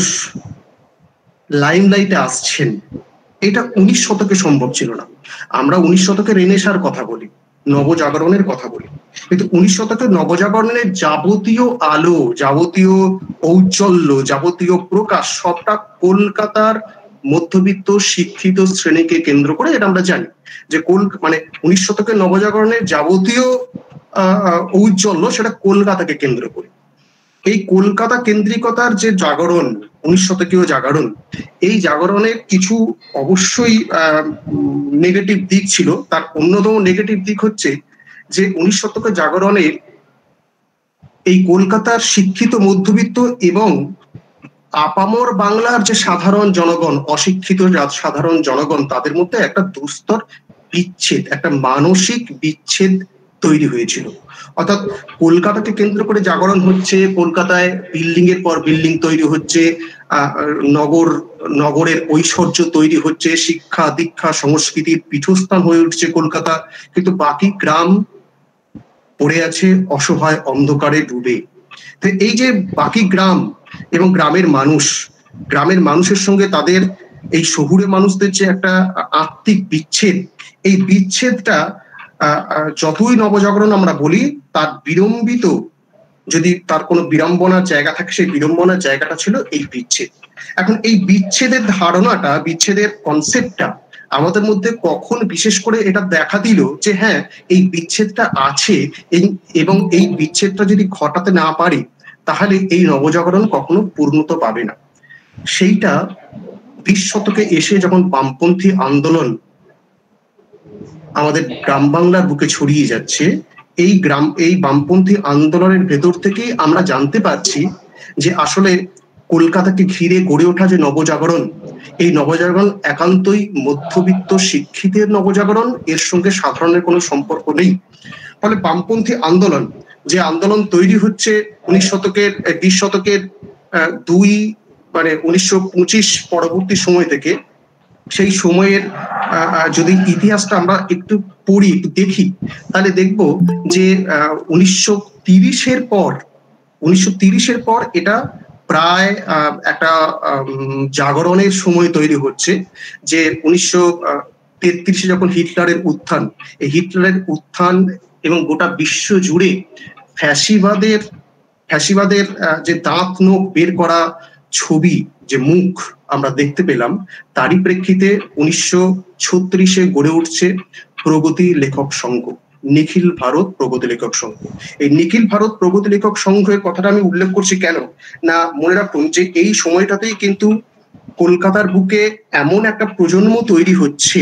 Speaker 6: লাইমলাইটে আসছেন, এটা উনিশ শতকে সম্ভব ছিল না। আমরা উনিশ শতকে রেনেসার কথা বলি, নবজাগরণের কথা বলি, কিন্তু উনিশ শতকের নবজাগরণের যাবতীয় আলো, যাবতীয় ঔজ্জ্বল্য, যাবতীয় প্রকাশ সবটা কলকাতার মধ্যবিত্ত শিক্ষিত শ্রেণীকে কেন্দ্র করে। এটা আমরা জানি যে কোল মানে উনিশ শতকের নবজাগরণের যাবতীয় আহ ঔজ্জ্বল্য সেটা কলকাতাকে কেন্দ্র করে। এই কলকাতা কেন্দ্রিকতার যে জাগরণ, উনিশ শতকীয় জাগরণ, এই জাগরণের কিছু অবশ্যই আহ নেগেটিভ দিক ছিল। তার অন্যতম নেগেটিভ দিক হচ্ছে যে উনিশ শতকের জাগরণের এই কলকাতার শিক্ষিত মধ্যবিত্ত এবং আপামর বাংলার যে সাধারণ জনগণ, অশিক্ষিত সাধারণ জনগণ, তাদের মধ্যে একটা দুস্তর বিচ্ছেদ, একটা মানসিক বিচ্ছেদ তৈরি হয়েছিল। অর্থাৎ কলকাতাকে কেন্দ্র করে জাগরণ হচ্ছে, কলকাতায় বিল্ডিং এর পর বিল্ডিং তৈরি হচ্ছে, নগর নগরের ঐশ্বর্য তৈরি হচ্ছে, শিক্ষা দীক্ষা সংস্কৃতির পীঠস্থান হয়ে উঠছে কলকাতা, কিন্তু বাকি গ্রাম পড়ে আছে অসহায় অন্ধকারে ডুবে। তো এই যে বাকি গ্রাম এবং গ্রামের মানুষ, গ্রামের মানুষের সঙ্গে তাদের এই শহুরে মানুষদের যে একটা আত্মিক বিচ্ছেদ, এই বিচ্ছেদটা যতই নবজাগরণ আমরা বলি, তার বিড়ম্বিত যদি তার কোনো বিড়ম্বনার জায়গা থাকে, সেই বিড়ম্বনার জায়গাটা ছিল এই বিচ্ছেদ। এখন এই বিচ্ছেদের ধারণাটা, বিচ্ছেদের কনসেপ্টটা আমাদের মধ্যে কখন বিশেষ করে এটা দেখা দিল যে হ্যাঁ এই বিচ্ছেদটা আছে, এবং এই বিচ্ছেদটা যদি ঘটাতে না পারি তাহলে এই নবজাগরণ কখনো পূর্ণতা পাবে না। সেইটা বিশ শতকে এসে যখন বামপন্থী আন্দোলন আমাদের গ্রাম বাংলার বুকে ছড়িয়ে যাচ্ছে, এই গ্রাম এই বামপন্থী আন্দোলনের ভেতর থেকেই আমরা জানতে পারছি যে আসলে কলকাতাকে ঘিরে গড়ে ওঠা যে নবজাগরণ, এই নবজাগরণ একান্তই মধ্যবিত্ত শিক্ষিতের নবজাগরণ, এর সঙ্গে সাধারণের কোনো সম্পর্ক নেই। ফলে বামপন্থী আন্দোলন, যে আন্দোলন তৈরি হচ্ছে উনিশ শতকের বিশ শতকের দুই মানে উনিশশো পঁচিশ পরবর্তী সময় থেকে, সেই সময়ের যদি ইতিহাসটা আমরা একটু পড়ি, একটু দেখি, তাহলে দেখব যে উনিশশো তিরিশের পর উনিশশো তিরিশের পর এটা প্রায় একটা জাগরণের সময় তৈরি হচ্ছে। যে উনিশশো তেত্রিশে যখন হিটলারের উত্থান, এই হিটলারের উত্থান এবং গোটা বিশ্ব জুড়ে ফ্যাসিবাদের ফ্যাসিবাদের যে দাঁত নখ বের করা ছবি, যে মুখ আমরা দেখতে পেলাম, তারই প্রেক্ষিতে উনিশশো ছত্রিশে গড়ে উঠছে প্রগতি লেখক সংঘ, নিখিল ভারত প্রগতি লেখক সংঘ। এই নিখিল ভারত প্রগতি লেখক সংঘের কথাটা আমি উল্লেখ করছি কেন না, মনে রাখুন যে এই সময়টাতেই কিন্তু কলকাতার বুকে এমন একটা প্রজন্ম তৈরি হচ্ছে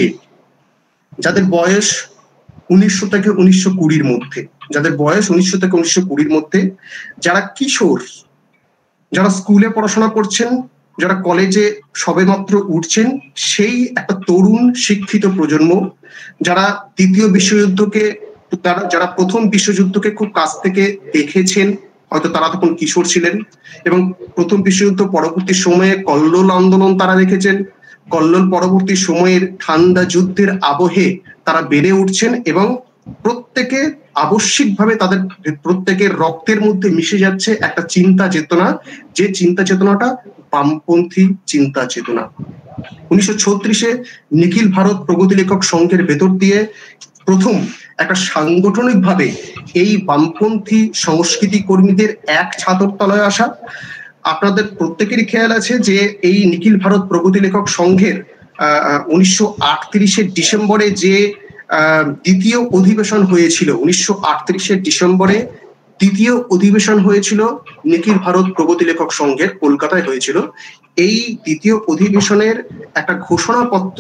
Speaker 6: যাদের বয়স উনিশশো থেকে উনিশশো কুড়ির মধ্যে, যাদের বয়স উনিশশো থেকে উনিশশো কুড়ির মধ্যে, যারা কিশোর, যারা স্কুলে পড়াশোনা করছেন, যারা কলেজে সবেমাত্র উঠছেন, সেই একটা তরুণ শিক্ষিত প্রজন্ম, যারা দ্বিতীয় বিশ্বযুদ্ধকে, তারা যারা প্রথম বিশ্বযুদ্ধকে খুব কাছ থেকে দেখেছেন, হয়তো তারা তখন কিশোর ছিলেন, এবং প্রথম বিশ্বযুদ্ধ পরবর্তী সময়ে কল্লোল আন্দোলন তারা দেখেছেন, কল্লোল পরবর্তী সময়ের ঠান্ডা যুদ্ধের আবহে তারা বেড়ে উঠছেন, এবং প্রত্যেকে আবশ্যিকভাবে তাদের প্রত্যেকের রক্তের মধ্যে মিশে যাচ্ছে একটা চিন্তা চেতনা, যে চিন্তা চেতনাটা বামপন্থী চিন্তা চেতনা। উনিশশো ছত্রিশে নিখিল ভারত প্রগতি লেখক সংঘের ভেতর দিয়ে প্রথম একটা সাংগঠনিক ভাবে এই বামপন্থী সংস্কৃতি কর্মীদের এক ছাতর তলায় আসা। আপনাদের প্রত্যেকেরই খেয়াল আছে যে এই নিখিল ভারত প্রগতি লেখক সংঘের আহ উনিশশো আটত্রিশের ডিসেম্বরে যে দ্বিতীয় অধিবেশন হয়েছিল, উনিশশো আটত্রিশের ডিসেম্বরে দ্বিতীয় অধিবেশন হয়েছিল নিখিল ভারত প্রগতি লেখক সংঘের, কলকাতায় হয়েছিল। এই দ্বিতীয় অধিবেশনের একটা ঘোষণাপত্র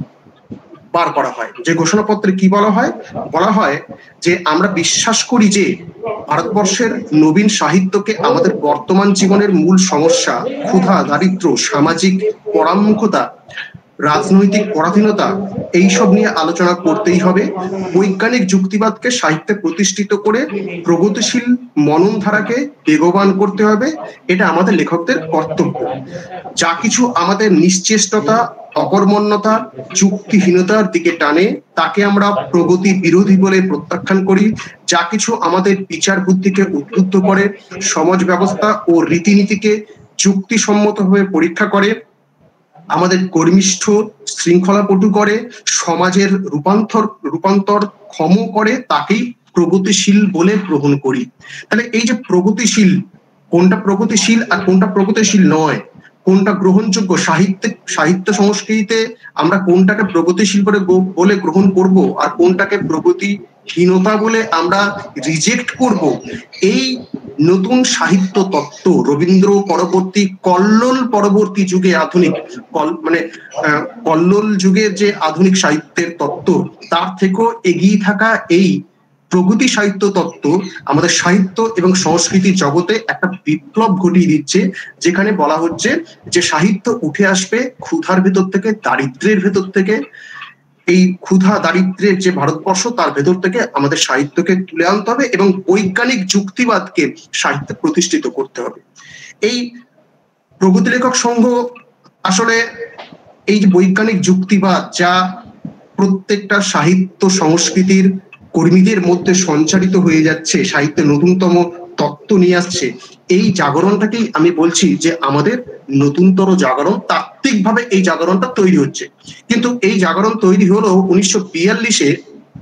Speaker 6: বার করা হয়। যে ঘোষণাপত্রে কি বলা হয়? বলা হয় যে আমরা বিশ্বাস করি যে ভারতবর্ষের নবীন সাহিত্যকে আমাদের বর্তমান জীবনের মূল সমস্যা, ক্ষুধা, দারিদ্র, সামাজিক পরামুখতা, রাজনৈতিক পরাধীনতা, এইসব নিয়ে আলোচনা করতেই হবে। বৈজ্ঞানিক যুক্তিবাদকে সাহিত্যে প্রতিষ্ঠিত করে প্রগতিশীল মননধারাকে বেগবান করতে হবে, এটা আমাদের লেখকদের কর্তব্য। যা কিছু আমাদের নিশ্চেষ্টতা, অকর্মণ্যতা, যুক্তিহীনতার দিকে টানে তাকে আমরা প্রগতি বিরোধী বলে প্রত্যাখ্যান করি। যা কিছু আমাদের বিচার বুদ্ধিকে উদ্বুদ্ধ করে, সমাজ ব্যবস্থা ও রীতিনীতিকে যুক্তিসম্মতভাবে পরীক্ষা করে, আমাদের কর্মিষ্ঠ শৃঙ্খলাপটু করে, সমাজের রূপান্তর রূপান্তর ক্ষম করে, তাকেই প্রগতিশীল বলে গ্রহণ করি। তাহলে এই যে প্রগতিশীল, কোনটা প্রগতিশীল আর কোনটা প্রগতিশীল নয়, কোনটা গ্রহণযোগ্য, সাহিত্য সাহিত্য সংস্কৃতিতে আমরা কোনটাকে প্রগতিশীল বলে বলে গ্রহণ করব আর কোনটাকে প্রগতিহীনতা বলে আমরা রিজেক্ট করব, এই নতুন সাহিত্য তত্ত্ব রবীন্দ্র পরবর্তী কল্লোল পরবর্তী যুগে আধুনিক মানে কল্লোল যুগের যে আধুনিক সাহিত্যের তত্ত্ব, তার থেকেও এগিয়ে থাকা এই প্রগতি সাহিত্য তত্ত্ব আমাদের সাহিত্য এবং সংস্কৃতি জগতে একটা বিপ্লব ঘটিয়ে দিচ্ছে, যেখানে বলা হচ্ছে যে সাহিত্য উঠে আসবে ক্ষুধার ভেতর থেকে, দারিদ্র্যের ভেতর থেকে, এই ক্ষুধা দারিদ্র্যের যে ভারতবর্ষ তার ভেতর থেকে আমাদের সাহিত্যকে তুলে আনতে হবে এবং বৈজ্ঞানিক যুক্তিবাদকে সাহিত্যে প্রতিষ্ঠিত করতে হবে। এই প্রগতি লেখক সংঘ আসলে এই যে বৈজ্ঞানিক যুক্তিবাদ যা প্রত্যেকটা সাহিত্য সংস্কৃতির কর্মীদের মধ্যে সঞ্চারিত হয়ে যাচ্ছে, সাহিত্যে নতুনতম তত্ত্ব নিয়ে আসছে, এই জাগরণটাকেই আমি বলছি যে আমাদের নতুনতর জাগরণ, তাত্ত্বিকভাবে এই জাগরণটা তৈরি হচ্ছে। কিন্তু এই জাগরণ তৈরি হলো উনিশশো বিয়াল্লিশে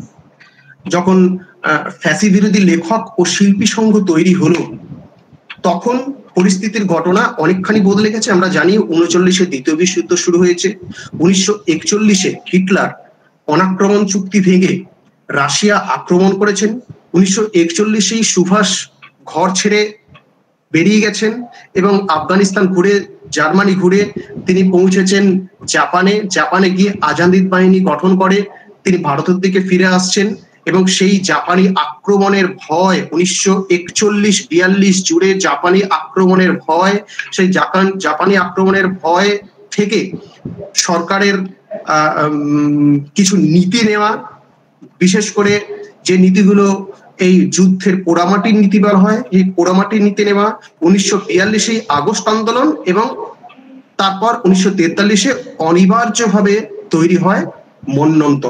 Speaker 6: যখন ফ্যাসি বিরোধী লেখক ও শিল্পী সংঘ তৈরি হলো, তখন পরিস্থিতির ঘটনা অনেকখানি বদলে গেছে। আমরা জানি উনচল্লিশে দ্বিতীয় বিশ্বযুদ্ধ শুরু হয়েছে, উনিশশো একচল্লিশে হিটলার অনাক্রমণ চুক্তি ভেঙে রাশিয়া আক্রমণ করেছেন, উনিশশো একচল্লিশেই সুভাষ ঘর ছেড়ে বেরিয়ে গেছেন এবং আফগানিস্তান ঘুরে জার্মানি ঘুরে তিনি পৌঁছেছেন জাপানে, জাপানে গিয়ে আজাদ বাহিনী গঠন করে তিনি ভারতের দিকে ফিরে আসছেন এবং সেই জাপানি আক্রমণের ভয় উনিশশো একচল্লিশ বিয়াল্লিশ জুড়ে জাপানি আক্রমণের ভয়, সেই জাপানি আক্রমণের ভয় থেকে সরকারের কিছু নীতি নেওয়া, বিশেষ করে যে নীতিগুলো এই যুদ্ধের পোড়ামাটির নীতি বলা হয়, এই পোড়ামাটির নীতি নেওয়া, উনিশশো বিয়াল্লিশে আগস্ট আন্দোলন এবং তারপর উনিশশো তেতাল্লিশে অনিবার্যভাবে তৈরি হয় মন্বন্তর।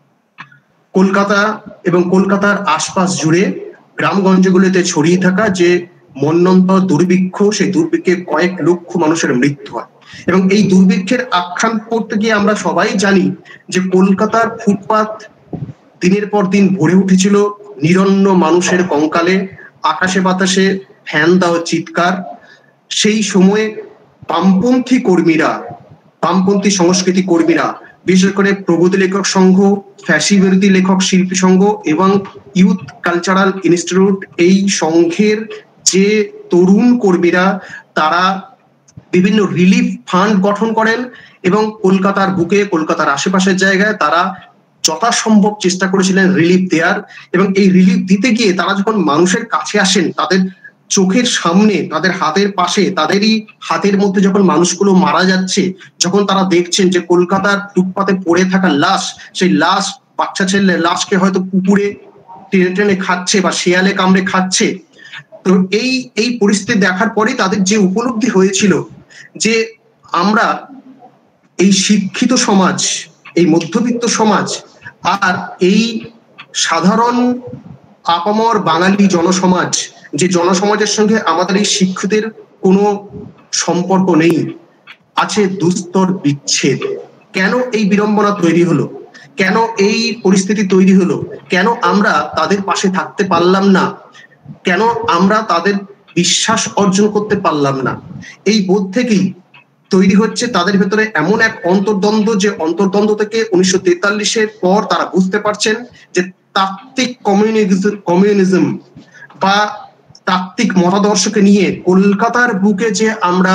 Speaker 6: কলকাতা এবং কলকাতার আশপাশ জুড়ে গ্রামগঞ্জগুলিতে ছড়িয়ে থাকা যে মন্বন্তর দুর্ভিক্ষ, সেই দুর্ভিক্ষে কয়েক লক্ষ মানুষের মৃত্যু হয় এবং এই দুর্ভিক্ষের আখ্যান করতে গিয়ে আমরা সবাই জানি যে কলকাতার ফুটপাত দিনের পর দিন ভরে উঠেছিল নিরন্ন মানুষের কঙ্কালে, আকাশে বাতাসে ফ্যান দেওয়া চিৎকার। সেই সময়ে বামপন্থী কর্মীরা, বামপন্থী সংস্কৃতি কর্মীরা, বিশেষ করে প্রগতি লেখক সংঘ, ফ্যাসি বিরোধী লেখক শিল্পী সংঘ এবং ইউথ কালচারাল ইনস্টিটিউট, এই সংঘের যে তরুণ কর্মীরা তারা বিভিন্ন রিলিফ ফান্ড গঠন করেন এবং কলকাতার বুকে, কলকাতার আশেপাশের জায়গায় তারা যথাসম্ভব চেষ্টা করেছিলেন রিলিফ দেওয়ার এবং এই রিলিফ দিতে গিয়ে তারা যখন মানুষের কাছে আসেন, তাদের চোখের সামনে, তাদের হাতের পাশে, তাদেরই হাতের মধ্যে যখন মানুষগুলো মারা যাচ্ছে, যখন তারা দেখছেন যে কলকাতার ফুটপাতে পড়ে থাকা লাশ, সেই লাশ, বাচ্চা ছেলে লাশকে হয়তো কুকুরে টেনে টেনে খাচ্ছে বা শিয়ালে কামড়ে খাচ্ছে, তো এই এই পরিস্থিতি দেখার পরে তাদের যে উপলব্ধি হয়েছিল যে আমরা এই শিক্ষিত সমাজ, এই মধ্যবিত্ত সমাজ আর এই সাধারণ আপামর বাঙালি জনসমাজ, যে জনসমাজের সঙ্গে আমাদের এই শিক্ষিতের কোনো সম্পর্ক নেই, আছে দুস্তর বিচ্ছেদ। কেন এই বিড়ম্বনা তৈরি হলো, কেন এই পরিস্থিতি তৈরি হলো, কেন আমরা তাদের পাশে থাকতে পারলাম না, কেন আমরা তাদের বিশ্বাস অর্জন করতে পারলাম না, এই বোধ থেকেই তৈরি হচ্ছে তাদের ভেতরে এমন এক অন্তর্দ্বন্দ্ব, যে অন্তর্দ্বন্দ্ব থেকে উনিশশো তেতাল্লিশের পর তারা বুঝতে পারছেন যে তাত্ত্বিক কমিউনিজম কমিউনিজম বা তাত্ত্বিক মতাদর্শকে নিয়ে কলকাতার বুকে যে আমরা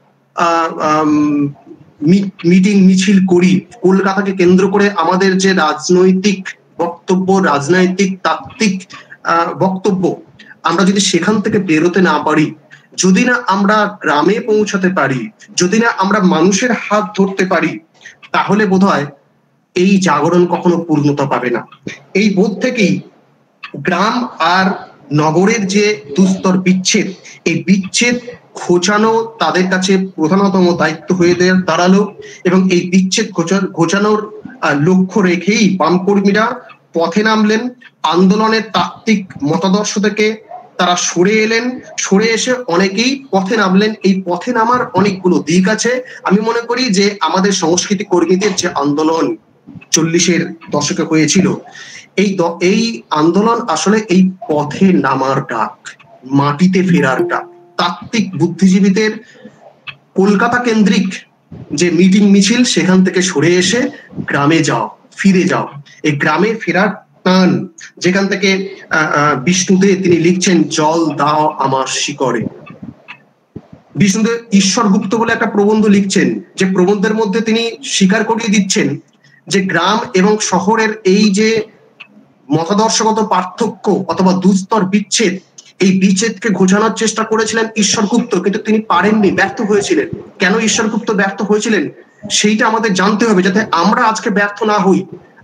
Speaker 6: মিটিং মিছিল করি, কলকাতাকে কেন্দ্র করে আমাদের যে রাজনৈতিক বক্তব্য, রাজনৈতিক তাত্ত্বিক বক্তব্য, আমরা যদি সেখান থেকে বেরোতে না পারি, যদি না আমরা গ্রামে পৌঁছাতে পারি, যদি না আমরা মানুষের হাত ধরতে পারি, তাহলে বোধহয় এই জাগরণ কখনো পূর্ণতা পাবে না। এই বোধ থেকেই গ্রাম আর নগরের যে দুস্তর বিচ্ছেদ, এই বিচ্ছেদ ঘোচানো তাদের কাছে প্রধানতম দায়িত্ব হয়ে দাঁড়ালো এবং এই বিচ্ছেদ ঘোচানোর লক্ষ্য রেখেই বামকর্মীরা পথে নামলেন। আন্দোলনের তাত্ত্বিক মতাদর্শ থেকে তারা সরে এলেন, সরে এসে অনেকেই পথে নামলেন। এই পথে নামার অনেকগুলো দিক আছে। আমি মনে করি যে আমাদের সংস্কৃতি কর্মীদের যে আন্দোলন চল্লিশের দশকে হয়েছিল, এই এই আন্দোলন আসলে এই পথে নামার ডাক, মাটিতে ফেরার ডাক। তাত্ত্বিক বুদ্ধিজীবীদের কলকাতা কেন্দ্রিক যে মিটিং মিছিল, সেখান থেকে সরে এসে গ্রামে যাও, ফিরে যাও। এই গ্রামে ফেরার টান, যেখান থেকে বিষ্ণুদেব তিনি লিখছেন, জল দাও আমার শিকড়ে। বিষ্ণুদেব ঈশ্বরগুপ্ত বলে একটা প্রবন্ধ লিখছেন, যে প্রবন্ধের মধ্যে তিনি স্বীকার করিয়ে দিচ্ছেন যে গ্রাম এবং শহরের এই যে মতাদর্শগত পার্থক্য অথবা দুস্তর বিচ্ছেদ, এই বিচ্ছেদকে ঘোচানোর চেষ্টা করেছিলেন ঈশ্বরগুপ্ত, কিন্তু তিনি পারেননি, ব্যর্থ হয়েছিলেন। কেন ঈশ্বরগুপ্ত ব্যর্থ হয়েছিলেন সেইটা আমাদের জানতে হবে, যাতে আমরা আজকে ব্যর্থ না হই।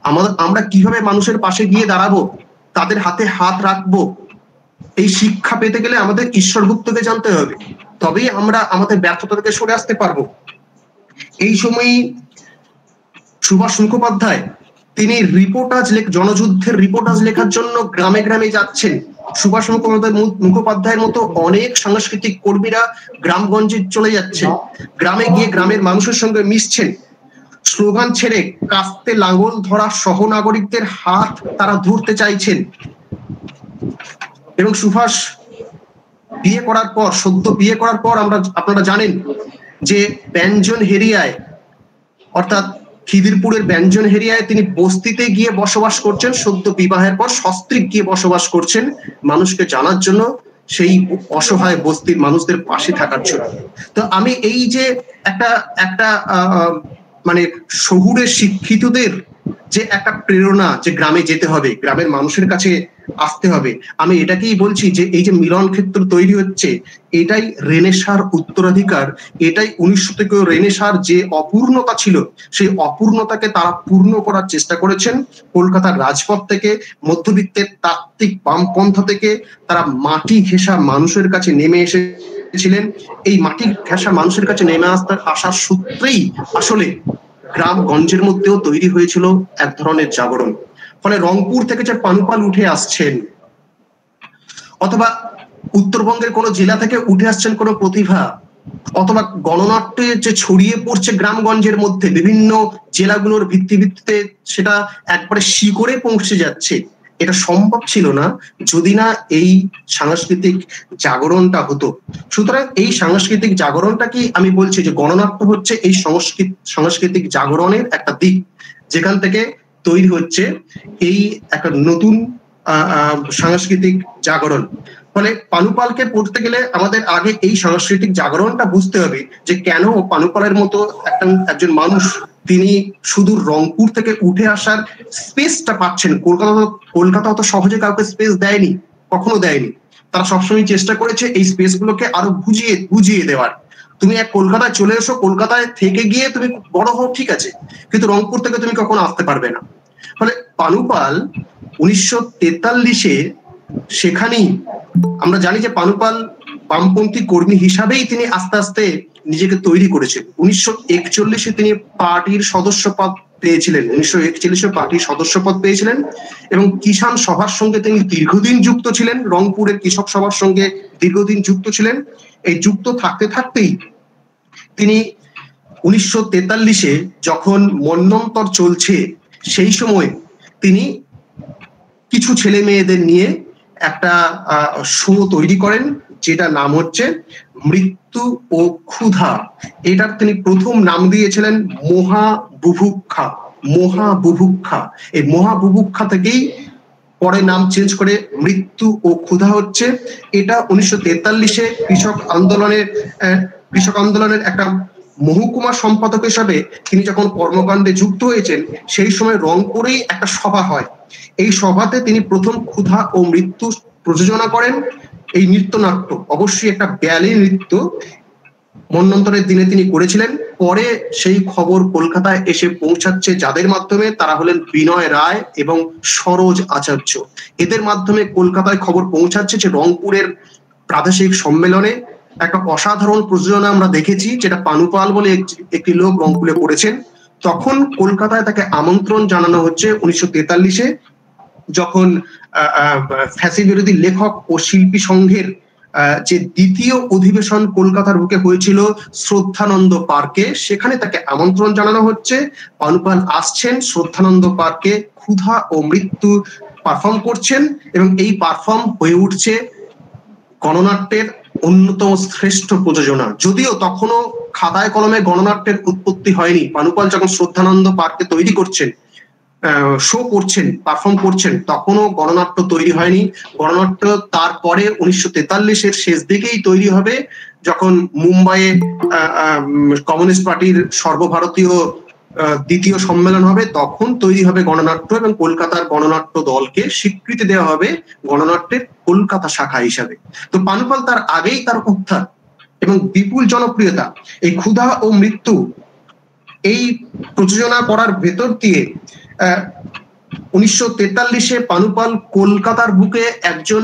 Speaker 6: আমাদের আমরা কিভাবে মানুষের পাশে গিয়ে দাঁড়াবো, তাদের হাতে হাত রাখবো, এই শিক্ষা পেতে গেলে আমাদের ঈশ্বরগুপ্তকে জানতে হবে, তবেই আমরা আমাদের ব্যর্থতা থেকে সরে আসতে পারবো। এই সময়ই সুভাষ মুখোপাধ্যায় তিনি রিপোর্টাজ লেখ জনযুদ্ধের রিপোর্টাজ লেখার জন্য গ্রামে গ্রামে যাচ্ছেন। সুভাষ মুখোপাধ্যায় মুখোপাধ্যায়ের মতো অনেক সাংস্কৃতিক কর্মীরা গ্রামগঞ্জে চলে যাচ্ছেন, গ্রামে গিয়ে গ্রামের মানুষের সঙ্গে মিশছেন, স্লোগান ছেড়ে কাস্তে লাঙ্গল ধরা সহনাগরিকদের হাত তারা ধরতে চাইছেন। এবং সুভাষ বিয়ে করার পর, সদ্য বিয়ে করার পর আমরা আপনারা জানেন যে ব্যঞ্জন হেরিয়ায় অর্থাৎ খিদিরপুরের ব্যঞ্জন হেরিয়ায় তিনি বস্তিতে গিয়ে বসবাস করছেন, সদ্য বিবাহের পর সস্ত্রীক গিয়ে বসবাস করছেন মানুষকে জানার জন্য, সেই অসহায় বস্তির মানুষদের পাশে থাকার জন্য। তো আমি এই যে একটা একটা আহ মানে শহুরে শিক্ষিতদের যে একটা প্রেরণা যে গ্রামে যেতে হবে, গ্রামের মানুষের কাছে আসতে হবে, আমি এটাকেই বলছি যে এই যে মিলন ক্ষেত্র তৈরি হচ্ছে, এটাই রেনেসাঁর উত্তরাধিকার, এটাই উনিশ শতকীয় রেনেসাঁর যে অপূর্ণতা ছিল সেই অপূর্ণতাকে তারা পূর্ণ করার চেষ্টা করেছেন। কলকাতার রাজপথ থেকে, মধ্যবিত্তের তাত্ত্বিক বামপন্থা থেকে তারা মাটি ঘেঁষা মানুষের কাছে নেমে এসেছিলেন। এই মাটি ঘেঁষা মানুষের কাছে নেমে আসতে আসার সূত্রেই আসলে গ্রামগঞ্জের মধ্যেও তৈরি হয়েছিল এক ধরনের জাগরণ। ফলে রংপুর থেকে যে পানুপাল উঠে আসছেন, অথবা উত্তরবঙ্গের কোনো জেলা থেকে উঠে আসছেন কোনো প্রতিভা, অথবা গণনাট্যে যে ছড়িয়ে পড়ছে গ্রামগঞ্জের মধ্যে বিভিন্ন জেলাগুলোর ভিত্তি ভিত্তিতে সেটা একবারে শিকড়ে পৌঁছে যাচ্ছে, এটা সম্ভব ছিল না যদি না এই সাংস্কৃতিক জাগরণটা হতো। সুতরাং এই সাংস্কৃতিক জাগরণটা কি আমি বলছি যে গণনাট্য হচ্ছে এই সংস্কৃত সাংস্কৃতিক জাগরণের একটা দিক, যেখান থেকে তৈরি হচ্ছে এই একটা নতুন আহ সাংস্কৃতিক জাগরণ। ফলে পানুপালকে পড়তে গেলে আমাদের আগে এই সাংস্কৃতিক জাগরণটা বুঝতে হবে যে কেন পানুপালের মতো একটা একজন মানুষ তিনি সুদূর রংপুর থেকে উঠে আসার স্পেসটা পাচ্ছেন। কলকাতা কলকাতা অত সহজে কাউকে স্পেস দেয়নি, কখনো দেয়নি। তারা সবসময় চেষ্টা করেছে এই স্পেস গুলোকে আরো বুঝিয়ে বুঝিয়ে দেওয়ার। তুমি এক কলকাতায় চলে এসো, কলকাতায় থেকে গিয়ে তুমি বড় হও ঠিক আছে, কিন্তু রংপুর থেকে তুমি কখনো আসতে পারবে না। ফলে পানুপাল উনিশশো তেতাল্লিশে সেখানেই আমরা জানি যে পানুপাল বামপন্থী কর্মী হিসাবেই তিনি আস্তে আস্তে নিজেকে তৈরি করেছেন। উনিশশো একচল্লিশে তিনি পার্টির সদস্যপদ পেয়েছিলেন, উনিশশো একচল্লিশে পার্টির সদস্যপদ পেয়েছিলেন এবং কিষাণ সভার সঙ্গে তিনি দীর্ঘদিন যুক্ত ছিলেন, রংপুরের কৃষক সভার সঙ্গে দীর্ঘদিন যুক্ত ছিলেন। এই যুক্ত থাকতে থাকতেই তিনি উনিশশো তেতাল্লিশে যখন মন্বন্তর চলছে সেই সময় তিনি কিছু ছেলে মেয়েদের নিয়ে একটা শো তৈরি করেন, যেটা নাম হচ্ছে মৃত্যু ও ক্ষুধা। এটার তিনি প্রথম নাম দিয়েছিলেন মহা বুভুক্ষা। মহা বুভুক্ষা, এই মহা বুভুক্ষা থেকেই পরে নাম চেঞ্জ করে মৃত্যু ও ক্ষুধা হচ্ছে। এটা উনিশশো তেতাল্লিশে কৃষক আন্দোলনের কৃষক আন্দোলনের একটা মহকুমা সম্পাদক হিসাবে তিনি যখন কর্মকাণ্ডে যুক্ত হয়েছেন সেই সময় রংপুরেই একটা সভা হয়। এই সভাতে তিনি প্রথম ক্ষুধা ও মৃত্যু প্রযোজনা করেন। এই নৃত্যনাট্য অবশ্যই একটা ব্যালে নৃত্য মন্বন্তরের দিনে তিনি করেছিলেন। পরে সেই খবর কলকাতায় এসে পৌঁছাচ্ছে যাদের মাধ্যমে, তারা হলেন বিনয় রায় এবং সরোজ আচার্য। এদের মাধ্যমে কলকাতায় খবর পৌঁছাচ্ছে যে রংপুরের প্রাদেশিক সম্মেলনে একটা অসাধারণ প্রযোজনা আমরা দেখেছি, যেটা পানুপাল বলে একটি লোক রংপুরে পড়েছেন। তখন কলকাতায় তাকে আমন্ত্রণ জানানো হচ্ছে উনিশশো তেতাল্লিশে, যখন ফ্যাসি বিরোধী লেখক ও শিল্পী সংঘের যে দ্বিতীয় অধিবেশন কলকাতার বুকে হয়েছিল শ্রদ্ধানন্দ পার্কে, সেখানে তাকে আমন্ত্রণ জানানো হচ্ছে। পানুপাল আসছেন শ্রদ্ধানন্দ পার্কে, ক্ষুধা ও মৃত্যু পারফর্ম করছেন এবং এই পারফর্ম হয়ে উঠছে গণনাট্যের অন্যতম শ্রেষ্ঠ প্রযোজনা। যদিও তখনও খাতায় কলমে গণনাট্যের উৎপত্তি হয়নি, পানুপাল যখন শ্রদ্ধানন্দ পার্কে তৈরি করছেন, শো করছেন, পারফর্ম করছেন, তখনও গণনাট্য তৈরি হয়নি। গণনাট্য তারপরে উনিশশো তেতাল্লিশের শেষ দিকেই তৈরি হবে, যখন মুম্বাইয়ে কমিউনিস্ট পার্টির সর্বভারতীয় দ্বিতীয় সম্মেলন হবে, তখন তৈরি হবে গণনাট্য এবং কলকাতার গণনাট্য দলকে স্বীকৃতি দেওয়া হবে গণনাট্যের কলকাতা শাখা হিসাবে। তো পানুপাল তার আগেই তার উত্থান এবং বিপুল জনপ্রিয়তা, এই ক্ষুধা ও মৃত্যু এই প্রযোজনা করার ভেতর দিয়ে আহ উনিশশো তেতাল্লিশে পানুপাল কলকাতার বুকে একজন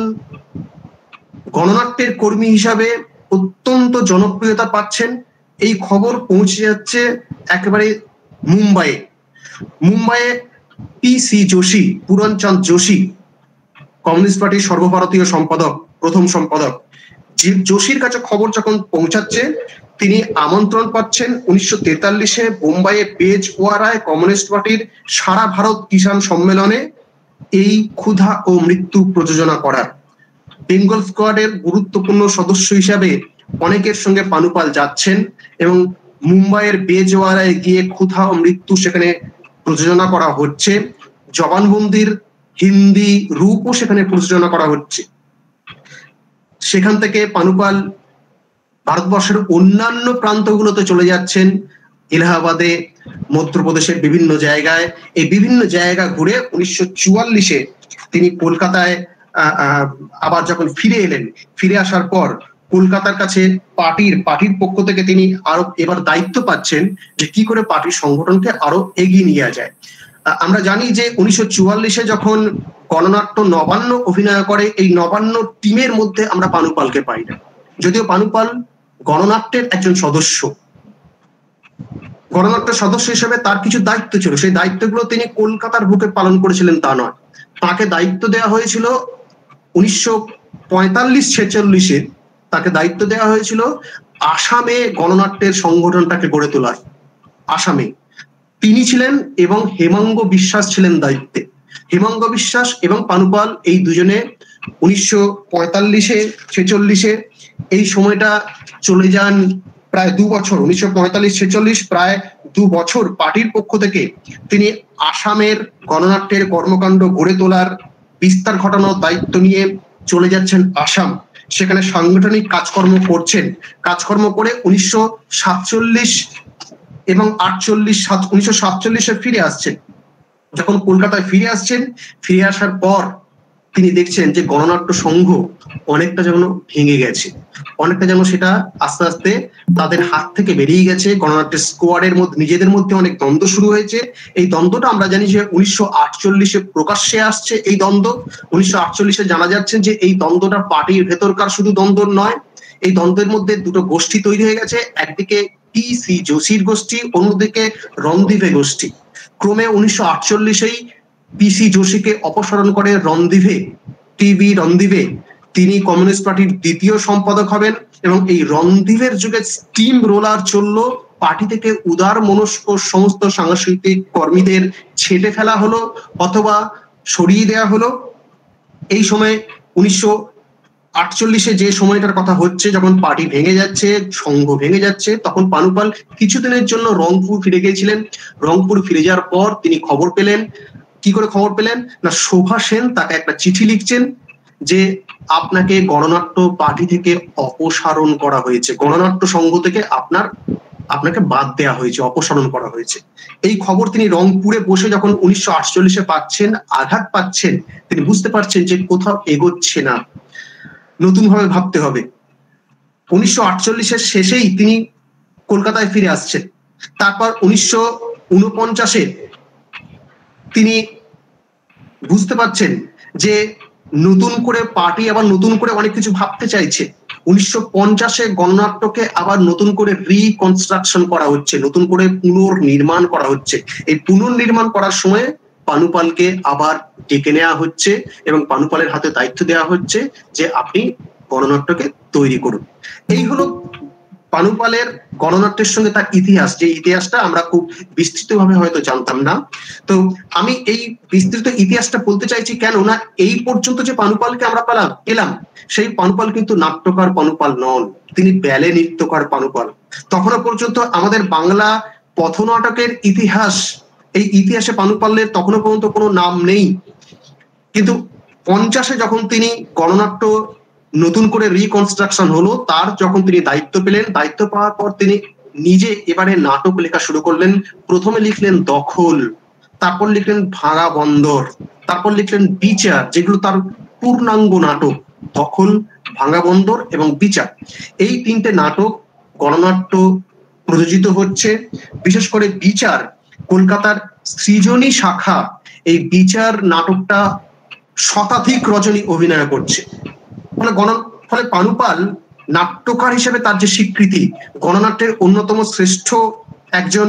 Speaker 6: গণনাট্যের কর্মী হিসাবে অত্যন্ত জনপ্রিয়তা পাচ্ছেন। এই খবর পৌঁছে যাচ্ছে একেবারে মুম্বাইয়ে। মুম্বাইয়ে P C Joshi, Puranchand Joshi, communist পার্টির সর্বভারতীয় সম্পাদক, প্রথম সম্পাদক, যোশীর কাছে খবর যখন পৌঁছাচ্ছে, তিনি আমন্ত্রণ পাচ্ছেন উনিশশো তেতাল্লিশে বোম্বাইয়ে বেজওয়ারায় কমিউনিস্ট পার্টির সারা ভারত কিষাণ সম্মেলনে এই ক্ষুধা ও মৃত্যু প্রযোজনা করার। বেঙ্গল স্কোয়াডের গুরুত্বপূর্ণ সদস্য হিসাবে অনেকের সঙ্গে পানুপাল যাচ্ছেন এবং মুম্বাইয়ের বেজওয়ারায় গিয়ে ক্ষুধা ও মৃত্যু সেখানে প্রযোজনা করা হচ্ছে। জবানবন্দির হিন্দি রূপও সেখানে প্রযোজনা করা হচ্ছে। সেখান থেকে পানুপাল ভারতবর্ষের অন্যান্য প্রান্তগুলোতে চলে যাচ্ছেন, এলাহাবাদে, মধ্যপ্রদেশের বিভিন্ন জায়গায়। এই বিভিন্ন জায়গা ঘুরে উনিশশো চুয়াল্লিশে তিনি কলকাতায় আবার যখন ফিরে এলেন, ফিরে আসার পর কলকাতার কাছে পার্টির পার্টির পক্ষ থেকে তিনি আরো এবার দায়িত্ব পাচ্ছেন যে কি করে পার্টির সংগঠনকে আরো এগিয়ে নিয়ে যায়। আমরা জানি যে উনিশশো চুয়াল্লিশে যখন গণনাট্য নবান্ন অভিনয় করে, এই নবান্ন টিমের মধ্যে আমরা পানুপালকে পাই না, যদিও পানুপাল গণনাট্যের একজন সদস্য। গণনাট্যের সদস্য হিসেবে তার কিছু দায়িত্ব ছিল, সেই দায়িত্বগুলো তিনি কলকাতার বুকে পালন করেছিলেন তা নয়। তাকে দায়িত্ব দেওয়া হয়েছিল উনিশশো পঁয়তাল্লিশ ছেচল্লিশে তাকে দায়িত্ব দেওয়া হয়েছিল আসামে গণনাট্যের সংগঠনটাকে গড়ে তোলার। আসামে তিনি ছিলেন এবং হেমাঙ্গ বিশ্বাস ছিলেন দায়িত্বে। হেমাঙ্গ বিশ্বাস এবং পানুপাল এই দুজনে উনিশশো পঁয়তাল্লিশে ছেচল্লিশে এই সময়টা চলে যান প্রায় দু বছর। উনিশশো পঁয়তাল্লিশ ছেচল্লিশ প্রায় দু বছর পার্টির পক্ষ থেকে তিনি আসামের গণনাট্যের কর্মকাণ্ড গড়ে তোলার, বিস্তার ঘটানোর দায়িত্ব নিয়ে চলে যাচ্ছেন আসাম। সেখানে সাংগঠনিক কাজকর্ম করছেন। কাজকর্ম করে উনিশশো সাতচল্লিশ এবং আটচল্লিশ উনিশশো সাতচল্লিশে ফিরে আসছেন। যখন কলকাতায় ফিরে আসছেন, ফিরে আসার পর তিনি দেখছেন যে গণনাট্য সংঘ অনেকটা যেন ভেঙে গেছে, অনেকটা যেন সেটা আস্তে আস্তে তাদের হাত থেকে বেরিয়ে গেছে। গণনাট্যের স্কোয়াডের মধ্যে নিজেদের মধ্যে অনেক দ্বন্দ্ব শুরু হয়েছে। এই দ্বন্দ্বটা আমরা জানি যে উনিশশো আটচল্লিশে প্রকাশ্যে আসছে। এই দ্বন্দ্ব উনিশশো আটচল্লিশে জানা যাচ্ছে যে এই দ্বন্দ্বটা পার্টির ভেতরকার শুধু দ্বন্দ্ব নয়, এই দ্বন্দ্বের মধ্যে দুটো গোষ্ঠী তৈরি হয়ে গেছে। একদিকে পি সি যোশীর গোষ্ঠী, অন্যদিকে রণদিভে গোষ্ঠী। ক্রমে উনিশশো আটচল্লিশেই পি সি যোশীকে অপসারণ করে রণদিভে, টিভি রণদিভে। তিনি কমিউনিস্ট পার্টির দ্বিতীয় সম্পাদক হবেন এবং এই রণদিভের যুগে স্টিম রোলার চললো। পার্টি থেকে উদার মনস্ক সমস্ত সাংস্কৃতিক কর্মীদের ছেটে ফেলা হলো অথবা সরিয়ে দেয়া হলো। এই সময় উনিশশো আটচল্লিশে যে সময়টার কথা হচ্ছে, যখন পার্টি ভেঙে যাচ্ছে, সংঘ ভেঙে যাচ্ছে, তখন পানুপাল কিছুদিনের জন্য রংপুর ফিরে গিয়েছিলেন। রংপুর ফিরে যাওয়ার পর তিনি খবর পেলেন। কি করে খবর পেলেন না, শোভা সেন তাকে একটা চিঠি লিখছেন যে আপনাকে গণনাট্য পার্টি থেকে অপসারণ করা হয়েছে, গণনাট্য সংঘ থেকে আপনার আপনাকে বাদ দেওয়া হয়েছে, অপসারণ করা হয়েছে। এই খবর তিনি রংপুরে বসে যখন উনিশশো আটচল্লিশে পাচ্ছেন, আঘাত পাচ্ছেন, তিনি বুঝতে পারছেন যে কোথাও এগোচ্ছে না, নতুন ভাবে ভাবতে হবে। উনিশশো আটচল্লিশের শেষেই তিনি কলকাতায় ফিরে আসছেন। তারপর উনিশশো উনপঞ্চাশে তিনি বুঝতে পারছেন যে নতুন করে পার্টি আবার নতুন করে অনেক কিছু ভাবতে চাইছে। উনিশশো পঞ্চাশে গণনাট্যকে আবার নতুন করে রিকনস্ট্রাকশন করা হচ্ছে, নতুন করে পুনর্নির্মাণ করা হচ্ছে। এই পুনর্নির্মাণ করার সময় পানুপালকে আবার ডেকে নেওয়া হচ্ছে এবং পানুপালের হাতে দায়িত্ব দেওয়া হচ্ছে যে আপনি গণনাট্যকে তৈরি করুন। এই হলো পানুপালের গণনাট্যের সঙ্গে তার ইতিহাস, যে ইতিহাসটা আমরা খুব বিস্তৃতভাবে হয়তো জানতাম না। তো আমি এই বিস্তৃত ইতিহাসটা বলতে চাইছি কেন না, এই পর্যন্ত যে পানুপালকে আমরা পেলাম পেলাম সেই পানুপাল কিন্তু নাট্যকার পানুপাল নন, তিনি ব্যালে নৃত্যকার পানুপাল। তখনও পর্যন্ত আমাদের বাংলা পথনাটকের ইতিহাস, এই ইতিহাসে পানুপালের তখনও পর্যন্ত কোনো নাম নেই। কিন্তু পঞ্চাশে যখন তিনি গণনাট্য নতুন করে রিকনস্ট্রাকশন হলো, তার যখন তিনি দায়িত্ব পেলেন, দায়িত্ব পাওয়ার পর তিনি নিজে এবারে নাটক লেখা শুরু করলেন। প্রথমে লিখলেন দখল, তারপর লিখলেন ভাঙা বন্দর, তারপর লিখলেন বিচার, যেগুলো তার পূর্ণাঙ্গ নাটক। দখল, ভাঙা বন্দর এবং বিচার, এই তিনটে নাটক গণনাট্য প্রযোজিত হচ্ছে। বিশেষ করে বিচার, কলকাতার সৃজনী শাখা এই বিচার নাটকটা শতাধিক রজনী অভিনয় করছে। ফলে গণ ফলে পানুপাল নাট্যকার হিসেবে তার যে স্বীকৃতি, গণনাট্যের অন্যতম শ্রেষ্ঠ একজন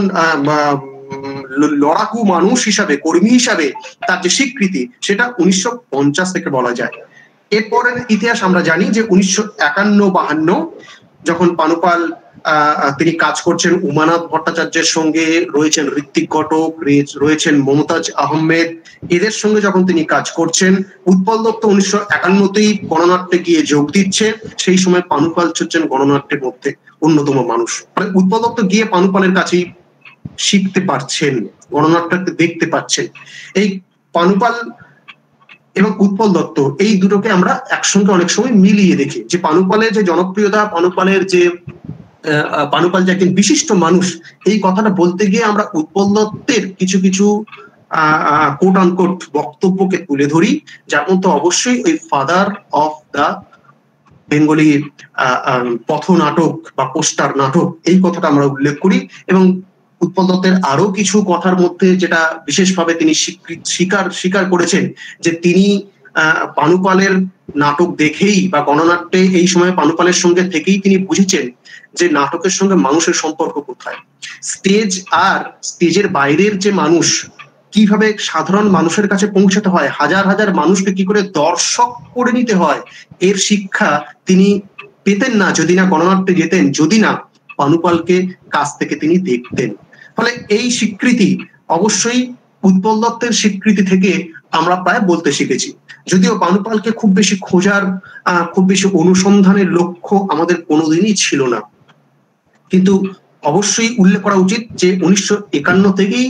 Speaker 6: লড়াকু মানুষ হিসাবে, কর্মী হিসাবে তার যে স্বীকৃতি, সেটা উনিশশো পঞ্চাশ থেকে বলা যায়। এরপরের ইতিহাস আমরা জানি যে উনিশশো একান্ন বাহান্ন যখন পানুপাল তিনি কাজ করছেন উমানাথ ভট্টাচার্যের সঙ্গে, রয়েছেন ঋত্বিক ঘটক, রয়েছেন মমতাজ আহমেদ, এদের সঙ্গে যখন তিনি কাজ করছেন, উৎপল দত্ত উনিশশো একান্নতেই গণনাট্যে গিয়ে যোগ দিচ্ছে। সেই সময় পানুপাল হচ্ছেন গণনাট্যের মধ্যে অন্যতম মানুষ। মানে উৎপল দত্ত গিয়ে পানুপালের কাছেই শিখতে পারছেন, গণনাট্যকে দেখতে পাচ্ছেন। এই পানুপাল এবং উৎপল দত্ত এই দুটোকে আমরা একসঙ্গে অনেক সময় মিলিয়ে দেখি, যে পানুপালের যে জনপ্রিয়তা, পানুপালের যে পানুপাল যে একজন বিশিষ্ট মানুষ, এই কথাটা বলতে গিয়ে আমরা উৎপল দত্তের কিছু কিছু আহ কোট আনকোট বক্তব্যকে তুলে ধরি, যার মধ্যে অবশ্যই ওই ফাদার অফ দা বেঙ্গলি পথ নাটক বা পোস্টার নাটক, এই কথাটা আমরা উল্লেখ করি। এবং উৎপল দত্তের আরো কিছু কথার মধ্যে যেটা বিশেষভাবে তিনি স্বীকার স্বীকার করেছেন, যে তিনি আহ পানুপালের নাটক দেখেই বা গণনাট্যে এই সময় পানুপালের সঙ্গে থেকেই তিনি বুঝেছেন যে নাটকের সঙ্গে মানুষের সম্পর্ক কোথায়, স্টেজ আর স্টেজের বাইরের যে মানুষ কিভাবে সাধারণ মানুষের কাছে পৌঁছাতে হয়, হাজার হাজার মানুষকে কি করে দর্শক করে নিতে হয়, এর শিক্ষা তিনি পেতেন না যদি না গণনাট্যে যেতেন, যদি না পানুপালকে কাছ থেকে তিনি দেখতেন। ফলে এই স্বীকৃতি অবশ্যই উৎপল দত্তের স্বীকৃতি থেকে আমরা প্রায় বলতে শিখেছি। যদিও পানুপালকে খুব বেশি খোঁজার আহ খুব বেশি অনুসন্ধানের লক্ষ্য আমাদের কোনোদিনই ছিল না, কিন্তু অবশ্যই উল্লেখ করা উচিত যে উনিশশো একান্ন থেকেই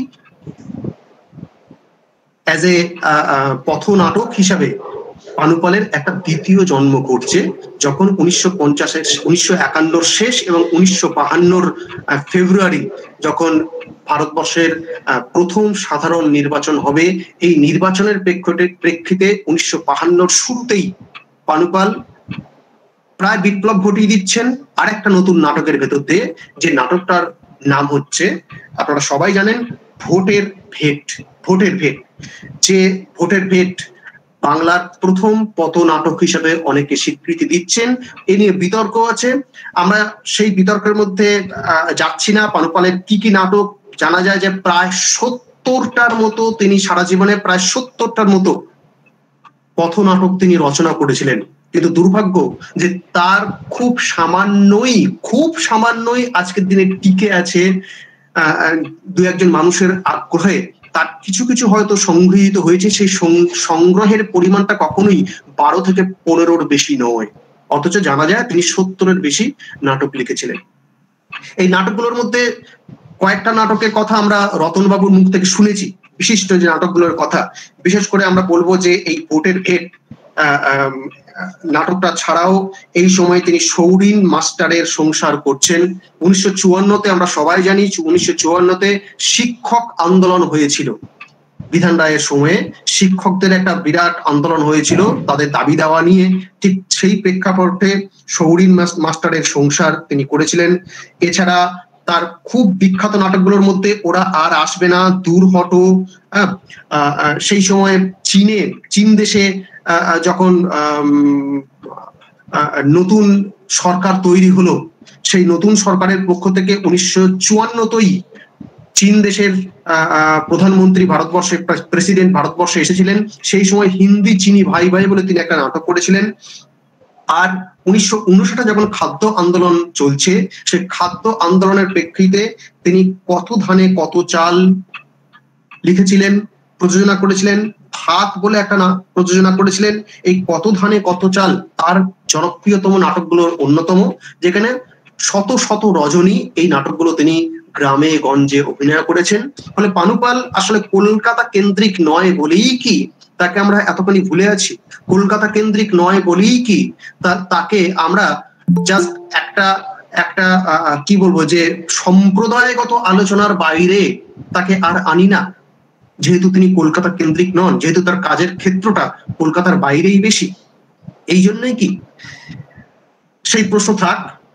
Speaker 6: অ্যাজ এ পথ নাটক হিসাবে পানুপালের একটা দ্বিতীয় জন্ম ঘটছে, যখন উনিশশো পঞ্চাশের উনিশশো একান্নর শেষ এবং উনিশশো বাহান্নর ফেব্রুয়ারি যখন ভারতবর্ষের প্রথম সাধারণ নির্বাচন হবে, এই নির্বাচনের প্রেক্ষিতে প্রেক্ষিতে উনিশশো বাহান্নর শুরুতেই পানুপাল প্রায় বিপ্লব ঘটিয়ে দিচ্ছেন আরেকটা নতুন নাটকের ভেতর দিয়ে, যে নাটকটার নাম হচ্ছে, আপনারা সবাই জানেন, ভোটের ভেট। ভোটের ভেট, যে ভোটের ভেট বাংলার প্রথম পথ নাটক হিসেবে অনেকে স্বীকৃতি দিচ্ছেন। এ নিয়ে বিতর্ক আছে, আমরা সেই বিতর্কের মধ্যে যাচ্ছি না। পানুপালের কি কি নাটক জানা যায় যে প্রায় সত্তরটার মতো তিনি সারা জীবনে প্রায় সত্তরটার মতো পথ নাটক তিনি রচনা করেছিলেন, কিন্তু দুর্ভাগ্য যে তার খুব সামান্যই খুব সামান্যই আজকের দিনে টিকে আছে আহ দু একজন মানুষের আগ্রহে। তার কিছু কিছু হয়তো সংগৃহীত হয়েছে, সেই সংগ্রহের পরিমাণটা কখনোই বারো থেকে পনেরোর বেশি নয়, অথচ জানা যায় তিনি সত্তরের বেশি নাটক লিখেছিলেন। এই নাটকগুলোর মধ্যে কয়েকটা নাটকের কথা আমরা রতনবাবুর মুখ থেকে শুনেছি, বিশিষ্ট যে নাটকগুলোর কথা। বিশেষ করে আমরা বলবো যে এই ভোটের ভেট নাটকটা ছাড়াও এই সময় তিনি সৌরিন মাস্টারের সংসার করছেন। উনিশশো চুয়ান্নতে আমরা সবাই জানি, উনিশশো চুয়ান্নতে শিক্ষক আন্দোলন হয়েছিল, বিধান রায়ের সময়ে শিক্ষকদের একটা বিরাট আন্দোলন হয়েছিল তাদের দাবি দাওয়া নিয়ে। ঠিক সেই প্রেক্ষাপটে সৌরিন মাস্টারের সংসার তিনি করেছিলেন। এছাড়া তার খুব বিখ্যাত নাটকগুলোর মধ্যে ওরা আর আসবে না, দূর হটো, সেই সময় চীনে চীন দেশে যখন নতুন সরকার তৈরি হলো, সেই নতুন সরকারের পক্ষ থেকে উনিশশো চুয়ান্নতেই চীন দেশের প্রধানমন্ত্রী ভারতবর্ষে প্রেসিডেন্ট ভারতবর্ষে এসেছিলেন। সেই সময় হিন্দি চিনি ভাই ভাই বলে তিনি একটা নাটক করেছিলেন। আর উনিশশো উনষাটে যখন খাদ্য আন্দোলন চলছে, সেই খাদ্য আন্দোলনের প্রেক্ষিতে তিনি কত ধানে কত চাল লিখেছিলেন, প্রযোজনা করেছিলেন। ভাত বলে একটা না প্রযোজনা করেছিলেন। এই কত ধানে কত চাল তার জনপ্রিয়তম নাটকগুলোর অন্যতম, যেখানে শত শত রজনী এই নাটকগুলো তিনি গ্রামে গঞ্জে অভিনয় করেছেন। ফলে পানুপাল আসলে কলকাতা কেন্দ্রিক নয় বলেই কি তাকে আমরা এতখানি ভুলে আছি? কলকাতা কেন্দ্রিক নয় বলেই কি তাকে আমরা জাস্ট একটা একটা কি বলবো যে সম্প্রদায়গত আলোচনার বাইরে তাকে আর আনি না, যেহেতু তিনি কলকাতা কেন্দ্রিক নন, যেহেতু তার কাজের ক্ষেত্রটা কলকাতার বাইরেই বেশি? এই জন্যই কি? সেই প্রশ্ন থাক।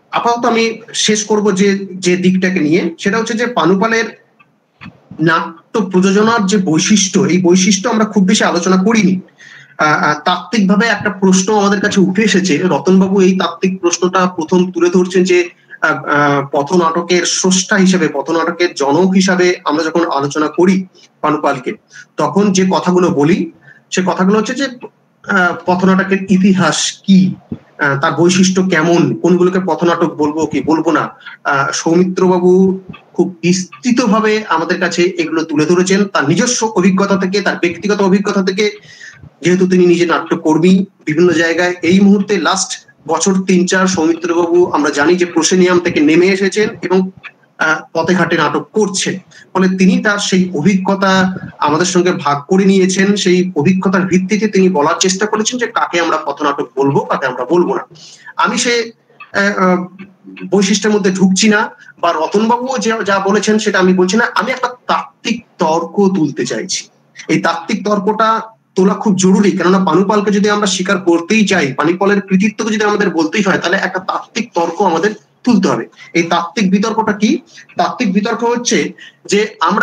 Speaker 6: আপাতত আমি শেষ করব যে যে দিকটাকে নিয়ে, সেটা হচ্ছে যে পানুপালের নাট্য প্রযোজনার যে বৈশিষ্ট্য, এই বৈশিষ্ট্য আমরা খুব বেশি আলোচনা করিনি। তাত্ত্বিকভাবে একটা প্রশ্ন আমাদের কাছে উঠে এসেছে, রতনবাবু এই তাত্ত্বিক প্রশ্নটা প্রথম তুলে ধরছেন যে পথনাটকের স্রষ্টা হিসেবে, পথনাটকের জনক হিসাবে আমরা যখন আলোচনা করি পানুপালকে, তখন যে কথাগুলো বলি সে কথাগুলো হচ্ছে যে পথনাটকের ইতিহাস কি, তার বৈশিষ্ট্য কেমন, কোনগুলোকে পথনাটক বলবো কি বলবো না। সৌমিত্রবাবু খুব বিস্তৃত ভাবে আমাদের কাছে এগুলো তুলে ধরেছেন তার নিজস্ব অভিজ্ঞতা থেকে, তার ব্যক্তিগত অভিজ্ঞতা থেকে, যেহেতু তিনি নিজে নাট্যকর্মী বিভিন্ন জায়গায়। এই মুহূর্তে লাস্ট বছর তিন চার সৌমিত্রবাবু আমরা জানি যে প্রসেনিয়াম থেকে নেমে এসেছেন এবং পথে ঘাটে নাটক করছেন, ফলে তিনি তার সেই অভিজ্ঞতা আমাদের সঙ্গে ভাগ করে নিয়েছেন। সেই অভিজ্ঞতার ভিত্তিতে তিনি বলার চেষ্টা করেছেন যে কাকে আমরা পথনাটক বলবো, কাকে আমরা বলবো না। আমি সে বৈশিষ্ট্যের মধ্যে ঢুকছি না, বা রতনবাবুও যা বলেছেন সেটা আমি বলছি না। আমি একটা তাত্ত্বিক তর্ক তুলতে চাইছি। এই তাত্ত্বিক তর্কটা তোলা খুব জরুরি, কেননা পানুপালকে যদি আমরা স্বীকার করতেই চাই, পানুপালের কৃতিত্বকে যদি আমাদের বলতেই হয়, তাহলে একটা তাত্ত্বিক তর্ক আমাদের তুলতে হবে। এই তাত্ত্বিক বিতর্কটা কি? তাত্ত্বিক বিতর্ক হচ্ছে যে আমরা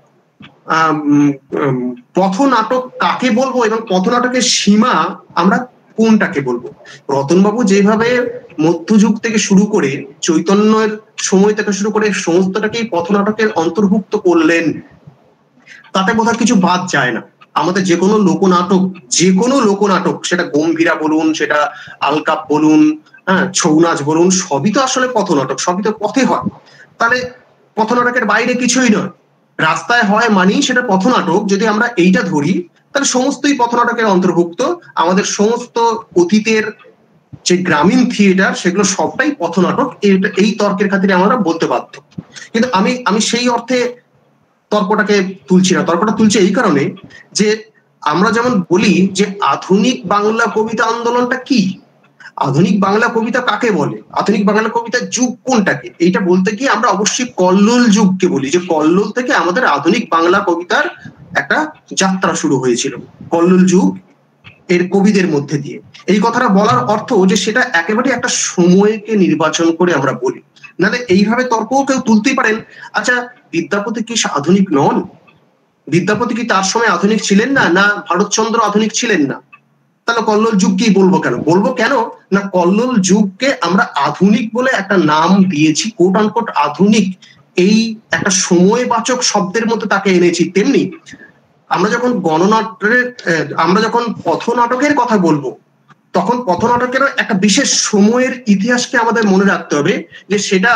Speaker 6: পথনাটক কাকে বলবো এবং পথনাটকের সীমা আমরা কোনটাকে বলবো। রতনবাবু যেভাবে মধ্যযুগ থেকে শুরু করে চৈতন্যের সময় থেকে শুরু করে সমস্তটাকেই পথনাটকের অন্তর্ভুক্ত করলেন, তাতে বোধহয় কিছু বাদ যায় না। আমাদের যে কোনো লোকনাটক, যে কোনো লোকনাটক, সেটা গম্ভীরা বলুন, সেটা আলকাপ বলুন, হ্যাঁ ছৌ নাচ বলুন, সবই তো আসলে পথনাটক, সবই তো পথে হয়। তাহলে পথনাটকের বাইরে কিছুই নয়, রাস্তায় হয় মানেই সেটা পথনাটক। যদি আমরা এইটা ধরি তাহলে সমস্তই পথনাটকের অন্তর্ভুক্ত। আমাদের সমস্ত অতীতের যে গ্রামীণ থিয়েটার সেগুলো সবটাই পথনাটক, এই তর্কের খাতিরে আমরা বলতে বাধ্য। কিন্তু আমি আমি সেই অর্থে তর্কটাকে তুলছি না। তর্কটা তুলছি এই কারণে যে আমরা যেমন বলি যে আধুনিক বাংলা কবিতা আন্দোলনটা কি, আধুনিক বাংলা কবিতা কাকে বলে, আধুনিক বাংলা কবিতার যুগ কোনটাকে, এইটা বলতে গিয়ে আমরা অবশ্যই কল্লোল যুগকে বলি, যে কল্লোল থেকে আমাদের আধুনিক বাংলা কবিতার একটা যাত্রা শুরু হয়েছিল, কল্লোল যুগ এর কবিদের মধ্যে দিয়ে। এই কথাটা বলার অর্থ যে সেটা একেবারে একটা সময়কে নির্বাচন করে আমরা বলি, নাহলে এইভাবে তর্কও কেউ তুলতেই পারেন। আচ্ছা, বিদ্যাপতি কি আধুনিক নন? বিদ্যাপতি কি তার সময় আধুনিক ছিলেন না? না ভারতচন্দ্র আধুনিক ছিলেন না? তাহলে কল্লোল যুগ কি বলবো কেন? বলবো কেন না, কল্লোল যুগকে আমরা আধুনিক বলে একটা নাম দিয়েছি, কোট আনকোট আধুনিক, এই একটা সময়বাচক শব্দের মধ্যে তাকে এনেছি। তেমনি আমরা যখন গণনাট্যের, আমরা যখন পথনাটকের কথা বলবো, তখন পথনাটকের একটা বিশেষ সময়ের ইতিহাসকে আমাদের মনে রাখতে হবে, যে সেটা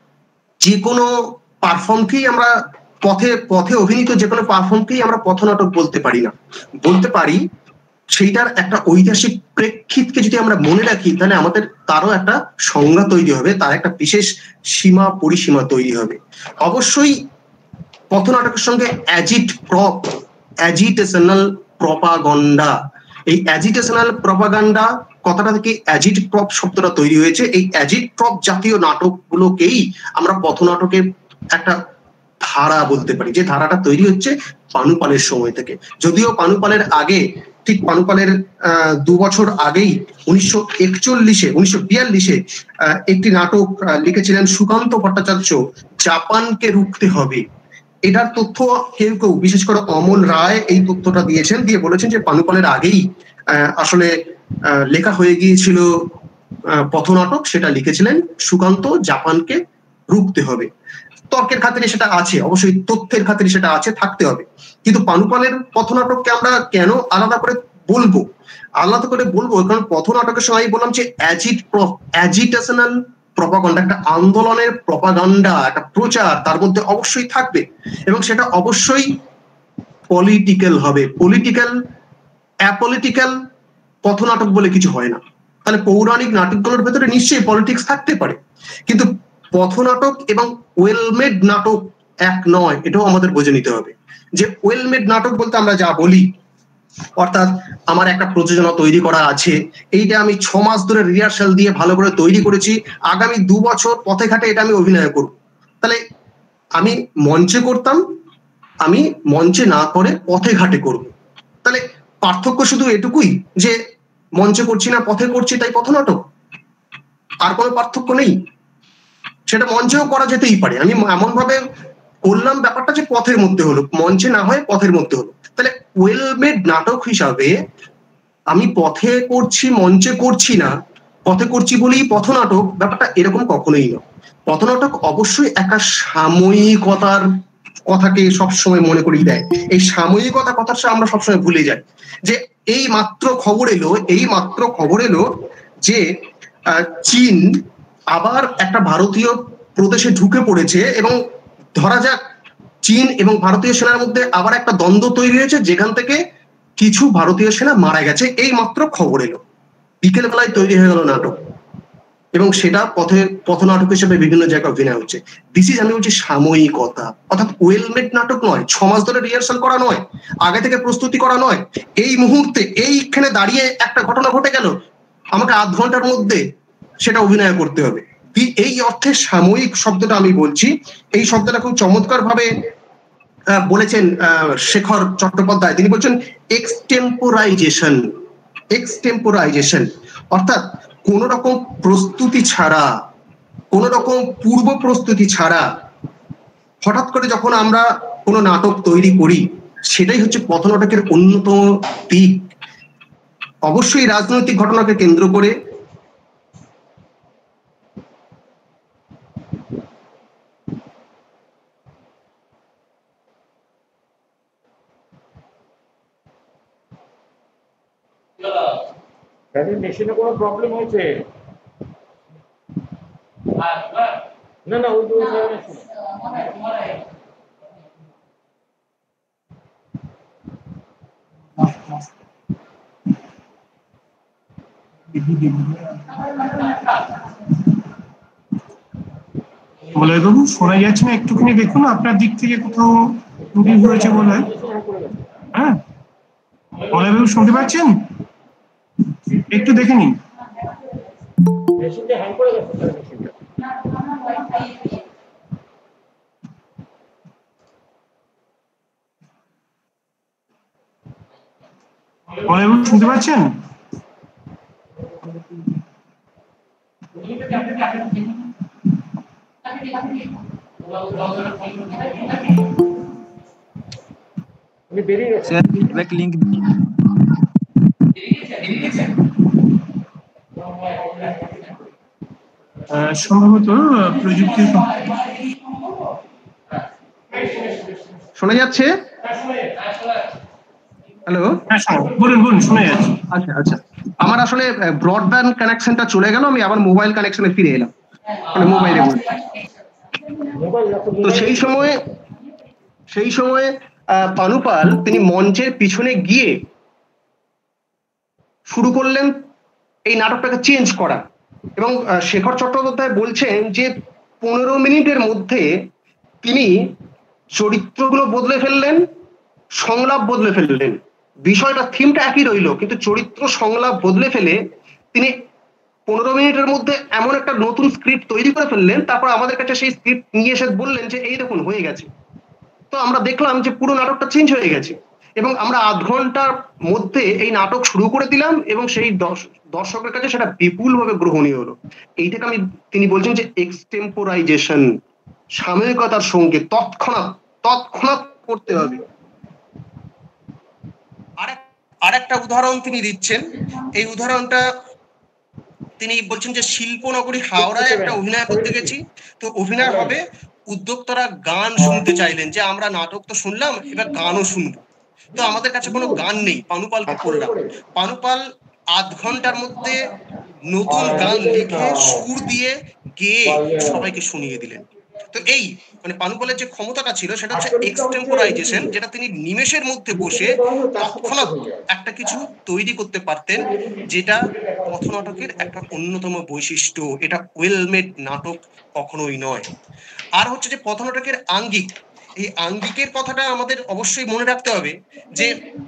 Speaker 6: যে কোনো পারফর্মকেই আমরা পথে পথে অভিনীত যে কোনো পারফর্মকেই আমরা পথনাটক বলতে পারি না। বলতে পারি সেইটার একটা ঐতিহাসিক প্রেক্ষিতকে যদি আমরা মনে রাখি, তাহলে আমাদের তারও একটা সংজ্ঞা তৈরি হবে, তার একটা বিশেষ সীমা পরিসীমা তৈরি হবে। অবশ্যই পথনাটকের সঙ্গে অ্যাজিট প্রপ, অ্যাজিটেশনাল প্রপাগান্ডা, এই অ্যাজিটেশনাল প্রপাগান্ডা কথাটা থেকে অ্যাজিট প্রপ শব্দটা তৈরি হয়েছে। এই অ্যাজিট প্রপ জাতীয় নাটকগুলোকেই আমরা পথনাটকের একটা ধারা বলতে পারি, যে ধারাটা তৈরি হচ্ছে পানুপালের সময় থেকে। যদিও পানুপালের আগে, ঠিক পানুপালের আহ দু বছর আগেই উনিশশো একচল্লিশে উনিশশো বিয়াল্লিশে আহ একটি নাটক লিখেছিলেন সুকান্ত ভট্টাচার্য, জাপানকে রুখতে হবে। এটার তথ্য কেউ কেউ, বিশেষ করে অমল রায় এই তথ্যটা দিয়েছেন, দিয়ে বলেছেন যে পানুপালের আগেই আহ আসলে আহ লেখা হয়ে গিয়েছিল পথনাটক, সেটা লিখেছিলেন সুকান্ত, জাপানকে রুখতে হবে। তর্কের খাতিরে সেটা আছে, অবশ্যই তথ্যের খাতিরে সেটা আছে, থাকতে হবে। কিন্তু পানুপালের পথনাটককে আমরা কেন আলাদা করে বলবো, আলাদা করে বলবো কারণ পথনাটকের সময় বললাম যে অ্যাজিট অ্যাজিটেশনাল প্রপাগান্ডা, একটা আন্দোলনের প্রপাগান্ডা, একটা প্রচার তার মধ্যে অবশ্যই থাকবে, এবং সেটা অবশ্যই পলিটিক্যাল হবে। পলিটিক্যাল, অ্যাপলিটিক্যাল পথনাটক বলে কিছু হয় না। তাহলে পৌরাণিক নাটকগুলোর ভেতরে নিশ্চয়ই পলিটিক্স থাকতে পারে, কিন্তু পথনাটক এবং ওয়েলমেড নাটক এক নয়, এটাও আমাদের বুঝে নিতে হবে। যে ওয়েলমেড নাটক বলতে আমরা যা বলি, অর্থাৎ আমার একটা প্রযোজনা তৈরি করা আছে, এইটা আমি ছ মাস ধরে রিহার্সাল দিয়ে ভালো করে তৈরি করেছি, আগামী দু বছর পথে ঘাটে এটা আমি অভিনয় করব। তাহলে আমি মঞ্চে করতাম, আমি মঞ্চে না করে পথে ঘাটে করব। তাহলে পার্থক্য শুধু এটুকুই যে মঞ্চে করছি না পথে করছি, তাই পথনাটক? আর কোনো পার্থক্য নেই, সেটা মঞ্চেও করা যেতেই পারে। আমি এমন ভাবে করলাম ব্যাপারটা যে পথের মধ্যে হলো, মঞ্চে না হয়ে পথের মধ্যে হলো। তাহলে ওয়েল মেড নাটক হিসাবে আমি পথে করছি মঞ্চে করছি না, পথে করছি বলেই পথনাটক, ব্যাপারটা এরকম কখনোই নয়। পথনাটক অবশ্যই একটা সাময়িকতার কথাকে সবসময় মনে করিয়ে দেয়। এই সাময়িকতা কথাটা আমরা সবসময় ভুলে যাই। যে এই মাত্র খবর এলো এই মাত্র খবর এলো যে চীন আবার একটা ভারতীয় প্রদেশে ঢুকে পড়েছে, এবং ধরা যাক চীন এবং ভারতীয় সেনার মধ্যে আবার একটা দ্বন্দ্ব তৈরি হয়েছে, যেখান থেকে কিছু ভারতীয় সেনা মারা গেছে, এই মাত্র খবর এলো। বিকেল বেলায় তৈরি হয়ে গেল নাটক, এবং সেটা পথে পথনাটক হিসেবে বিভিন্ন জায়গায় অভিনয় হচ্ছে। দিস ইজ, আমি বলছি, সাময়িকতা। অর্থাৎ ওয়েল মেড নাটক নয়, ছ মাস ধরে রিহার্সাল করা নয়, আগে থেকে প্রস্তুতি করা নয়, এই মুহূর্তে এইখানে দাঁড়িয়ে একটা ঘটনা ঘটে গেল, আমাকে আধ ঘন্টার মধ্যে সেটা অভিনয় করতে হবে। এই অর্থে সাময়িক শব্দটা আমি বলছি। এই শব্দটা খুব চমৎকার ভাবে বলেছেন শেখর চট্টোপাধ্যায়। তিনি বলছেন এক্সটেম্পোরাইজেশন। এক্সটেম্পোরাইজেশন অর্থাৎ কোন রকম প্রস্তুতি ছাড়া, কোন রকম পূর্ব প্রস্তুতি ছাড়া হঠাৎ করে যখন আমরা কোনো নাটক তৈরি করি, সেটাই হচ্ছে পথনাটকের অন্যতম দিক। অবশ্যই রাজনৈতিক ঘটনাকে কেন্দ্র করে
Speaker 7: মেশিনে কোনো প্রবলেম হয়েছে? না না ওই
Speaker 4: বলে বাবু শোনা যাচ্ছে না, একটুখানি দেখুন আপনার দিক থেকে কোথাও ত্রুটি হয়েছে মনে হয়। হ্যাঁ বলে বাবু শুনতে পাচ্ছেন? একটু দেখে নিন। বলে বাবু শুনতে পাচ্ছেন?
Speaker 7: বেরিয়ে গেছে লিংক
Speaker 4: সম্ভবত প্রযুক্তির।
Speaker 6: শোনা যাচ্ছে? হ্যালো,
Speaker 4: বলুন বলুন, শোনা যাচ্ছে।
Speaker 6: আচ্ছা আচ্ছা, আমার আসলে ব্রডব্যান্ড কানেকশনটা চলে গেল, আমি আবার মোবাইল কানেকশনে ফিরে এলাম, মানে মোবাইলে বলছি। তো সেই সময় সেই সময় পানুপাল তিনি মঞ্চের পিছনে গিয়ে শুরু করলেন এই নাটকটাকে চেঞ্জ করা, এবং শেখর চট্টোপাধ্যায় বলছেন যে পনেরো মিনিটের মধ্যে তিনি চরিত্রগুলো বদলে ফেললেন, সংলাপ বদলে ফেললেন। বিষয়টা থিমটা একই রইল, কিন্তু চরিত্র সংলাপ বদলে ফেলে তিনি পনেরো মিনিটের মধ্যে এমন একটা নতুন স্ক্রিপ্ট তৈরি করে ফেললেন। তারপর আমাদের কাছে সেই স্ক্রিপ্ট নিয়ে এসে বললেন যে এই দেখুন হয়ে গেছে। তো আমরা দেখলাম যে পুরো নাটকটা চেঞ্জ হয়ে গেছে, এবং আমরা আধ ঘন্টার মধ্যে এই নাটক শুরু করে দিলাম, এবং সেই দর্শকের কাছে সেটা বিপুলভাবে গ্রহণীয় হলো। এইটাকে আমি তিনি বলছেন যে এক্সটেম্পোরাইজেশন, সাময়িকতার সঙ্গে তৎক্ষণাৎ তৎক্ষণাৎ করতে হবে। আর একটা উদাহরণ তিনি দিচ্ছেন, এই উদাহরণটা তিনি বলছেন যে শিল্পনগরী হাওড়ায় একটা অভিনয় করতে গেছি, তো অভিনয় হবে, উদ্যোক্তারা গান শুনতে চাইলেন, যে আমরা নাটক তো শুনলাম, এবার গানও শুনবো। তো আমাদের কাছে কোনো গান নেই, পানুপালকে করলাম। পানুপাল আধ ঘন্টার মধ্যে নতুন গান লিখে সুর দিয়ে গেয়ে সবাইকে শুনিয়ে দিলেন। তো এই মানে পানুপালের যে ক্ষমতাটা ছিল সেটা হচ্ছে এক্সটেম্পোরাইজেশন, যেটা তিনি নিমেষের মধ্যে বসে তৎক্ষণাৎ একটা কিছু তৈরি করতে পারতেন, যেটা পথনাটকের একটা অন্যতম বৈশিষ্ট্য। এটা ওয়েল মেড নাটক কখনোই নয়। আর হচ্ছে যে পথনাটকের আঙ্গিক, এই আঙ্গিকের কথাটা আমাদের অবশ্যই মনে রাখতে হবে। যে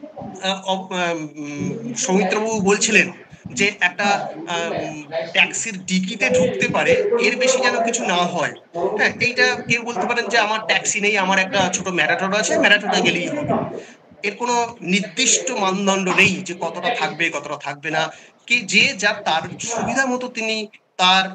Speaker 6: সৌমিত্রবাবু বলছিলেন যে একটা ট্যাক্সির ডিকিতে ঢুকতে পারে, এর বেশি যেন কিছু না হয়। হ্যাঁ, এইটা কেউ বলতে পারেন যে আমার ট্যাক্সি নেই, আমার একটা ছোট ম্যারাথন আছে, ম্যারাথনে গেলেই হবে। এর কোনো নির্দিষ্ট মানদণ্ড নেই যে কতটা থাকবে কতটা থাকবে না, কি যে যা তার সুবিধা মতো তিনি তার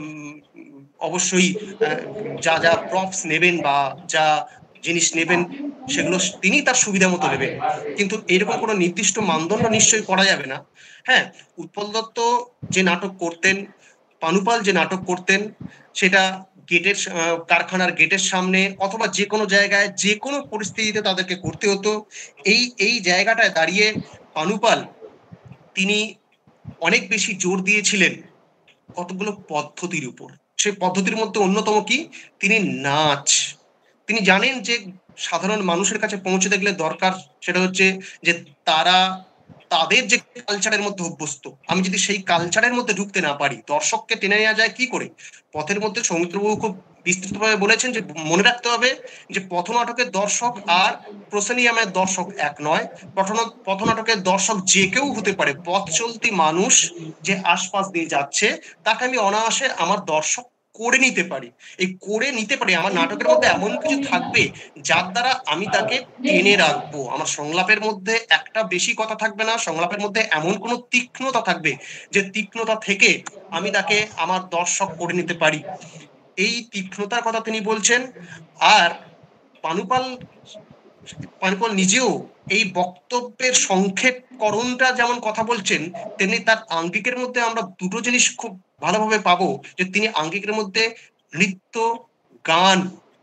Speaker 6: অবশ্যই যা যা প্রপস নেবেন বা যা জিনিস নেবেন সেগুলো তিনি তার সুবিধা মতো নেবেন, কিন্তু এরকম কোনো নির্দিষ্ট মানদণ্ড নিশ্চয়ই করা যাবে না। হ্যাঁ, উৎপল দত্ত যে নাটক করতেন, পানুপাল যে নাটক করতেন, সেটা গেটের কারখানার গেটের সামনে অথবা যে কোনো জায়গায় যে কোনো পরিস্থিতিতে তাদেরকে করতে হতো। এই এই জায়গাটায় দাঁড়িয়ে পানুপাল তিনি অনেক বেশি জোর দিয়েছিলেন কতগুলো পদ্ধতির উপর। সেই পদ্ধতির মধ্যে অন্যতম কি, তিনি নাচ। তিনি জানেন যে সাধারণ মানুষের কাছে পৌঁছে দেখলে দরকার সেটা হচ্ছে যে তারা তাদের যে কালচারের মধ্যে অভ্যস্ত, আমি যদি সেই কালচারের মধ্যে ঢুকতে না পারি, দর্শককে টেনে নেওয়া যায় কি করে? পথের মধ্যে সৌমিত্রবাবু খুব বিস্তৃতভাবে বলেছেন যে মনে রাখতে হবে যে পথনাটকের দর্শক আর প্রসেনিয়ামের দর্শক এক নয়। পথনাটকের দর্শক যে কেউ হতে পারে, পথ চলতি মানুষ যে আশপাশ দিয়ে যাচ্ছে তাকে আমি অনায়াসে আমার দর্শক করে নিতে পারি। এই করে নিতে পারি আমার নাটকের মধ্যে এমন কিছু থাকবে যার দ্বারা আমি তাকে টেনে রাখবো। আমার সংলাপের মধ্যে একটা বেশি কথা থাকবে না, সংলাপের মধ্যে এমন কোনো তীক্ষ্ণতা থাকবে যে তীক্ষ্ণতা থেকে আমি তাকে আমার দর্শক করে নিতে পারি। এই তীক্ষ্ণতার কথা তিনি বলছেন। আর পানুপাল পানুপাল নিজেও এই বক্তব্যের সংক্ষেপকরণটা যেমন কথা বলছেন, তেমনি তার আঙ্গিকের মধ্যে আমরা দুটো জিনিস খুব ভালোভাবে পাবো, যে তিনি আঙ্গিকের মধ্যে নৃত্য, গান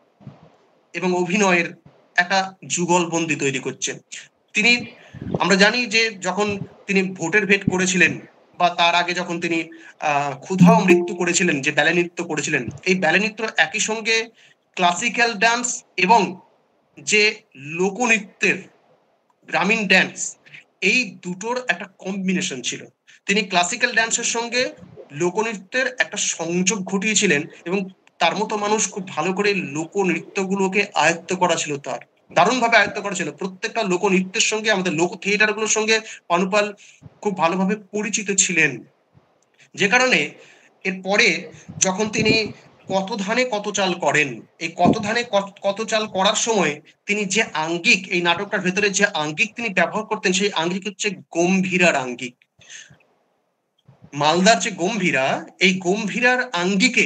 Speaker 6: এবং অভিনয়ের একটা যুগলবন্দি তৈরি করছেন। তিনি, আমরা জানি যে যখন তিনি ভোটের ভেট করেছিলেন বা তার আগে যখন তিনি আহ ক্ষুধাও মৃত্যু করেছিলেন, যে ব্যালে নৃত্য করেছিলেন, এই ব্যালে নৃত্য একই সঙ্গে ক্লাসিক্যাল ডান্স এবং যে লোকনৃত্যের গ্রামীণ ড্যান্স, এই দুটোর একটা কম্বিনেশন ছিল। তিনি ক্লাসিক্যাল ড্যান্সের সঙ্গে লোকনৃত্যের একটা সংযোগ ঘটিয়েছিলেন এবং তার মতো মানুষ খুব ভালো করে লোকনৃত্যগুলোকে আয়ত্ত করা ছিল, তার দারুণভাবে আয়ত্ত করা ছিল। প্রত্যেকটা লোকনৃত্যের সঙ্গে আমাদের লোক থিয়েটারগুলোর সঙ্গে পানুপাল খুব ভালোভাবে পরিচিত ছিলেন, যে কারণে এরপরে যখন তিনি কত ধানে কত চাল করেন, এই কত ধানে কত চাল করার সময় তিনি যে আঙ্গিক, এই নাটকটার ভেতরে যে আঙ্গিক তিনি ব্যবহার করতেন, সেই আঙ্গিক হচ্ছে গম্ভীরার আঙ্গিক। মালদার যে গম্ভীরা, এই গম্ভীরার আঙ্গিকে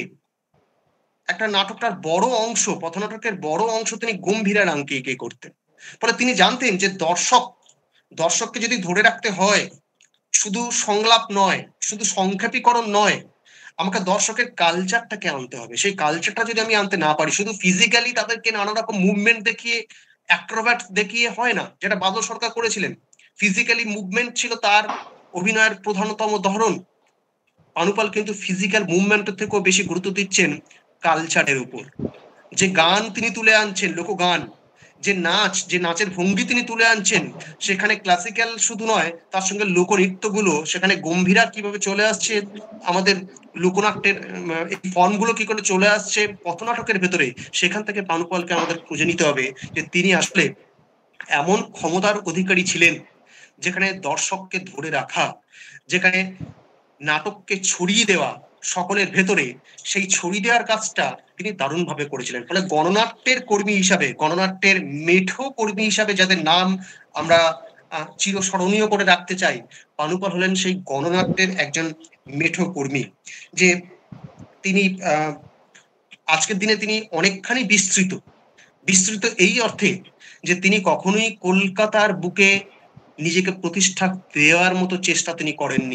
Speaker 6: একটা নাটকটার বড় অংশ, পথনাটকের বড় অংশ তিনি গম্ভীরার আঙ্গিকে করতেন। ফলে তিনি জানতেন যে দর্শক দর্শককে যদি ধরে রাখতে হয়, শুধু সংলাপ নয়, শুধু সংক্ষেপীকরণ নয়, আমাকে দর্শকের কালচারটাকে আনতে হবে। সেই কালচারটা যদি আমি আনতে না পারি, শুধু ফিজিক্যালি তাদেরকে নানা রকম মুভমেন্ট দেখিয়ে, অ্যাক্রোব্যাট দেখিয়ে হয় না, যেটা বাদল সরকার করেছিলেন। ফিজিক্যালি মুভমেন্ট ছিল তার অভিনয়ের প্রধানতম ধরন। পানুপাল কিন্তু ফিজিক্যাল মুভমেন্টের থেকেও বেশি গুরুত্ব দিচ্ছেন কালচারের উপর। যে গান তিনি তুলে আনছেন, লোকগান, যে নাচ, যে নাচের ভঙ্গি তিনি তুলে আনছেন, সেখানে ক্লাসিক্যাল শুধু নয়, তার সঙ্গে লোকনৃত্যগুলো, সেখানে গম্ভীরা কিভাবে চলে আসছে, আমাদের লোকনাট্যের এই ফর্মগুলো কি করে চলে আসছে পথনাটকের ভেতরে, সেখান থেকে পানুপালকে আমাদের খুঁজে নিতে হবে যে তিনি আসলে এমন ক্ষমতার অধিকারী ছিলেন যেখানে দর্শককে ধরে রাখা, যেখানে নাটককে ছড়িয়ে দেওয়া সকলের ভেতরে, সেই ছড়িয়ে দেওয়ার কাজটা তিনি দারুণভাবে করেছিলেন। ফলে গণনাট্যের কর্মী হিসাবে, গণনাট্যের মেঠো কর্মী হিসাবে যাদের নাম আমরা চিরস্মরণীয় করে রাখতে চাই, পানুপাল হলেন সেই গণনাট্যের একজন মেঠো কর্মী। যে তিনি আহ আজকের দিনে তিনি অনেকখানি বিস্তৃত বিস্তৃত এই অর্থে যে তিনি কখনোই কলকাতার বুকে নিজেকে প্রতিষ্ঠা দেওয়ার মতো চেষ্টা তিনি করেননি।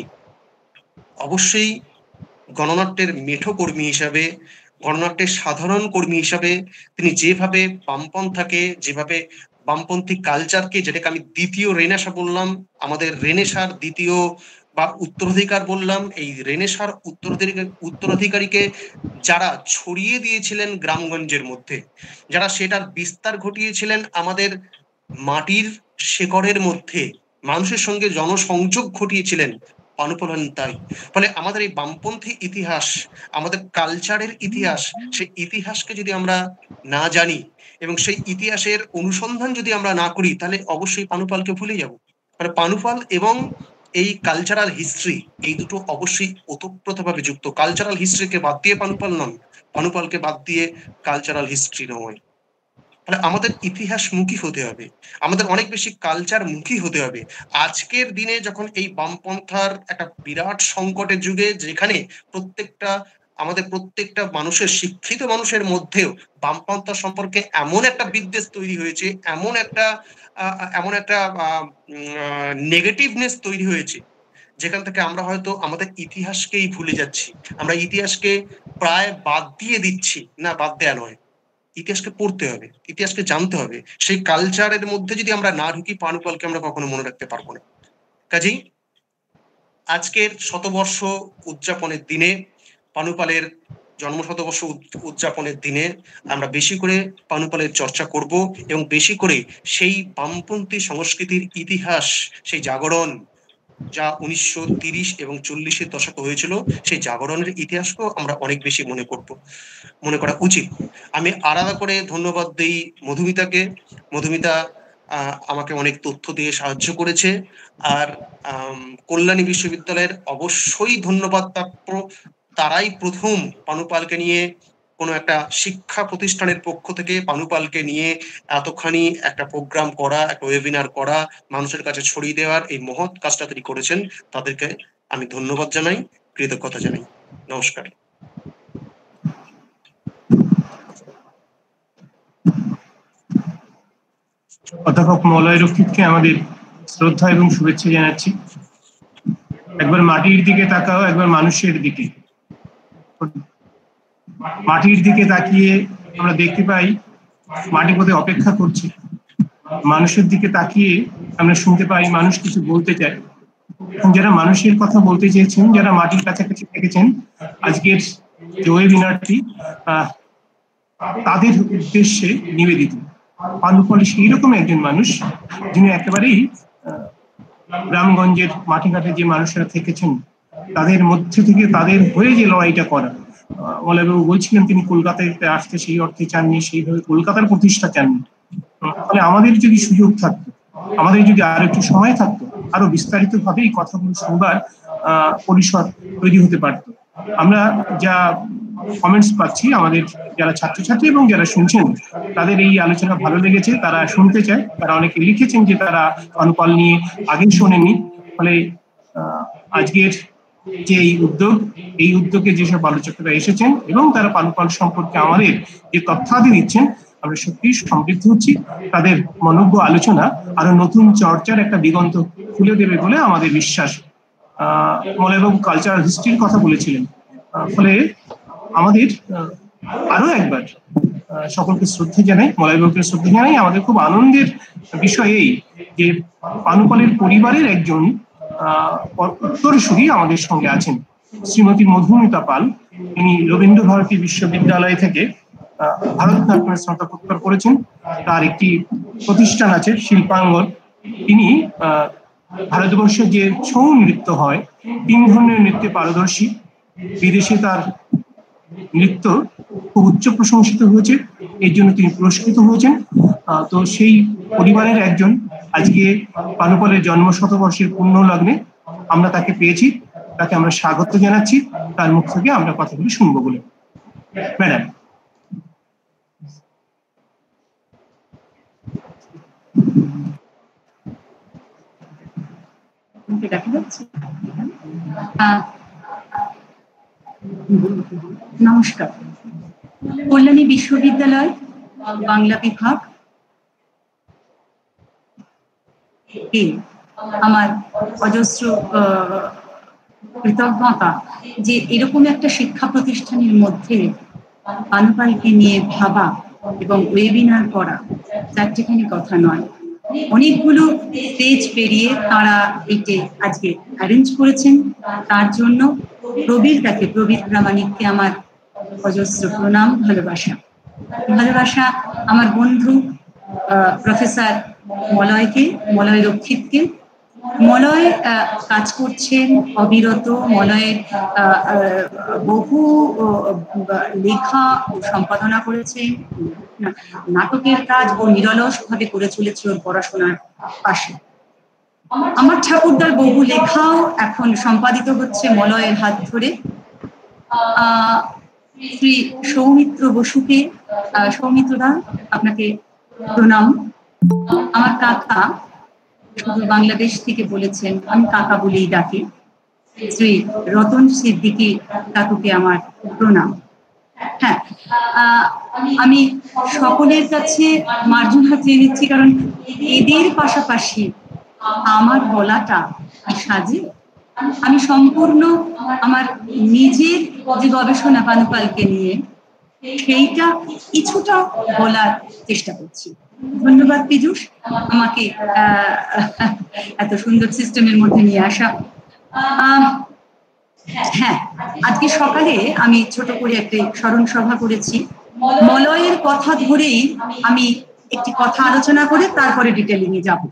Speaker 6: অবশ্যই গণনাট্যের মেঠো কর্মী হিসাবে, গণনাট্যের সাধারণ কর্মী হিসাবে তিনি যেভাবে বামপন্থাকে, যেভাবে বামপন্থী কালচারকে, যেটাকে আমি দ্বিতীয় রেনেসা বললাম, আমাদের রেনেসার দ্বিতীয় বা উত্তরাধিকার বললাম, এই রেনেসার উত্তরাধিকার উত্তরাধিকারীকে যারা ছড়িয়ে দিয়েছিলেন গ্রামগঞ্জের মধ্যে, যারা সেটার বিস্তার ঘটিয়েছিলেন আমাদের মাটির শেকড়ের মধ্যে, মানুষের সঙ্গে জনসংযোগ ঘটিয়েছিলেন, পানুপাল হলেন তাই। ফলে আমাদের এই বামপন্থী ইতিহাস, আমাদের কালচারের ইতিহাস, সেই ইতিহাসকে যদি আমরা না জানি এবং সেই ইতিহাসের অনুসন্ধান যদি আমরা না করি, তাহলে অবশ্যই পানুপালকে ভুলে যাব। মানে পানুপাল এবং এই কালচারাল হিস্ট্রি, এই দুটো অবশ্যই ওতপ্রোতভাবে যুক্ত। কালচারাল হিস্ট্রিকে বাদ দিয়ে পানুপাল নন, পানুপালকে বাদ দিয়ে কালচারাল হিস্ট্রি নয়। ফলে আমাদের ইতিহাসমুখী হতে হবে, আমাদের অনেক বেশি কালচার মুখী হতে হবে। আজকের দিনে যখন এই বামপন্থার একটা বিরাট সংকটের যুগে, যেখানে প্রত্যেকটা আমাদের প্রত্যেকটা মানুষের, শিক্ষিত মানুষের মধ্যেও বামপন্থা সম্পর্কে এমন একটা বিদ্বেষ তৈরি হয়েছে, এমন একটা এমন একটা নেগেটিভনেস তৈরি হয়েছে, যেখান থেকে আমরা হয়তো আমাদের ইতিহাসকেই ভুলে যাচ্ছি। আমরা ইতিহাসকে প্রায় বাদ দিয়ে দিচ্ছি। না, বাদ দেয়া নয়, ইতিহাসকে পড়তে হবে, ইতিহাসকে জানতে হবে। সেই কালচারের মধ্যে যদি আমরা না ঢুকি, পানুপালকে আমরা কখনো মনে রাখতে পারবো না। কাজেই আজকের শতবর্ষ উদযাপনের দিনে, পানুপালের জন্ম শতবর্ষ উদযাপনের দিনে আমরা বেশি করে পানুপালের চর্চা করব এবং বেশি করে সেই বামপন্থী সংস্কৃতির ইতিহাস, সেই জাগরণ যা উনিশশো তিরিশ এবং চল্লিশের দশকে হয়েছিল, সেই জাগরণের ইতিহাসকেও আমরা অনেক বেশি মনে করব, মনে করা উচিত। আমি আলাদা করে ধন্যবাদ দিই মধুমিতাকে। মধুমিতা আমাকে অনেক তথ্য দিয়ে সাহায্য করেছে। আর কল্যাণী বিশ্ববিদ্যালয়ের অবশ্যই ধন্যবাদ প্রাপ্য তারাই প্রথম পানুপালকে নিয়ে কোনো একটা শিক্ষা প্রতিষ্ঠানের পক্ষ থেকে পানুপালকে নিয়ে এতখানি একটা প্রোগ্রাম করা, একটা ওয়েবিনার করা, মানুষের কাছে ছড়িয়ে দেওয়ার এই মহৎ কাজটা তিনি করেছেন। তাদেরকে আমি ধন্যবাদ জানাই, কৃতজ্ঞতা জানাই। নমস্কার।
Speaker 4: অধ্যাপক মলয় রক্ষিতকে আমাদের শ্রদ্ধা এবং শুভেচ্ছা জানাচ্ছি। একবার মাটির দিকে তাকাও, একবার মানুষের দিকে। মাটির দিকে তাকিয়ে আমরা দেখতে পাই মাটি বোধহয় অপেক্ষা করছে। মানুষের দিকে তাকিয়ে আমরা শুনতে পাই মানুষ কিছু বলতে চায়। যারা মানুষের কথা বলতে চেয়েছেন, যারা মাটির কাছাকাছি থেকেছেন, আজকের যে ওয়েবিনারটি তাদের উদ্দেশ্যে নিবেদিত। পানুপাল সেই রকম একজন মানুষ যিনি একেবারেই গ্রামগঞ্জের মাটিঘাটে যে মানুষেরা থেকেছেন তাদের মধ্যে থেকে তাদের হয়ে যে লড়াইটা করা। মলয়বাবু বলছিলেন তিনি কলকাতাতে আসতে সেই অর্থে চাননি, সেইভাবে কলকাতার প্রতিষ্ঠা চাননি। ফলে আমাদের যদি সুযোগ থাকতো, আমাদের যদি আরো একটু সময় থাকতো, আরো বিস্তারিত ভাবে এই কথাগুলো শুনবার আহ পরিসর তৈরি হতে পারতো। আমরা যা কমেন্টস পাচ্ছি, আমাদের যারা ছাত্রছাত্রী এবং যারা শুনছেন তাদের এই আলোচনা ভালো লেগেছে, তারা শুনতে চায়। তারা অনেকে লিখেছেন যে তারা পানুপাল নিয়ে আগে শোনেনি। ফলে আহ আজকের যে এই উদ্যোগ, এই উদ্যোগে যেসব আলোচকরা এসেছেন এবং তারা পানুপাল সম্পর্কে আমাদের যে তথ্যাদি দিচ্ছেন, আমরা সত্যি সমৃদ্ধ হচ্ছি। তাদের মনোজ্ঞ আলোচনা আরো নতুন চর্চার একটা দিগন্ত খুলে দেবে বলে আমাদের বিশ্বাস। আহ মলয়বাবু কালচারাল হিস্ট্রির কথা বলেছিলেন। ফলে আমাদের আরো একবার সকলকে শ্রদ্ধা জানাই, মলয়বাবুকে শ্রদ্ধা জানাই। আমাদের খুব আনন্দের বিষয় এই যে পানুপালের পরিবারের একজন আহ উত্তরসূরি আমাদের সঙ্গে আছেন, শ্রীমতী মধুমিতা পাল। তিনি রবীন্দ্র ভারতী বিশ্ববিদ্যালয় থেকে ভারতনাট্যমের স্নাতকোত্তর করেছেন। তার একটি প্রতিষ্ঠান আছে শিল্পাঙ্গন। তিনি আহ ভারতবর্ষে যে ছৌ নৃত্য হয়, তিন ধরনের নৃত্যে পারদর্শী। বিদেশে তার নৃত্য খুব উচ্চ প্রশংসিত হয়েছে, এর জন্য তিনি পুরস্কৃত হয়েছেন। তো সেই পরিবারের একজন আজকে পানুপালের জন্ম শতবর্ষের পূর্ণ লগ্নে আমরা তাকে পেয়েছি, তাকে আমরা স্বাগত জানাচ্ছি। তার মুখ থেকে আমরা কথাগুলি শুনবো বলে। ম্যাডাম।
Speaker 8: নমস্কার। কল্যাণী বিশ্ববিদ্যালয় বাংলা বিভাগ আমার অজস্র কৃতজ্ঞতা যে এরকম একটা শিক্ষা প্রতিষ্ঠানের মধ্যে পানুপালকে নিয়ে ভাবা এবং ওয়েবিনার করা চারটেখানি কথা নয়, অনেকগুলো স্টেজ পেরিয়ে তারা এটি আজকে অ্যারেঞ্জ করেছেন। তার জন্য প্রবীর তাকে প্রবীর প্রামাণিককে আমার অজস্র প্রণাম, ভালোবাসা ভালোবাসা আমার বন্ধু প্রফেসর মলয়কে, মলয় রক্ষিতকে। মলয় কাজ করছেন অবিরত। মলয়ের বহু লেখা সম্পাদনা করেছেন, নাটকের কাজ ও নিরলস ভাবে করে চলেছে ওর পড়াশোনার পাশে। আমার ঠাকুরদার বহু লেখাও এখন সম্পাদিত হচ্ছে মলয়ের হাত ধরে। আহ শ্রী সৌমিত্র বসুকে, সৌমিত্রদা আপনাকে প্রণাম। আমার কাকা বাংলাদেশ থেকে বলেছেন, আমি কাকা বলেই ডাকি, শ্রী রতন সিদ্দিকী কাকুকে আমার প্রণাম। হ্যাঁ, আমি সকলের কাছে মার্জন হাত চেয়ে নিচ্ছি, কারণ এদের পাশাপাশি আমার বলাটা সাজে। আমি সম্পূর্ণ আমার নিজের যে গবেষণা পানুপালকে নিয়ে সেইটা কিছুটা বলার চেষ্টা করছি। ধন্যবাদ পীযূষ, আমাকে এত সুন্দর সিস্টেমের মধ্যে নিয়ে আসা। হ্যাঁ, আজকে সকালে আমি ছোট করে একটি স্মরণ সভা করেছি। মলয়ের কথা ধরেই আমি একটি কথা আলোচনা করে তারপরে ডিটেলিং এ যাব।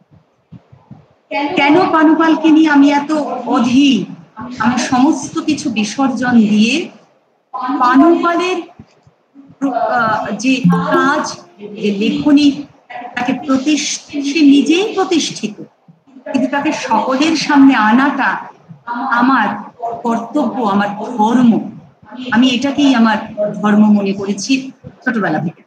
Speaker 8: কেন পানুপালকে নিয়ে আমি এত অধীর, আমি সমস্ত কিছু বিসর্জন দিয়ে পানুপালের যে কাজ, যে লেখনী, তাকে সে নিজেই প্রতিষ্ঠিত, কিন্তু তাকে সকলের সামনে আনাটা আমার কর্তব্য, আমার ধর্ম। আমি এটাকেই আমার ধর্ম মনে করেছি ছোটবেলা থেকে।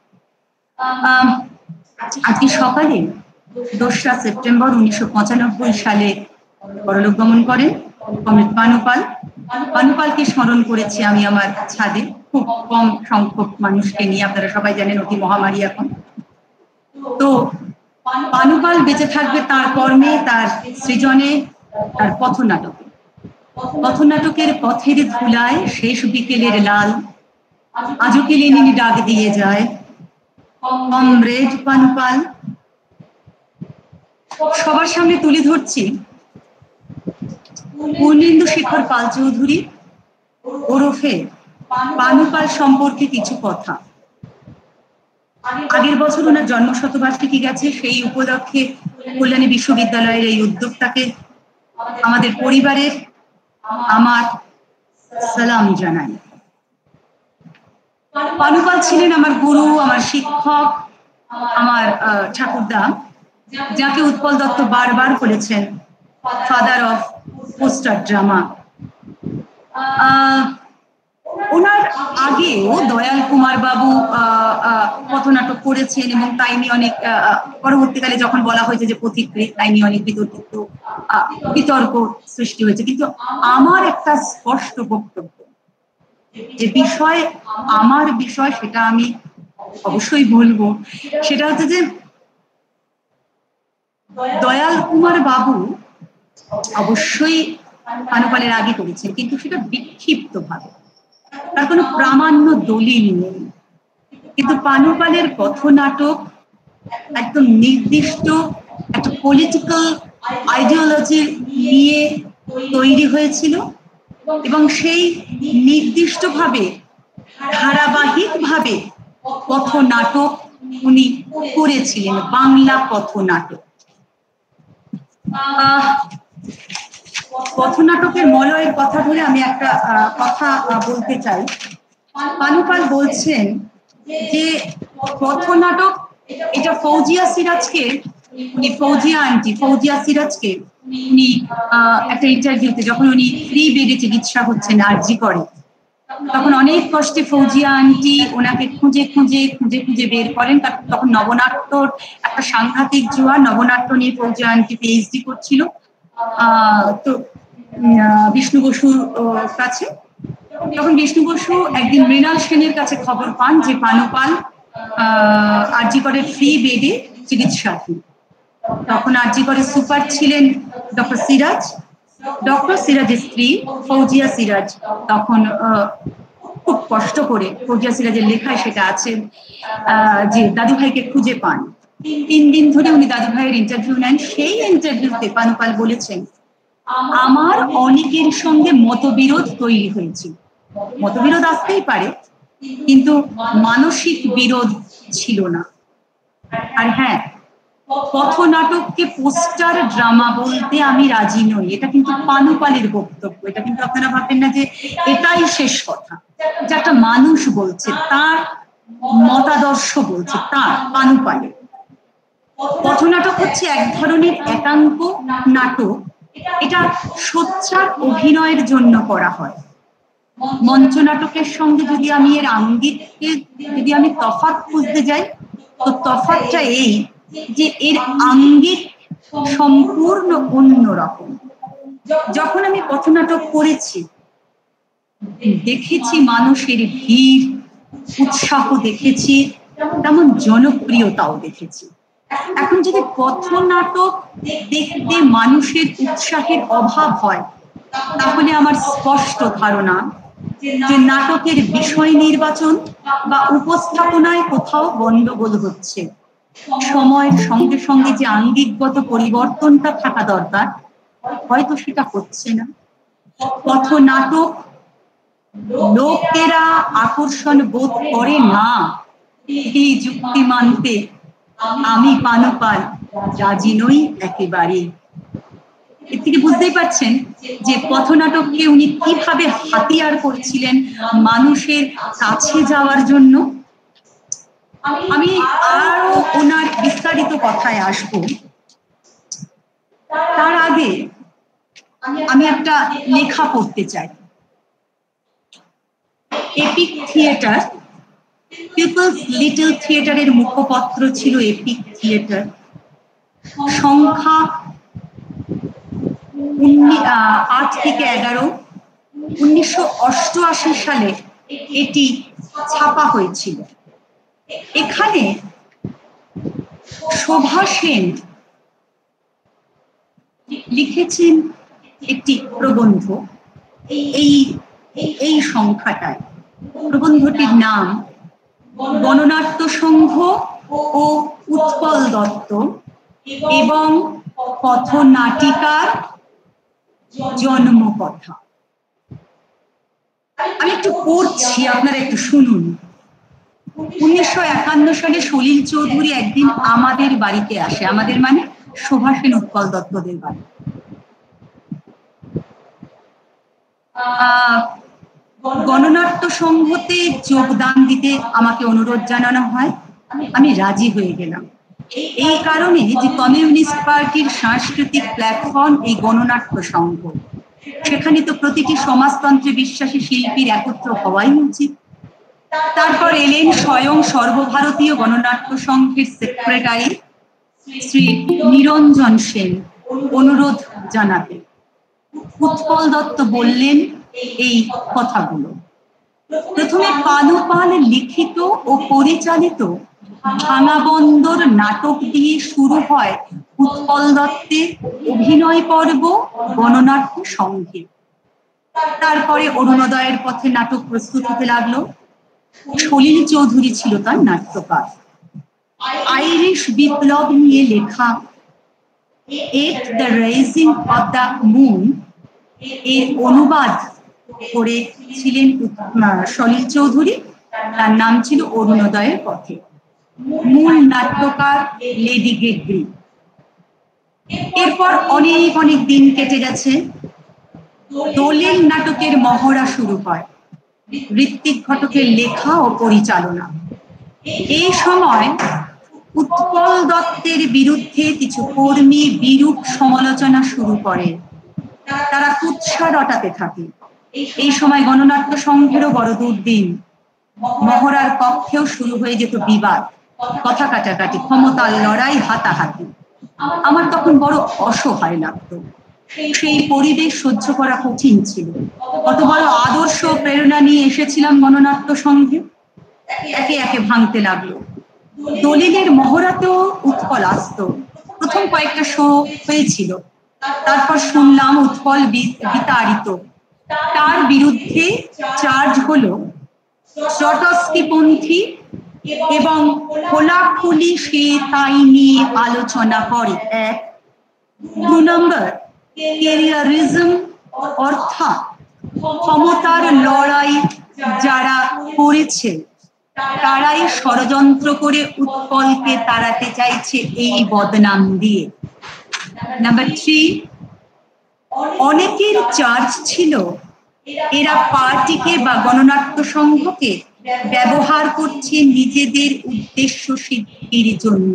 Speaker 8: আজকে সকালে দোসরা সেপ্টেম্বর উনিশশো পঁচানব্বই সালে পরলোক গমন করেন কমরেড পানুপাল। পানুপালকে স্মরণ করেছি আমি আমার ছাদে, খুব কম সংখ্যক মানুষকে নিয়ে। আপনারা সবাই জানেন অতি মহামারী এখন। তো পানুপাল বেঁচে থাকবে তার কর্মে, তার সৃজনে, তার পথনাটকে। পথনাটকের পথের ধুলায় শেষ বিকেলের লাল, আজও কে লেনিনি ডাক দিয়ে যায়, কমরেড পানুপাল। সবার সামনে তুলে ধরছি পূর্ণেন্দু শেখর পাল চৌধুরী ওরফে পানুপাল সম্পর্কে কিছু কথা। আগের বছর ওনার জন্ম শতবার্ষিকী গেছে, সেই উপলক্ষে কল্যাণী বিশ্ববিদ্যালয়ের এই উদ্যোগটাকে আমাদের পরিবারের আমার সালাম জানাই। পানুপাল ছিলেন আমার গুরু, আমার শিক্ষক, আমার ঠাকুরদা, যাকে উৎপল দত্ত বারবার বলেছেন ফাদার অফ পোস্টার ড্রামা। ওনার আগেও দয়াল কুমার বাবু পথনাটক করেছেন এবং তাই নিয়ে অনেক, পরবর্তীকালে যখন বলা হয়েছে যে পথিকৃৎ, তাই নিয়ে অনেক বিতর্কিত বিতর্ক সৃষ্টি হয়েছে। কিন্তু আমার একটা স্পষ্ট বক্তব্য, যে বিষয় আমার বিষয়, সেটা আমি অবশ্যই বলবো। সেটা হচ্ছে যে দয়াল কুমার বাবু অবশ্যই পানুপালের আগে করেছেন, কিন্তু সেটা বিক্ষিপ্ত ভাবে, তার কোনো প্রামাণ্য দলিল নেই। কিন্তু পানুপালের পথনাটক একদম নির্দিষ্ট একটা পলিটিক্যাল আইডিওলজি নিয়ে তৈরি হয়েছিল এবং সেই নির্দিষ্টভাবে ধারাবাহিকভাবে পথনাটক উনি করেছিলেন, বাংলা পথনাটক। পথনাটকের মলয়ের কথা ধরে আমি একটা কথা বলতে চাই। পানুপাল বলছেন যে পথনাটক এটা ফৌজিয়া সিরাজকে, উনি ফৌজিয়া আন্টি ফৌজিয়া সিরাজকে উনি একটা ইন্টারভিউতে, যখন উনি ফ্রি বেডে চিকিৎসা হচ্ছেন আরজি করে, তখন অনেক কষ্টে ফৌজিয়া আন্টি ওনাকে খুঁজে খুঁজে খুঁজে খুঁজে বের করেন। তখন নবনাট্যর একটা সাংঘাতিক জোয়ার, নবনাট্য নিয়ে ফৌজিয়া আন্টি পিএইচডি করছিল আহ তো বিষ্ণু বসুর কাছে। তখন বিষ্ণু বসু একদিন মৃণাল সেনের কাছে খবর পান যে পানুপাল আহ আরজি করের ফ্রি বেডে চিকিৎসাধীন। তখন আরজি করের সুপার ছিলেন ডক্টর সিরাজ। ডক্টর সিরাজের স্ত্রী ফৌজিয়া সিরাজ তখন খুব কষ্ট করে, ফৌজিয়া সিরাজের লেখায় সেটা আছে, যে দাদু ভাইকে খুঁজে পান। তিন দিন ধরে উনি দাদু ভাইয়ের ইন্টারভিউ নেন। সেই ইন্টারভিউতে পানুপাল বলেছেন, আমার অনেকের সঙ্গে মতবিরোধ তৈরি হয়েছিল। মতবিরোধ আসতেই পারে, কিন্তু মানসিক বিরোধ ছিল না। আর হ্যাঁ, পথনাটককে পোস্টার ড্রামা বলতে আমি রাজি নই, এটা কিন্তু পানুপালের বক্তব্য। এটা কিন্তু আপনারা ভাববেন না যে এটাই শেষ কথা, যে একটা মানুষ বলছে, তার মতাদর্শ বলছে, তার পানুপালের। পথনাটক হচ্ছে এক ধরনের একাঙ্ক নাটক, এটা সোচ্চার অভিনয়ের জন্য করা হয়। মঞ্চ নাটকের সঙ্গে যদি আমি এর আঙ্গিককে যদি আমি তফাৎ খুঁজতে যাই, তো তফাৎটা এই যে এর আঙ্গিক সম্পূর্ণ অন্যরকম। যখন আমি পথনাটক করেছি দেখেছি মানুষের ভিড়, উৎসাহ দেখেছি, তেমন জনপ্রিয়তাও দেখেছি। এখন যদি পথনাটক দেখতে মানুষের উৎসাহের অভাব হয়, তাহলে আমার স্পষ্ট ধারণা যে নাটকের বিষয় নির্বাচন বা উপস্থাপনায় কোথাও গন্ডগোল হচ্ছে। সময়ের সঙ্গে সঙ্গে যে আঙ্গিকগত পরিবর্তনটা থাকা দরকার, হয়তো সেটা হচ্ছে না। পথনাটক লোকেরা আকর্ষণ বোধ করে না, এই যুক্তি মানতে আমি পানুপাল রাজি নই একেবারে। এর থেকে বুঝতেই পারছেন যে পথনাটককে উনি কিভাবে হাতিয়ার করছিলেন মানুষের কাছে যাওয়ার জন্য। আমি আরো ওনার বিস্তারিত কথায় আসবো, তার আগে আমি একটা লেখা পড়তে চাই। এপিক থিয়েটার, পিপলস লিটল থিয়েটারের মুখপত্র ছিল এপিক থিয়েটার। সংখ্যা আট থেকে এগারো, উনিশশো অষ্টআশি সালে এটি ছাপা হয়েছিল। এখানে শোভা সেন লিখেছেন একটি প্রবন্ধ এই এই সংখ্যাটায়। প্রবন্ধটির নাম গণনাট্য সংঘ ও উৎপল দত্ত এবং পথনাটিকার জন্মকথা। আমি একটু পড়ছি, আপনারা একটু শুনুন। উনিশশো একান্ন সালে সলিল চৌধুরী একদিন আমাদের বাড়িতে আসে, আমাদের মানে শোভা সেন উৎপল দত্তদের বাড়ি। আহ গণনাট্য সংঘতে যোগদান দিতে আমাকে অনুরোধ জানানো হয়, আমি রাজি হয়ে গেলাম। এই কারণে যে কমিউনিস্ট পার্টির সাংস্কৃতিক প্ল্যাটফর্ম এই গণনাট্য সংঘ, সেখানে তো প্রতিটি সমাজতন্ত্রে বিশ্বাসী শিল্পীর একত্র হওয়াই উচিত। তারপর এলেন স্বয়ং সর্বভারতীয় গণনাট্য সংঘের সেক্রেটারি শ্রী নিরঞ্জন সেন অনুরোধ জানাতে। উৎপল দত্ত বললেন এই কথাগুলো। প্রথমে পানুপাল লিখিত ও পরিচালিত ভাঙাবন্দর নাটক দিয়ে শুরু হয় উৎপল দত্তের অভিনয় পর্ব গণনাট্য সংঘে। তারপরে অরুণোদয়ের পথে নাটক প্রস্তুত হতে লাগলো। সলিল চৌধুরী ছিল তার নাট্যকার। আইরিশ বিপ্লব নিয়ে লেখা at the rising of the moon এর অনুবাদ করেছিলেন সলিল চৌধুরী। তার নাম ছিল অরুণোদয়ের পথে। মূল নাট্যকার লেডি গেগরি। এরপর অনেক অনেক দিন কেটে গেছে। দলিল নাটকের মহড়া শুরু হয়, ঋত্বিক ঘটকের লেখা ও পরিচালনা। এই সময় উৎপল দত্তের বিরুদ্ধে কিছু কর্মী বিরূপ সমালোচনা শুরু করে, তারা কুৎসা রটাতে থাকে। এই সময় গণনাট্য সংঘেরও বড় দুর্দিন। মহড়ার কক্ষেও শুরু হয়ে যেত বিবাদ, কথা কাটাকাটি, ক্ষমতার লড়াই, হাতাহাতি। আমার তখন বড় অসহায় লাগতো। সেই পরিবেশ সহ্য করা কঠিন ছিল। কত বড় আদর্শ প্রেরণা নিয়ে এসেছিলাম গণনাট্য সংঘে, একে একে ভাঙতে লাগলো। দলিলের মহড়াতেও উৎপল আসত। প্রথম কয়েকটা শো হয়েছিল, তারপর শুনলাম উৎপল বিতাড়িত। তার বিরুদ্ধে চার্জ হলো ট্রটস্কিপন্থী এবং খোলাখুলি সে তাই নিয়ে আলোচনা করে। এক দু নম্বর ক্যারিয়ারিজম, অর্থাৎ ক্ষমতার লড়াই যারা করেছে তারাই ষড়যন্ত্র করে উৎপলকে তাড়াতে চাইছে এই বদনাম দিয়ে। নাম্বার থ্রি, অনেকের চার্জ ছিল এরা পার্টিকে বা গণনাট্য সংঘকে ব্যবহার করছে নিজেদের উদ্দেশ্য সিদ্ধির জন্য।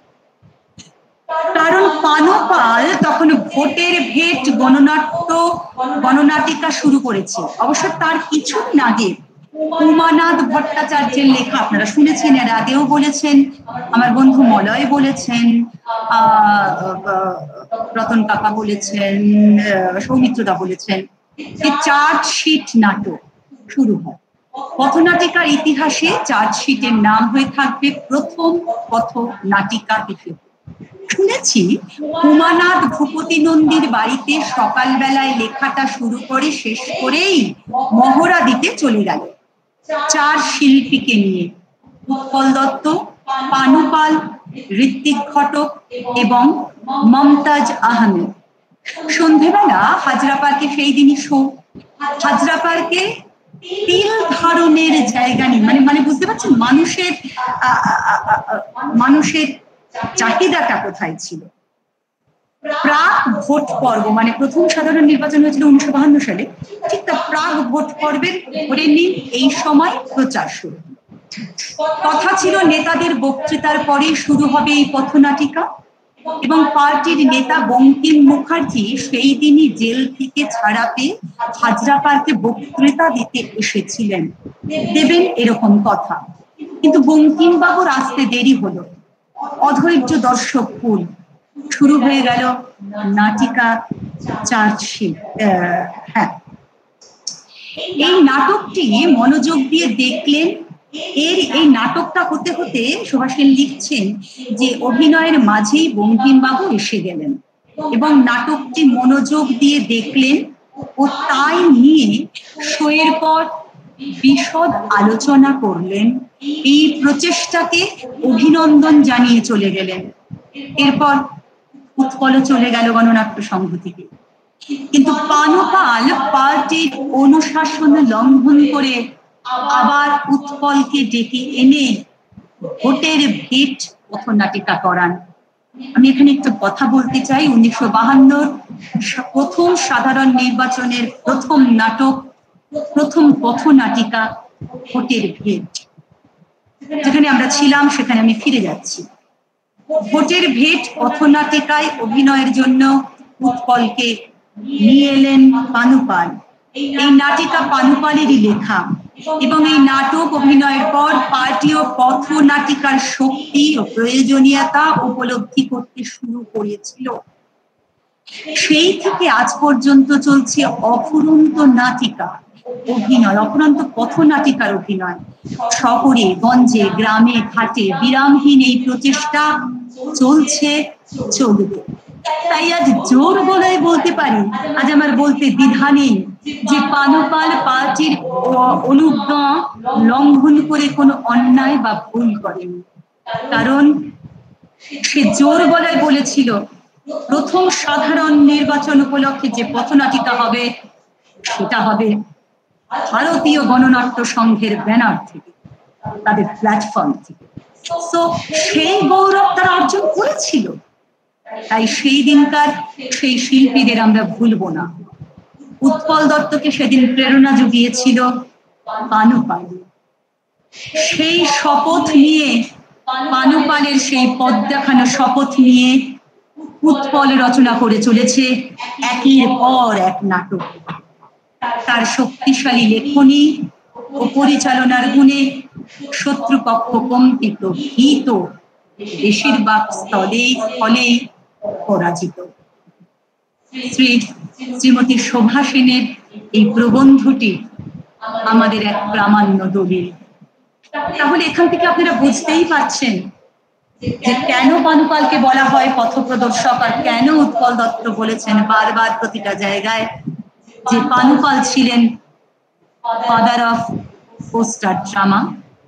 Speaker 8: কারণ পানুপাল তখন ভোটের ভেট গণনাট্য গণনাটিকা শুরু করেছে। অবশ্য তার কিছুদিন আগে উমানাথ ভট্টাচার্যের লেখা আপনারা শুনেছেন, এর আগেও বলেছেন, আমার বন্ধু মলয় বলেছেন, আহ রতন কাকা বলেছেন, সৌমিত্রদা বলেছেন, যে চার্জশিট নাটক শুরু হয়। পথনাটিকার ইতিহাসে চার্জশিটের নাম হয়ে থাকবে প্রথম পথনাটিকা হিসেবে। শুনেছি উমানাথ ভূপতি নন্দীর বাড়িতে সকালবেলায় লেখাটা শুরু করে শেষ করেই মহড়া দিতে চলে গেল চার শিল্পীকে নিয়ে, উৎপল দত্ত, পানু পাল, ঋত্বিক ঘটক এবং মমতাজ আহমেদ। সন্ধেবেলা হাজরা পার্কে সেই দিনই শো। হাজরা পার্কে তিল ধারণের জায়গা নেই, মানে মানে বুঝতে পারছেন মানুষের মানুষের চাহিদাটা কোথায় ছিল। প্রাক ভোট পর্ব, মানে প্রথম সাধারণ নির্বাচন হয়েছিল উনিশশো বাহান্ন সালে, ঠিক তা প্রাক ভোট পর্বের ধরে নিন এই সময় প্রচার শুরু। কথা ছিল নেতাদের বক্তৃতার পরে শুরু হবে এই পথনাটিকা, এবং পার্টির নেতা বঙ্কিম মুখার্জি সেই দিনই জেল থেকে ছাড়া পেয়ে হাজরা পার্কে বক্তৃতা দিতে এসেছিলেন, দেবেন এরকম কথা। কিন্তু বঙ্কিম বাবুর আসতে দেরি হলো, অধৈর্য দর্শক কুল, শুরু হয়ে গেল নাটিকা চার্জশিট। হ্যাঁ, এই নাটকটি মনোযোগ দিয়ে দেখলেন। এর এই নাটকটা হতে হতে সুভাষ সেন লিখছেন যে অভিনয়ের মাঝেই বঙ্কিমবাবু এসে গেলেন এবং নাটকটি মনোযোগ দিয়ে দেখলেন ও তাই নিয়ে শোয়ের পর বিশদ আলোচনা করলেন। এই প্রচেষ্টাকে অভিনন্দন জানিয়ে চলে গেলেন। এরপর উৎপল চলে গেল গণনাট্য সংঘ থেকে, কিন্তু পানু পাল পার্টির অনুশাসন লঙ্ঘন করে আবার উৎপলকে ডেকে এনে ভোটের ভেট পথনাটিকা করান। আমি এখানে একটু কথা বলতে চাই। উনিশশো বাহান্নর প্রথম সাধারণ নির্বাচনের প্রথম নাটক, প্রথম পথনাটিকা ভোটের ভেট। যেখানে আমরা ছিলাম সেখানে আমি ফিরে যাচ্ছি। ভোটের ভেট পথনাটিকায় অভিনয়ের জন্য উৎপলকে নিয়ে এলেন পানু পাল। এই নাটিকা পানু পালেরই লেখা এবং এই নাটক অভিনয়ের পর পার্টি ও পথনাটিকার শক্তি ও প্রয়োজনীয়তা উপলব্ধি করতে শুরু করেছিল। সেই থেকে আজ পর্যন্ত চলছে অফুরন্ত নাটিকা অভিনয়, অফুরন্ত পথনাটিকার অভিনয়। শহরে গঞ্জে গ্রামে ঘাটে বিরামহীন এই প্রচেষ্টা চলছে, চলবে। তাই আজ জোর গলায় বলতে পারি, আজ আমার বলতে দ্বিধা নেই যে পানু পাল পার্টির অনুজ্ঞা লঙ্ঘন করে কোনো অন্যায় বা ভুল করেনি। কারণ সে জোর গলায় বলেছিল প্রথম সাধারণ নির্বাচন উপলক্ষে যে পথনাটিকা হবে সেটা হবে ভারতীয় গণনাট্য সংঘের ব্যানার থেকে, তাদের প্ল্যাটফর্ম থেকে। তো সেই গৌরব তারা অর্জন করেছিল। তাই সেই দিনকার সেই শিল্পীদের আমরা ভুলবো না। উৎপল দত্তকে সেদিন প্রেরণা জুগিয়েছিল পানু পাল। সেই শপথ নিয়ে, পানু পালের সেই পথ দেখানো শপথ নিয়ে উৎপল রচনা করে চলেছে একের পর এক নাটক। তার শক্তিশালী লেখনী ও পরিচালনার গুণে শত্রুপক্ষ কম্পিত, ভীত, বেশিরভাগ স্থলেই ফলেই পরাজিত। শ্রী শ্রীমতী শোভা সেনের এই প্রবন্ধটি আমাদের এক প্রামাণ্য দলিল। তাহলে এখান থেকে আপনারা বুঝতেই পারছেন যে কেন পানু পালকে বলা হয় পথপ্রদর্শক, আর কেন উৎপল দত্ত বলেছেন বারবার প্রতিটা জায়গায় যে পানু পাল ছিলেন ফাদার অফ পোস্টার ড্রামা।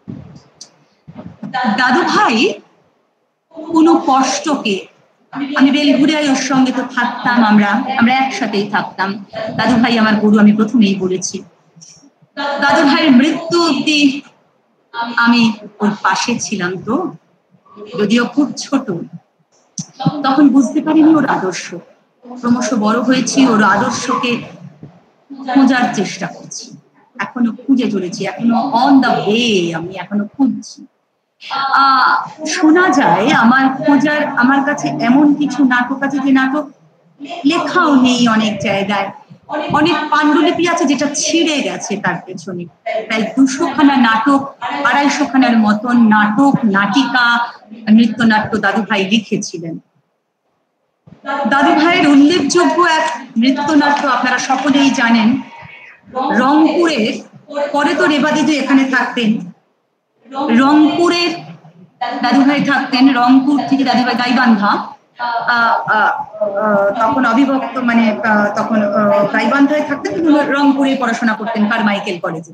Speaker 8: দাদু ভাই কোনো কষ্টকে, আমি বেলঘুরিয়ায় ওর সঙ্গে তো থাকতাম, আমরা আমরা একসাথেই থাকতাম। দাদু ভাই আমার গুরু, আমি প্রথমেই বলেছি। দাদু ভাইয়ের মৃত্যু অব্দি আমি ওর পাশে ছিলাম, তো যদিও খুব ছোট, তখন বুঝতে পারিনি ওর আদর্শ। ক্রমশ বড় হয়েছি, ওর আদর্শকে খোঁজার চেষ্টা করছি, এখনো খুঁজে চলেছি, এখনো অন দা ওয়ে, আমি এখনো খুঁজছি। আহ শোনা যায় আমার খোঁজার, আমার কাছে এমন কিছু নাটক আছে যে নাটক লেখাও নেই অনেক জায়গায়, অনেক পাণ্ডুলিপি আছে যেটা ছিঁড়ে গেছে তার পেছনে। প্রায় দুশো খানা নাটক, আড়াইশো খানার মতন নাটক, নাটিকা, নৃত্যনাট্য দাদু ভাই লিখেছিলেন। দাদু ভাইয়ের উল্লেখযোগ্য এক নৃত্যনাট্য আপনারা সকলেই জানেন, রংপুরের, পরে তো রেবাদিদু এখানে থাকতেন, রংপুরের দাদু ভাই থাকতেন, রংপুর থেকে দাদু ভাই গাইবান্ধা, তখন অবিভক্ত মানে তখন গাইবান্ধায় থাকতেন, কিন্তু রংপুরে পড়াশোনা করতেন কারমাইকেল কলেজে।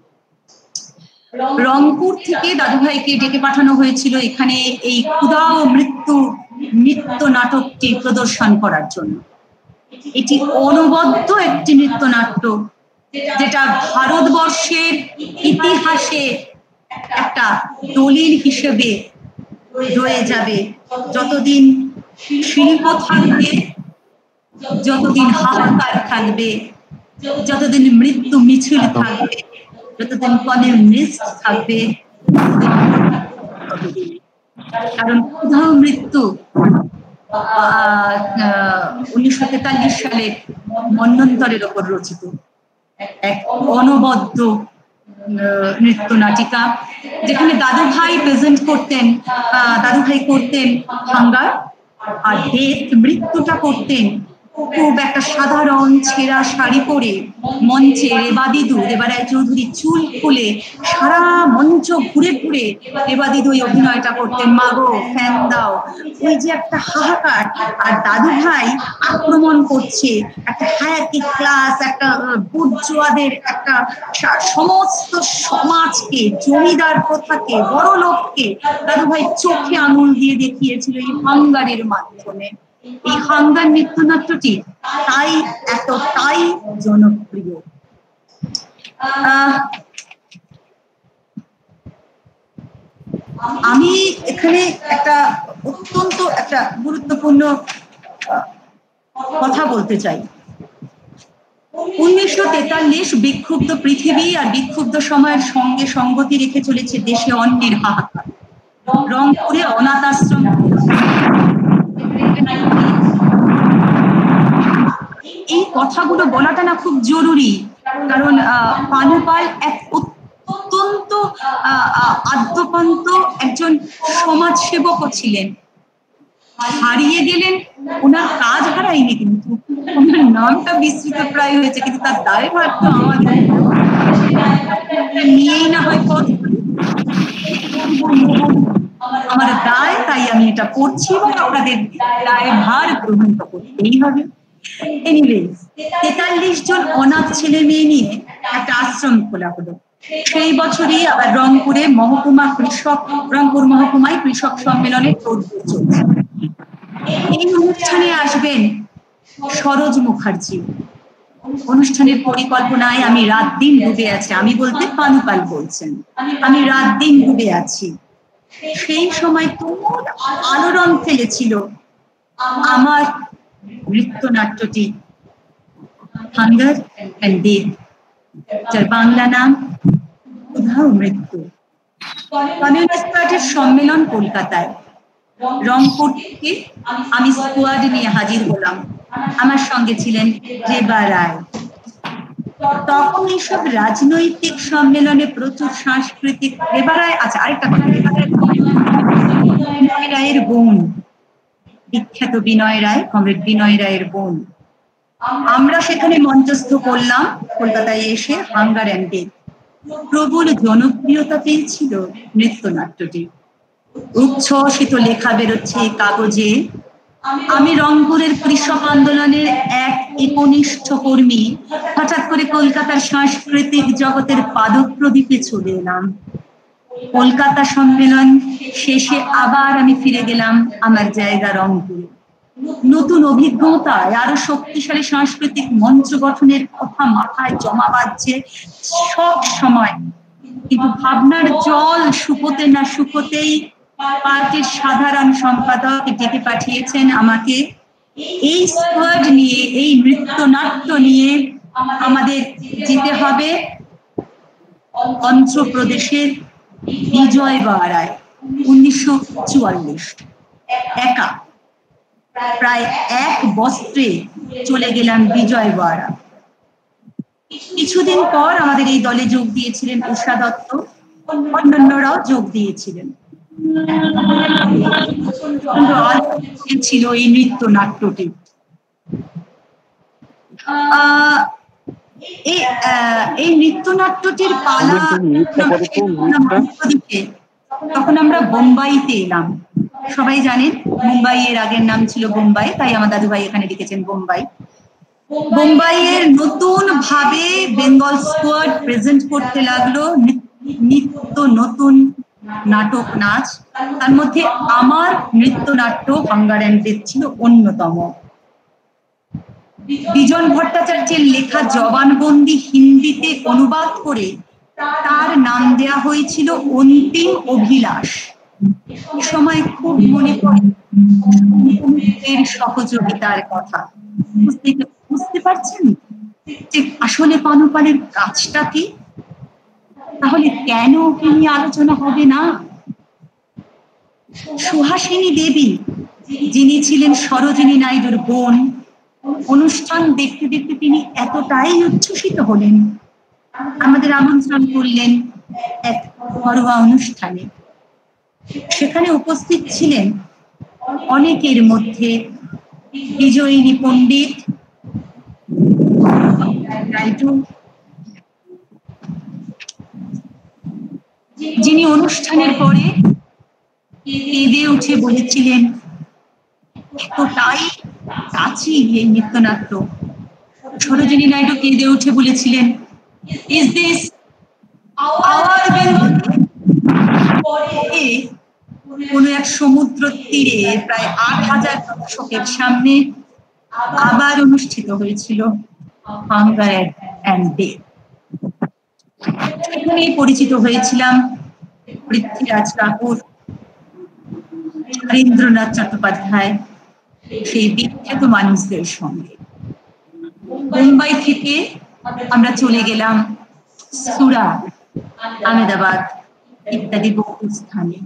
Speaker 8: রংপুর থেকে দাদু ভাইকে ডেকে পাঠানো হয়েছিল এখানে এই ক্ষুধা ও মৃত্যু নৃত্য নাটকটি প্রদর্শন করার জন্য। এটি অনবদ্য একটি নৃত্যনাট্য যেটা ভারতবর্ষের ইতিহাসে একটা দলিল হিসেবে রয়ে যাবে। যতদিন শিল্প থাকবে, যতদিন হাহাকার থাকবে, যতদিন মৃত্যু মিছিল থাকবে, যতদিন কমিউনিস্ট থাকবে, কারণ ক্ষুধা ও মৃত্যু উনিশশো তেতাল্লিশ সালে মন্বন্তরের ওপর রচিত এক অনবদ্য নৃত্য নাটিকা, যেখানে দাদু ভাই প্রেজেন্ট করতেন, দাদু ভাই করতেন হাঙ্গার, আর ডেথ মৃত্যুটা করতেন খুব একটা সাধারণ ছেঁড়া শাড়ি পরে মঞ্চে রেবাদিদু, রেবারায় চৌধুরী চুল খুলে সারা মঞ্চ ঘুরে ঘুরে রেবাদিদু ওই অভিনয়টা করতেন, মাগো ফ্যান দাও, ওই যে একটা হাহাকার। আর দাদু ভাই আক্রমণ করছে একটা হায়াতি ক্লাস, একটা বুর্জোয়াদের একটা সমস্ত সমাজকে, জমিদার প্রথাকে, বড় লোককে দাদু ভাই চোখে আঙুল দিয়ে দেখিয়েছিল এই হাঙ্গারের মাধ্যমে। এই হাঙ্গার নৃত্যনাট্যটি তাই এতটাই জনপ্রিয়। আমি এখানে একটা অত্যন্ত একটা গুরুত্বপূর্ণ কথা বলতে চাই। উনিশশো তেতাল্লিশ বিক্ষুব্ধ পৃথিবী আর বিক্ষুব্ধ সময়ের সঙ্গে সঙ্গতি রেখে চলেছে দেশে অন্যের হাহাকার। রংপুরে অনাথ আশ্রম, এই কথাগুলো বলাটা না খুব জরুরি, কারণ পানুপাল এক অত্যন্ত আদ্যপান্ত একজন সমাজসেবকও ছিলেন। হারিয়ে গেলেন, ওনার কাজ হারায়নি, কিন্তু ওনার নামটা বিস্তৃত প্রায় হয়েছে, কিন্তু তার দায়ভার তো আমাদের নিয়েই না হয় পথ আমার দায়, তাই আমি এটা করছি এবং আপনাদের দায়ভার গ্রহণ করতেই হবে। এনিওয়েজ, তেতাল্লিশ জন অনাথ ছেলে মেয়ে নিয়ে একটা আশ্রম খোলা হলো। সেই বছরই আবার রংপুরে মহকুমা কৃষক, রংপুর মহকুমায় কৃষক সম্মেলনের তোড়জোড় চলছে। এই অনুষ্ঠানে আসবেন সরোজ মুখার্জি। অনুষ্ঠানের পরিকল্পনায় আমি রাত দিন ডুবে আছি, আমি বলতে পানুপাল বলছেন, আমি রাত দিন ডুবে আছি। সেই সময় তুমুল আলোড়ন ফেলেছিল আমার নৃত্যনাট্যটি হাঙ্গার অ্যান্ড ডেথ, যার বাংলা নাম ক্ষুধা ও মৃত্যু। কমিউনিস্ট পার্টির সম্মেলন কলকাতায়। রংপুর থেকে আমি স্কোয়াড নিয়ে হাজির হলাম। আমার সঙ্গে ছিলেন রেবা রায়। তখন এইসব রাজনৈতিক সম্মেলনে প্রচুর সাংস্কৃতিক, রেবা রায়, আচ্ছা আরেকটা কথা, বিনয় রায়ের বোন, বিখ্যাত বিনয় রায়, কমরেড বিনয় রায়ের বোন। আমরা সেখানে মঞ্চস্থ করলাম কলকাতায় এসে হাঙ্গার অ্যান্ড ডেথ। প্রবল জনপ্রিয়তা পেয়েছিল নৃত্যনাট্যটি। উচ্ছ্বসিত লেখা বেরোচ্ছে কাগজে। আমি রংপুরের কৃষক আন্দোলনের এক একনিষ্ঠ কর্মী, হঠাৎ করে কলকাতার সাংস্কৃতিক জগতের পাদপ্রদীপে চলে এলাম। কলকাতা সম্মেলন শেষে আবার আমি ফিরে গেলাম আমার জায়গা রংপুরে। নতুন অভিজ্ঞতায় আরো শক্তিশালী সাংস্কৃতিক মঞ্চ গঠনের কথা মাথায় জমা বাঁধছে সব সময়, কিন্তু ভাবনার জল শুকোতে না শুকোতেই পার্টির সাধারণ সম্পাদক ডেকে পাঠিয়েছেন আমাকে এই স্কোয়াড নিয়ে, এই নৃত্যনাট্য নিয়ে আমাদের যেতে হবে অন্ধ্রপ্রদেশের বিজয়ওয়াড়ায়। উনিশশো চুয়াল্লিশ একা প্রায় এক বস্ত্রে চলে গেলাম বিজয়ওয়াড়া। কিছুদিন পর আমাদের এই দলে যোগ দিয়েছিলেন উষা দত্ত, অন্যান্যরাও যোগ দিয়েছিলেন। ছিল এই নৃত্য নাট্যটি। এই নৃত্যনাট্যটির পালা তখন আমরা বোম্বাইতে এলাম। সবাই জানেন মুম্বাই এর আগের নাম ছিল বোম্বাই, তাই আমার দাদু ভাই এখানে লিখেছেন বোম্বাই। বোম্বাইয়ের নতুন ভাবে বেঙ্গল স্কোয়াড প্রেজেন্ট করতে লাগলো নিত্য নতুন নাটক নাচ। তার মধ্যে আমার নৃত্যনাট্য হাঙ্গার অ্যান্ড ডেথ ছিল অন্যতম। বিজন ভট্টাচার্যের লেখা জবানবন্দি হিন্দিতে অনুবাদ করে তার নাম দেয়া হয়েছিল অন্তিম অভিলাষ। এ সময় খুব মনে পড়ে এর সহযোগিতার কথা। বুঝতে বুঝতে পারছেন যে আসলে পানুপালের কাজটা কি? তাহলে কেন ওকে নিয়ে আলোচনা হবে না? সুহাসিনী দেবী, যিনি ছিলেন সরোজিনী নাইডুর বোন, অনুষ্ঠান দেখতে দেখতে তিনি এতটাই উচ্ছ্বসিত হলেন, আমাদের আমন্ত্রণ করলেন এক ঘরোয়া অনুষ্ঠানে। সেখানে উপস্থিত ছিলেন অনেকের মধ্যে বিজয়িনী পণ্ডিত, যিনি অনুষ্ঠানের পরে কেঁদে উঠে বলেছিলেন এতটাই কাছে এই নৃত্যনাট্য। সরোজিনী নাইডু কেঁদে উঠে বলেছিলেন, ইজ দিস আওয়ার বেঙ্গল? পরে কোনো এক সমুদ্র তীরে প্রায় আট হাজার দর্শকের সামনে আবার অনুষ্ঠিত হয়েছিল হাঙ্গার অ্যান্ড ডেথ। সেখানেই পরিচিত হয়েছিলাম পৃথ্বীরাজ কাপুর, হরেন্দ্রনাথ চট্টোপাধ্যায়, সেই বিখ্যাত মানুষদের সঙ্গে। মুম্বাই থেকে আমরা চলে গেলাম সুরাট, আহমেদাবাদ ইত্যাদি বহু স্থানে।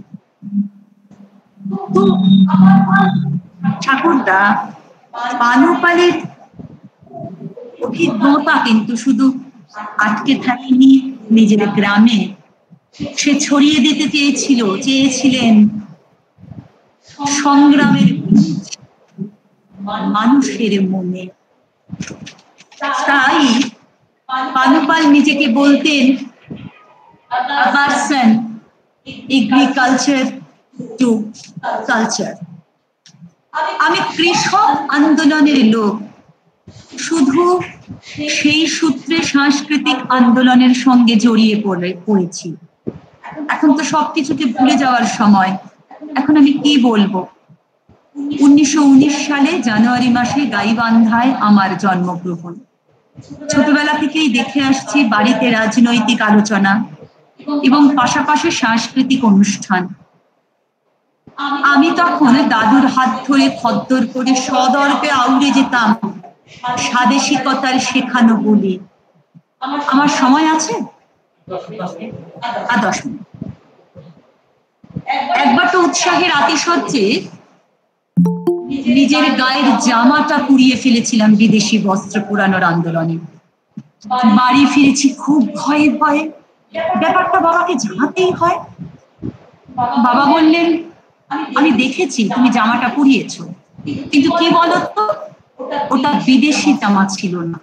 Speaker 8: ঠাকুরদা পানুপালের অভিজ্ঞতা কিন্তু শুধু আটকে থাকেনি নিজের গ্রামে, সে ছড়িয়ে দিতে চেয়েছিল চেয়েছিলেন সংগ্রামের মানুষের মনে। তাই পানুপাল নিজেকে বলতেন পার্সন এগ্রিকালচার টু কালচার। আমি কৃষক আন্দোলনের লোক, শুধু সেই সূত্রে সাংস্কৃতিক আন্দোলনের সঙ্গে জড়িয়ে পড়ে পড়েছি। এখন তো সবকিছুকে ভুলে যাওয়ার সময়। এখন আমি কি বলবো? উনিশশো উনিশ সালে জানুয়ারি মাসে গাইবান্ধায় আমার জন্মগ্রহণ। ছোটবেলা থেকেই দেখে আসছি বাড়িতে রাজনৈতিক আলোচনা এবং পাশাপাশি সাংস্কৃতিক অনুষ্ঠান। আমি তখন দাদুর হাত ধরে খদ্দর করে সদর্পে আউড়ে যেতাম স্বাদেশিকতার শেখানো বলি। আমার সময় আছে আর দশ মিনিট। একবার তো উৎসাহের আতিশয্যে নিজের গায়ের জামাটা পুড়িয়ে ফেলেছিলাম বিদেশি বস্ত্র পুরানোর আন্দোলনে। বাড়ি ফিরেছি খুব ভয়ে ভয়ে। ব্যাপারটা বাবাকে জানাতেই হয়। বাবা বললেন, আমি দেখেছি তুমি জামাটা পুড়িয়েছ, কিন্তু কি বলতো, ওটা বিদেশি জামা ছিল না।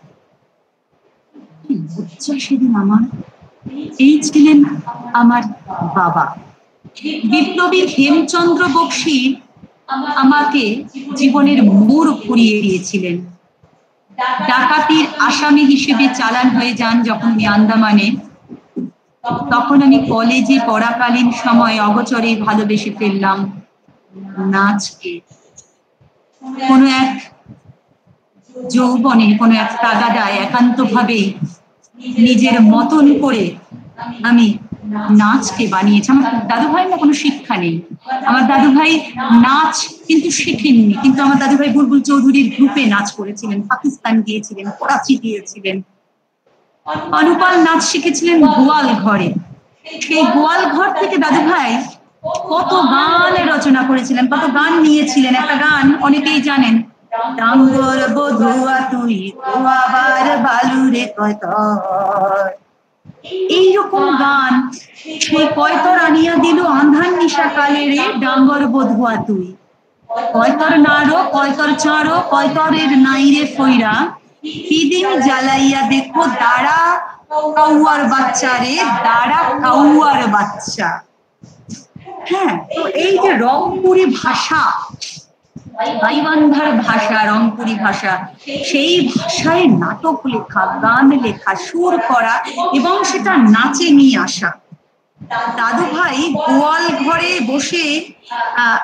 Speaker 8: সেদিন আমার এই ছিলেন আমার বাবা। বিপ্লবী হেমচন্দ্র বক্সী আমাকে জীবনের মোড় ঘুরিয়ে দিয়েছিলেন। ডাকাতির আসামি হিসেবে চালান হয়ে যান যখন আমি আন্দামানে, তখন আমি কলেজে পড়াকালীন সময় অগোচরে ভালোবেসে ফেললাম নাচকে। কোনো এক যৌবনে, কোনো এক তাগাদায় একান্ত ভাবে নিজের মতন করে আমি নাচকে বানিয়েছি। আমার দাদু ভাই না কোনো শিক্ষা নেই, আমার দাদু ভাই নাচ কিন্তু শেখেননি, কিন্তু আমার দাদু ভাই বুলবুল চৌধুরীর গ্রুপে নাচ করেছিলেন, পাকিস্তান গিয়েছিলেন, করাচি গিয়েছিলেন। পানুপাল নাচ শিখেছিলেন গোয়াল ঘরে। সেই গোয়াল ঘর থেকে দাদু ভাই কত গান রচনা করেছিলেন, কত গান নিয়েছিলেন। একটা গান অনেকেই জানেন, ডাঙ্গর বধুয়া তুই তো আবার বালুরে কয়তর। এইরকম গান সেই কয়তর আনিয়া দিল আন্ধার নিশা কালে রে ডাঙ্গর বধুয়া তুই। কয়তর নাড়ো কয়তর চাঁড়ো কয়তরের নাইরে ফইরা, পিদিম জ্বালাইয়া দেখো দাঁড়া কাউয়ার বাচ্চা রে, দাঁড়া কাউয়ার বাচ্চা। হ্যাঁ, তো এই যে রংপুরি ভাষা, গাইবান্ধার ভাষা, রংপুরি ভাষা, সেই ভাষায় নাটক লেখা, গান লেখা, সুর করা এবং সেটা নাচে নিয়ে আসা। দাদু ভাই গোয়াল ঘরে বসে আহ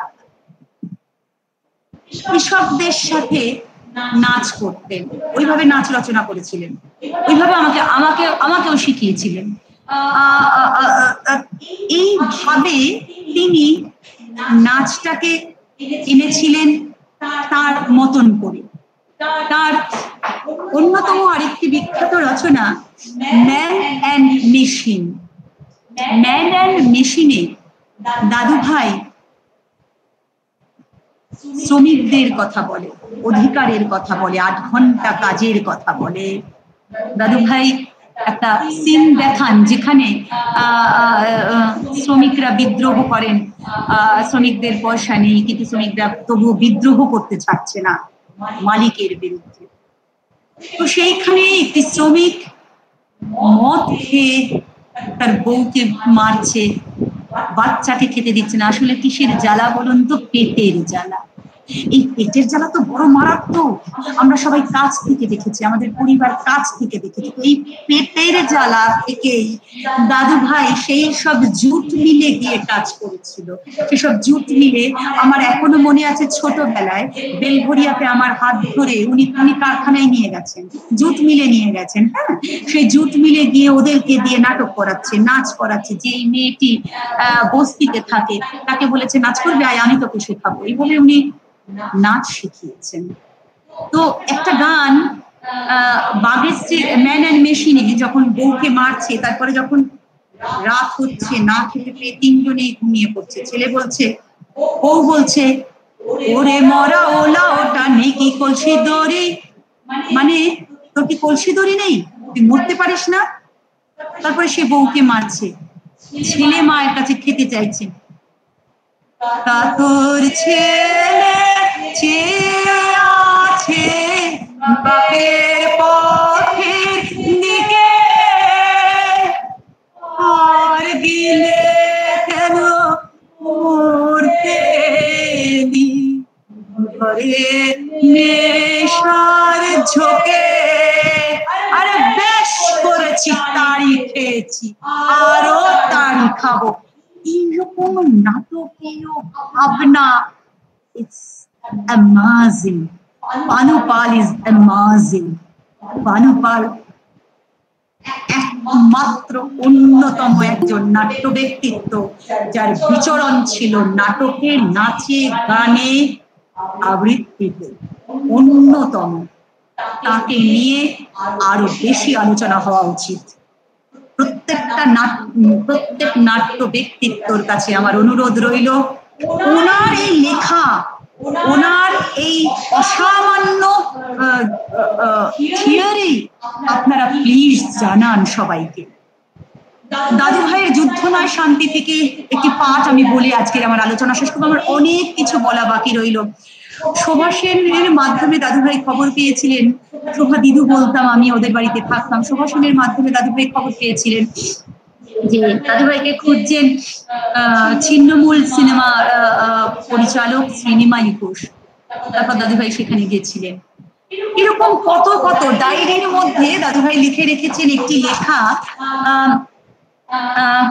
Speaker 8: কৃষকদের সাথে নাচ করতেন, ওইভাবে নাচ রচনা করেছিলেন, ওইভাবে আমাকে আমাকে আমাকেও শিখিয়েছিলেন। এইভাবে তিনি নাচটাকে এনেছিলেন তার মতন করে। তার অন্যতম আরেকটি বিখ্যাত রচনা man and machine. Man and মেশিনে দাদু ভাই শ্রমিকদের কথা বলে, অধিকারের কথা বলে, আট ঘন্টা কাজের কথা বলে। দাদু ভাই একটা সিন দেখান যেখানে শ্রমিকরা বিদ্রোহ করেন, শ্রমিকদের পয়সা নেই কিন্তু শ্রমিকরা তবুও বিদ্রোহ করতে চাচ্ছে না মালিকের বিরুদ্ধে। তো সেইখানে একটি শ্রমিক মদ খেয়ে তার বউকে মারছে, বাচ্চাকে খেতে দিচ্ছে না। আসলে কিসের জ্বালা বলুন তো? পেটের জ্বালা। এই পেটের জ্বালা তো বড় মারাত্মক, আমরা সবাই কাছ থেকে দেখেছি, আমাদের পরিবার কাছ থেকে দেখেছি। এই পেটের জ্বালা থেকেই দাদু ভাই সেই সব জুট মিলে গিয়ে কাজ করেছিল। সেসব জুট মিলে আমার এখনো মনে আছে, ছোটবেলায় বেলঘরিয়াতে আমার হাত ধরে উনি উনি কারখানায় নিয়ে গেছেন, জুট মিলে নিয়ে গেছেন। হ্যাঁ, সেই জুট মিলে গিয়ে ওদেরকে দিয়ে নাটক করাচ্ছে, নাচ করাচ্ছে। যে মেয়েটি আহ বস্তিতে থাকে তাকে বলেছে নাচ করবে, আয় আমি তোকে শেখাবো, এই বলে উনি নাচ শিখিয়েছেন। তো একটা গান আহ বাগের স্ত্রী ম্যান অ্যান্ড মেশিনে যখন বউকে মারছে, তারপরে যখন রাত হচ্ছে, না খেতে পেয়ে তিনজনেই ঘুমিয়ে পড়ছে, ছেলে বলছে, বউ বলছে, ওরে মরা ওলা ওটা নেই কি কলসি দড়ি, মানে তোর কি কলসি দড়ি নেই, তুই মরতে পারিস না। তারপরে সে বউকে মারছে, ছেলে মায়ের কাছে খেতে চাইছে। তা তোর ছেলে চেয়ে আছে বাপের পথের দিকে, আর দিলে কেন মরতে দি ঘরে নেশার ঝোঁকে। আরে বেশ করেছি, তাড়ি খেয়েছি, আরো তাড়ি খাবো। এইরকম নাটকীয় ভাবনা, it's amazing. Banu Pal is amazing. Banu Pal একমাত্র অন্যতম একজন নাট্য ব্যক্তিত্ব যার বিচরণ ছিল নাটকে, নাচে, গানে, আবৃত্তিতে অন্যতম। তাকে নিয়ে আরো বেশি আলোচনা হওয়া উচিত। প্রত্যেকটা নাট্য প্রত্যেক নাট্য ব্যক্তিত্বর কাছে আমার অনুরোধ রইল, ওনার এই লেখা, ওনার এই অসামান্য থিওরি আপনারা প্লিজ জানান সবাইকে। দাদু ভাইয়ের যুদ্ধ নয় শান্তি থেকে একটি পাঠ আমি বলে আজকের আমার আলোচনা শেষ করবো। আমার অনেক কিছু বলা বাকি রইল। শোভা সেনের মাধ্যমে দাদু ভাই খবর পেয়েছিলেন, শোভা দিদু বলতাম, আমি ওদের বাড়িতে থাকতাম। শোভা সেনের মাধ্যমে দাদু ভাই খবর পেয়েছিলেন যে দাদু ভাইকে খুঁজছেন আহ ছিন্নমূল সিনেমা পরিচালক শ্রীনিমাই ঘোষ। তারপর দাদু ভাই সেখানে গিয়েছিলেন। এরকম কত কত ডায়েরির মধ্যে দাদু ভাই লিখে রেখেছেন একটি লেখা, আহ আহ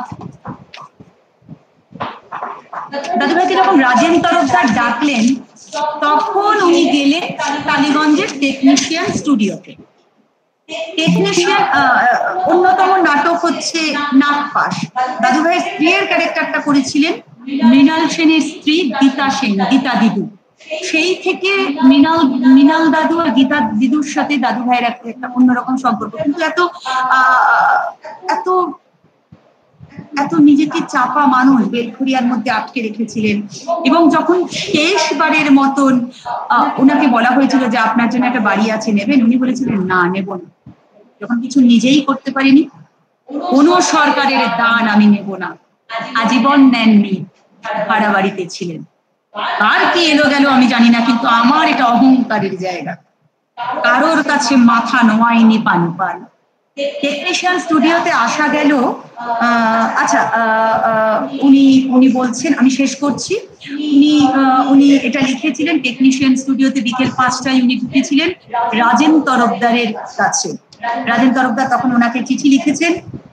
Speaker 8: দাদু ভাইকে যখন রাজেন তরফদার ডাকলেন তখন উনি গেলেন টালিগঞ্জের টেকনিশিয়ান স্টুডিওতে। টেকনিশিয়ান অন্যতম নাটক হচ্ছে নাগপাশ। দাদু ভাইয়ের স্ত্রীর ক্যারেক্টারটা করেছিলেন মৃণাল সেনের স্ত্রী গীতা সেন, গীতা দিদু। সেই থেকে মৃণাল মৃণাল দাদু আর গীতা দিদুর সাথে দাদু ভাইয়ের একটা অন্যরকম সম্পর্ক। কিন্তু এত আহ এত এত নিজেকে চাপা মানুষ বেলঘরিয়ার মধ্যে আটকে রেখেছিলেন। এবং যখন শেষবারের মতন ওনাকে বলা হয়েছিল যে আপনার জন্য একটা বাড়ি আছে, নেবেন? উনি বলেছিলেন না, নেব না। যখন কিছু নিজেই করতে পারিনি, কোনো সরকারের দান আমি নেব না। আজীবন নেননি, ভাড়া বাড়িতে ছিলেন। কার কি এলো গেল আমি জানি না, কিন্তু আমার এটা অহংকারের জায়গা। কারোর কাছে মাথা নোয়াইনি পানুপাল। টেকনিশিয়ান স্টুডিওতে আসা গেল। আচ্ছা, উনি উনি বলছেন, আমি শেষ করছি, উনি উনি এটা লিখেছিলেন টেকনিশিয়ান স্টুডিওতে বিকেল পাঁচটায় উনি ঢুকেছিলেন রাজেন তরফদারের কাছে। রাজেন তরফদার তখন ওনাকে চিঠি লিখেছেন।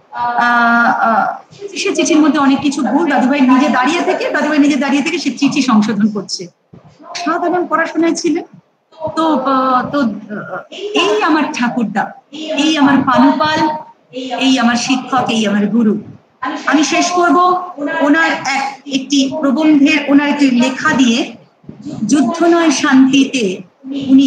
Speaker 8: সে চিঠির মধ্যে অনেক কিছু ভুল, দাদুভাই নিজে দাঁড়িয়ে থেকে দাদুভাই নিজে দাঁড়িয়ে থেকে সে চিঠি সংশোধন করছে। সাধারণ পড়াশোনায় ছিলেন। তো তো এই আমার ঠাকুরদা, এই আমার পানুপাল, এই আমার শিক্ষক, এই আমার গুরু। আমি শেষ করব ওনার এক একটি প্রবন্ধের, ওনার একটি লেখা দিয়ে, যুদ্ধ নয় শান্তিতে উনি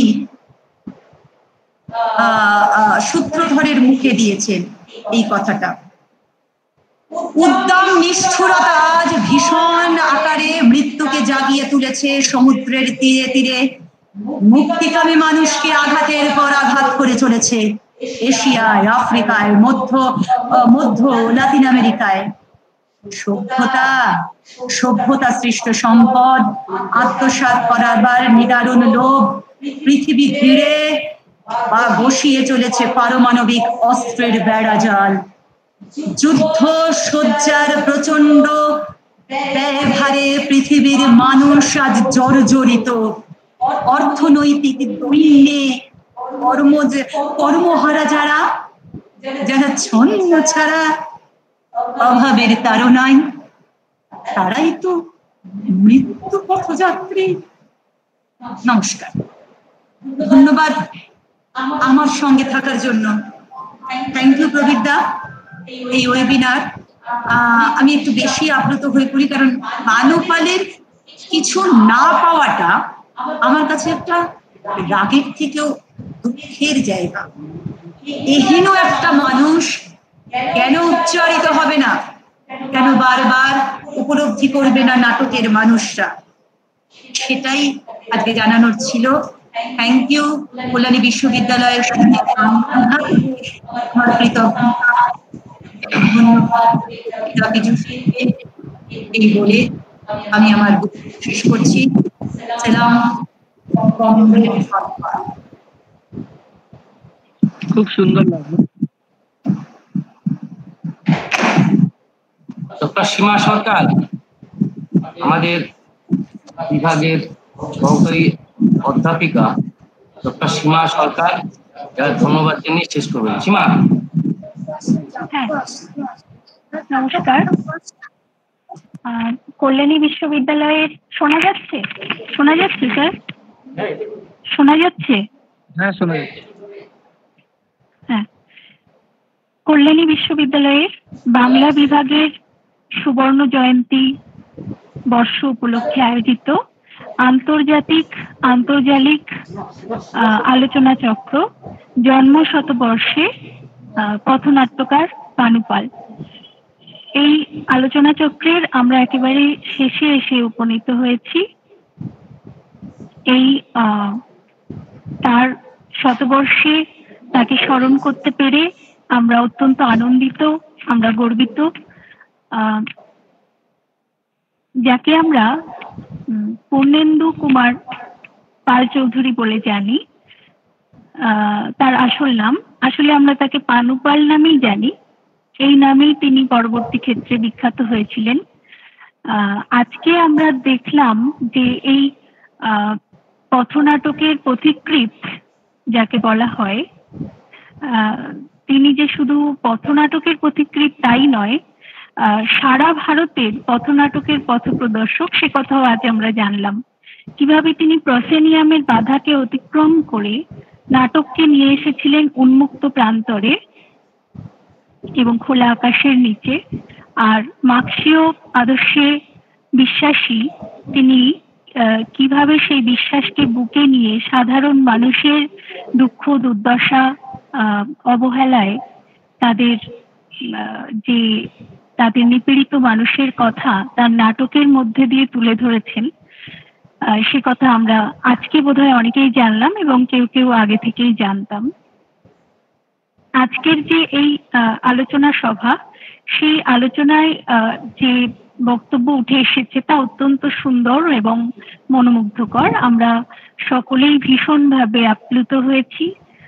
Speaker 8: সূত্রধরের মুখে দিয়েছেন এই কথাটা। উদ্দাম নিষ্ঠুরতা আজ ভীষণ আকারে মৃত্যুকে জাগিয়ে তুলেছে সমুদ্রের তীরে তীরে। মুক্তিকামী মানুষকে আঘাতের পর আঘাত করে চলেছে এশিয়ায়, আফ্রিকায়, মধ্য মধ্য লাতিন আমেরিকায়। সভ্যতা সভ্যতা সৃষ্ট সম্পদ আত্মসাৎ করাবার নিদারুণ লোভ পৃথিবী ঘিরে বা বসিয়ে চলেছে পারমাণবিক অস্ত্রের বেড়াজাল। যুদ্ধ সজ্জার প্রচন্ড ব্যয়ভারে পৃথিবীর মানুষ আজ জর্জরিত। অর্থনৈতিক দৈন্যে কর্ম কর্মহারা যারা যারা ছন্ন ছাড়া অভাবের তাড়নায়, তারাই তো মৃত্যু পথযাত্রী। নমস্কার, ধন্যবাদ আমার সঙ্গে থাকার জন্য। থ্যাংক ইউ প্রবীরদা। এই ওয়েবিনার আমি একটু বেশি আপ্লুত হয়ে পড়ি, কারণ পানুপালের কিছু না পাওয়াটা আমার কাছে একটা রাগের থেকেও দুঃখের জায়গা। এহেন একটা মানুষ কেন উচ্চারিত হবে না, কেন বারবার উপলব্ধি করবে না নাটকের মানুষরা, সেটাই আজকে জানানোর ছিল। থ্যাংক ইউ কল্যাণী বিশ্ববিদ্যালয়ের সঙ্গে আমার কৃতজ্ঞতা, ধন্যবাদ। এই বলে আমি আমার শেষ করছি। সালাম।
Speaker 2: খুব সুন্দর লাগলো।
Speaker 1: ডক্টর সীমা সরকার আমাদের বিভাগের সহকারী অধ্যাপিকা, ডক্টর সীমা সরকার, যার ধন্যবাদ জানিয়ে শেষ করবেন। সীমা।
Speaker 9: হ্যাঁ, নমস্কার। কল্যাণী বিশ্ববিদ্যালয়ের শোনা যাচ্ছে? শোনা যাচ্ছে স্যার? শোনা যাচ্ছে?
Speaker 2: হ্যাঁ, শোনা যাচ্ছে।
Speaker 9: হ্যাঁ, কল্যাণী বিশ্ববিদ্যালয়ের বাংলা বিভাগের সুবর্ণ জয়ন্তী বর্ষ উপলক্ষে আয়োজিত আন্তর্জাতিক আন্তর্জালিক আলোচনা চক্র জন্ম শতবর্ষে পথনাট্যকার পানুপাল। এই আলোচনা চক্রের আমরা একেবারে শেষে এসে উপনীত হয়েছি। এই তার শতবর্ষে তাকে স্মরণ করতে পেরে আমরা অত্যন্ত আনন্দিত, আমরা গর্বিত। যাকে আমরা পূর্ণেন্দু কুমার পাল চৌধুরী বলে জানি, তার আসল নাম, আসলে আমরা তাকে পানুপাল নামেই জানি। এই নামেই তিনি পরবর্তী ক্ষেত্রে বিখ্যাত হয়েছিলেন। আজকে আমরা দেখলাম যে এই পথনাটকের পথিকৃৎ যাকে বলা হয়, তিনি যে শুধু পথনাটকের পথিকৃৎ তাই নয়, সারা ভারতের পথনাটকের পথপ্রদর্শক, সে কথাও আজ আমরা জানলাম। কিভাবে তিনি প্রসেনিয়ামের বাধাকে অতিক্রম করে নাটককে নিয়ে এসেছিলেন উন্মুক্ত প্রান্তরে এবং খোলা আকাশের নিচে। আর মার্ক্সীয় আদর্শে বিশ্বাসী তিনি কিভাবে সেই বিশ্বাসকে বুকে নিয়ে সাধারণ মানুষের দুঃখ দুর্দশা অবহেলায় তাদের যে তাদের নিপীড়িত মানুষের কথা তার নাটকের মধ্যে দিয়ে তুলে ধরেছেন, সে কথা আমরা আজকে বোধহয় অনেকেই জানলাম এবং কেউ কেউ আগে থেকেই জানতাম। আজকের যে এই আলোচনা সভা, সেই আলোচনায় যে বক্তব্য উঠে এসেছে তা অত্যন্ত সুন্দর এবং মনোমুগ্ধকর। আমরা সকলেই ভীষণভাবে আপ্লুত হয়েছি।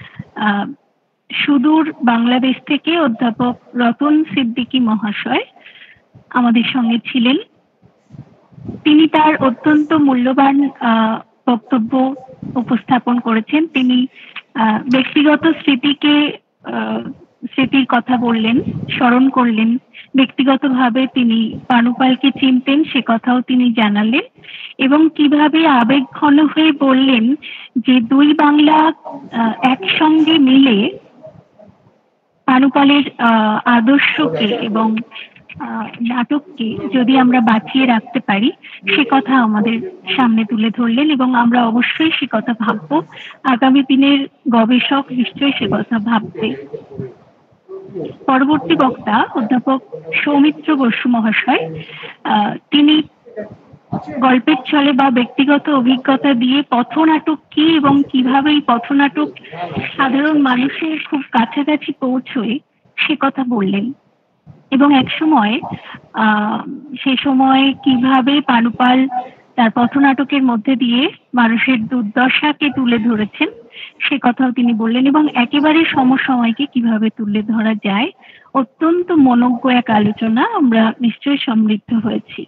Speaker 9: সুদূর বাংলাদেশ থেকে অধ্যাপক রতন সিদ্দিকী মহাশয় আমাদের সঙ্গে ছিলেন। তিনি তার অত্যন্ত মূল্যবান বক্তব্য উপস্থাপন করেছেন। তিনি ব্যক্তিগত স্মৃতিকে স্মৃতির কথা বললেন, স্মরণ করলেন। ব্যক্তিগতভাবে তিনি পানুপালকে চিনতেন সে কথাও তিনি জানালেন এবং কিভাবে আবেগঘন হয়ে বললেন যে দুই বাংলা একসঙ্গে মিলে পানুপালের আদর্শকে এবং নাটককে যদি আমরা বাঁচিয়ে রাখতে পারি সে কথা আমাদের সামনে তুলে ধরলেন এবং আমরা অবশ্যই সে কথা ভাববো। আগামী দিনের গবেষক নিশ্চয়ই সে কথা ভাববে। পরবর্তী বক্তা অধ্যাপক সৌমিত্র বসু মহাশয়, তিনি গল্পের ছলে বা ব্যক্তিগত অভিজ্ঞতা দিয়ে পথনাটক কি এবং কিভাবে এই পথনাটক সাধারণ মানুষের খুব কাছাকাছি পৌঁছয় সে কথা বললেন এবং এক সময় আহ সে সময় কিভাবে পানুপাল তার পথনাটকের মধ্যে দিয়ে মানুষের দুর্দশাকে তুলে ধরেছেন সে কথাও তিনি বললেন এবং একেবারে সমসময়কে কিভাবে তুলে ধরা যায়। অত্যন্ত মনোজ্ঞ এক আলোচনা, আমরা নিশ্চয়ই সমৃদ্ধ হয়েছি।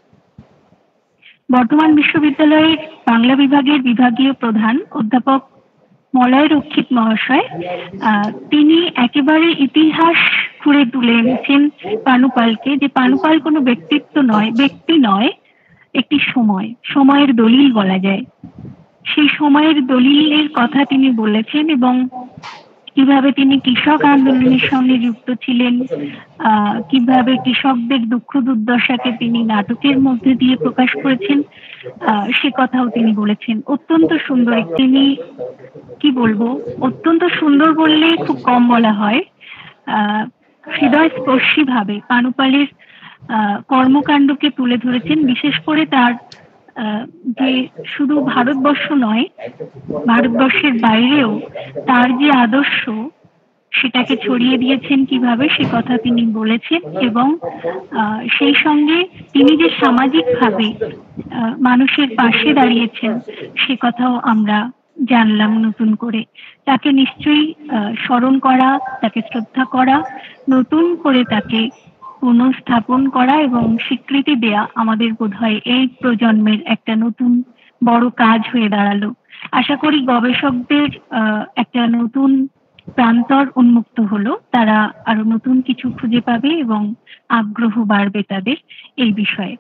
Speaker 9: বর্ধমান বিশ্ববিদ্যালয়ের বাংলা বিভাগের বিভাগীয় প্রধান অধ্যাপক মলয় রক্ষিত মহাশয়, তিনি একেবারে ইতিহাস খুঁড়ে তুলে এনেছেন পানুপালকে, যে পানুপাল কোনো ব্যক্তিত্ব নয়, ব্যক্তি নয়, একটি সময়, সময়ের দলিল বলা যায়। সেই সময়ের দলিলের কথা তিনি বলেছেন এবং কিভাবে তিনি কৃষক আন্দোলনের সঙ্গে যুক্ত ছিলেন, আহ কিভাবে কৃষকদের দুঃখ দুর্দশাকে তিনি নাটকের মধ্যে দিয়ে প্রকাশ করেছেন আহ সে কথাও তিনি বলেছেন। অত্যন্ত সুন্দর, তিনি কি বলবো, অত্যন্ত সুন্দর বললে খুব কম বলা হয়। আহ হৃদয়স্পর্শী ভাবে পানুপালের আহ কর্মকাণ্ডকে তুলে ধরেছেন, বিশেষ করে তার যে শুধু ভারতবর্ষ নয়, ভারতবর্ষের বাইরেও তার যে আদর্শ সেটাকে ছড়িয়ে দিয়েছেন কিভাবে সে কথা তিনি বলেছেন এবং সেই সঙ্গে তিনি যে সামাজিকভাবে মানুষের পাশে দাঁড়িয়েছেন সে কথাও আমরা জানলাম নতুন করে। তাকে নিশ্চয়ই স্মরণ করা, তাকে শ্রদ্ধা করা, নতুন করে তাকে পুনঃস্থাপন করা এবং স্বীকৃতি দেয়া আমাদের বোধহয় এই প্রজন্মের একটা নতুন বড় কাজ হয়ে দাঁড়ালো। আশা করি গবেষকদের একটা নতুন প্রান্তর উন্মুক্ত হলো, তারা আরো নতুন কিছু খুঁজে পাবে এবং আগ্রহ বাড়বে তাদের এই বিষয়ে।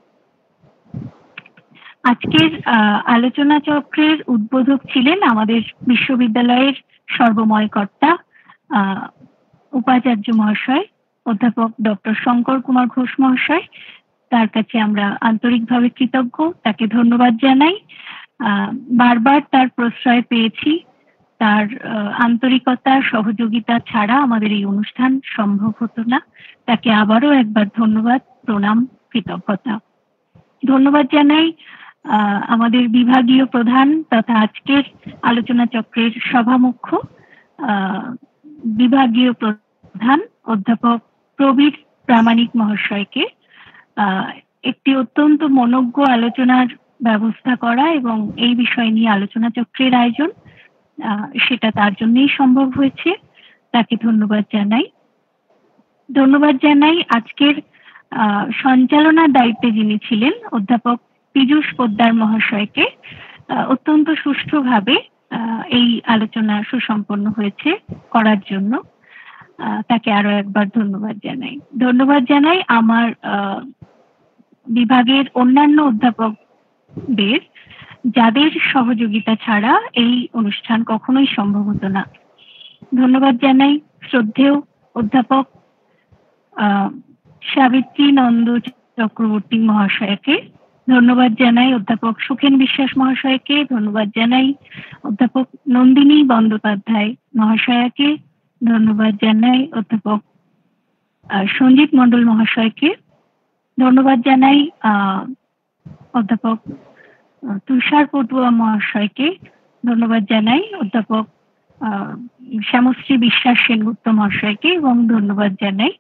Speaker 9: আজকের আলোচনা চক্রের উদ্বোধক ছিলেন আমাদের বিশ্ববিদ্যালয়ের সর্বময় কর্তা উপাচার্য মহাশয় অধ্যাপক ডক্টর শঙ্কর কুমার ঘোষ মহাশয়। তার কাছে আমরা আন্তরিকভাবে কৃতজ্ঞ, তাকে ধন্যবাদ জানাই। বারবার তার প্রশ্রয় পেয়েছি, তার আন্তরিকতা সহযোগিতা ছাড়া আমাদের এই অনুষ্ঠান সম্ভব হতো না। তাকে আবারও একবার ধন্যবাদ, প্রণাম, কৃতজ্ঞতা। ধন্যবাদ জানাই আমাদের বিভাগীয় প্রধান তথা আজকের আলোচনা চক্রের সভামুখ্য বিভাগীয় প্রধান অধ্যাপক প্রবীর প্রামাণিক মহাশয়কে একটি অত্যন্ত মনোজ্ঞ আলোচনার ব্যবস্থা করা এবং এই বিষয় নিয়ে আলোচনা চক্রের আয়োজন, সেটা তার জন্যই সম্ভব হয়েছে। তাকে ধন্যবাদ জানাই। ধন্যবাদ জানাই আজকের সঞ্চালনার দায়িত্বে যিনি ছিলেন অধ্যাপক পীযূষ পোদ্দার মহাশয়কে। অত্যন্ত সুষ্ঠুভাবে এই আলোচনা সুসম্পন্ন হয়েছে করার জন্য তাকে আরো একবার ধন্যবাদ জানাই। ধন্যবাদ জানাই আমার বিভাগের অন্যান্য অধ্যাপকদের, যাদের সহযোগিতা ছাড়া এই অনুষ্ঠান কখনোই সম্ভব হতো না। ধন্যবাদ জানাই শ্রদ্ধেয় অধ্যাপক আহ সাবিত্রী নন্দ চক্রবর্তী মহাশয়কে। ধন্যবাদ জানাই অধ্যাপক সুখেন বিশ্বাস মহাশয়কে। ধন্যবাদ জানাই অধ্যাপক নন্দিনী বন্দ্যোপাধ্যায় মহাশয়াকে। ধন্যবাদ জানাই অধ্যাপক সঞ্জিত মণ্ডল মহাশয়কে, ধন্যবাদ জানাই অধ্যাপক তুষার পটুয়া মহাশয়কে, ধন্যবাদ জানাই অধ্যাপক শ্যামশ্রী বিশ্বাস সেনগুপ্ত মহাশয়কে এবং ধন্যবাদ জানাই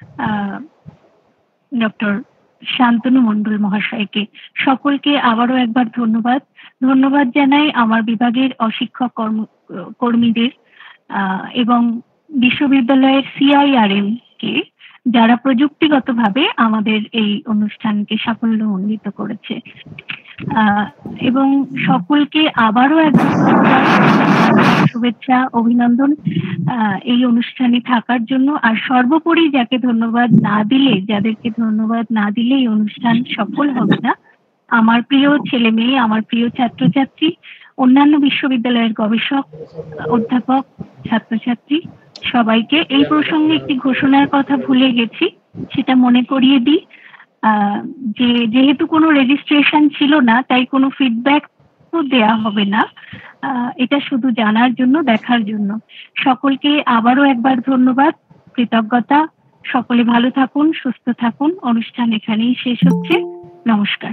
Speaker 9: ডক্টর শান্তনু মণ্ডল মহাশয়কে। সকলকে আবারও একবার ধন্যবাদ। ধন্যবাদ জানাই আমার বিভাগের অশিক্ষক কর্ম কর্মীদের এবং বিশ্ববিদ্যালয়ের সিআইআরএম কে, যারা প্রযুক্তিগতভাবে আমাদের এই অনুষ্ঠানকে সাফল্যমণ্ডিত করেছে। এবং সকলকে আবারও একবার শুভেচ্ছা, অভিনন্দন এই অনুষ্ঠানে থাকার জন্য। আর সর্বোপরি যাকে ধন্যবাদ না দিলে, যাদেরকে ধন্যবাদ না দিলে এই অনুষ্ঠান সফল হবে না, আমার প্রিয় ছেলে মেয়ে, আমার প্রিয় ছাত্রছাত্রী, অন্যান্য বিশ্ববিদ্যালয়ের গবেষক, অধ্যাপক, ছাত্রছাত্রী সবাইকে। এই প্রসঙ্গে একটি ঘোষণার কথা ভুলে গেছি, সেটা মনে করিয়ে দিই যে যেহেতু কোনো রেজিস্ট্রেশন ছিল না, তাই কোনো ফিডব্যাক তো দেয়া হবে না। এটা শুধু জানার জন্য, দেখার জন্য। সকলকে আবারও একবার ধন্যবাদ, কৃতজ্ঞতা। সকলে ভালো থাকুন, সুস্থ থাকুন। অনুষ্ঠান এখানেই শেষ হচ্ছে। নমস্কার।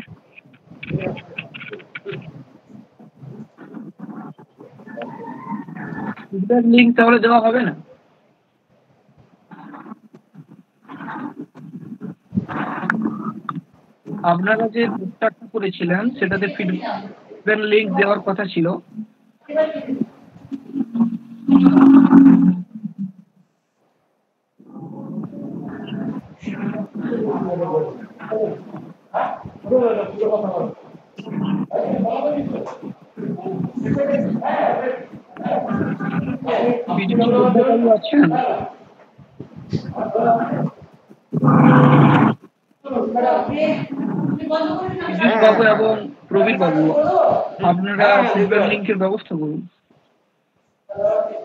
Speaker 10: লিংক তাহলে দেওয়া হবে না? আপনারা যে পোস্টারটা করেছিলেন সেটাতে ফিডব্যাক লিংক দেওয়ার কথা ছিল। আছেন বাবু এবং প্রবীর বাবু, আপনারা ফিডব্যাক লিংকের ব্যবস্থা করুন।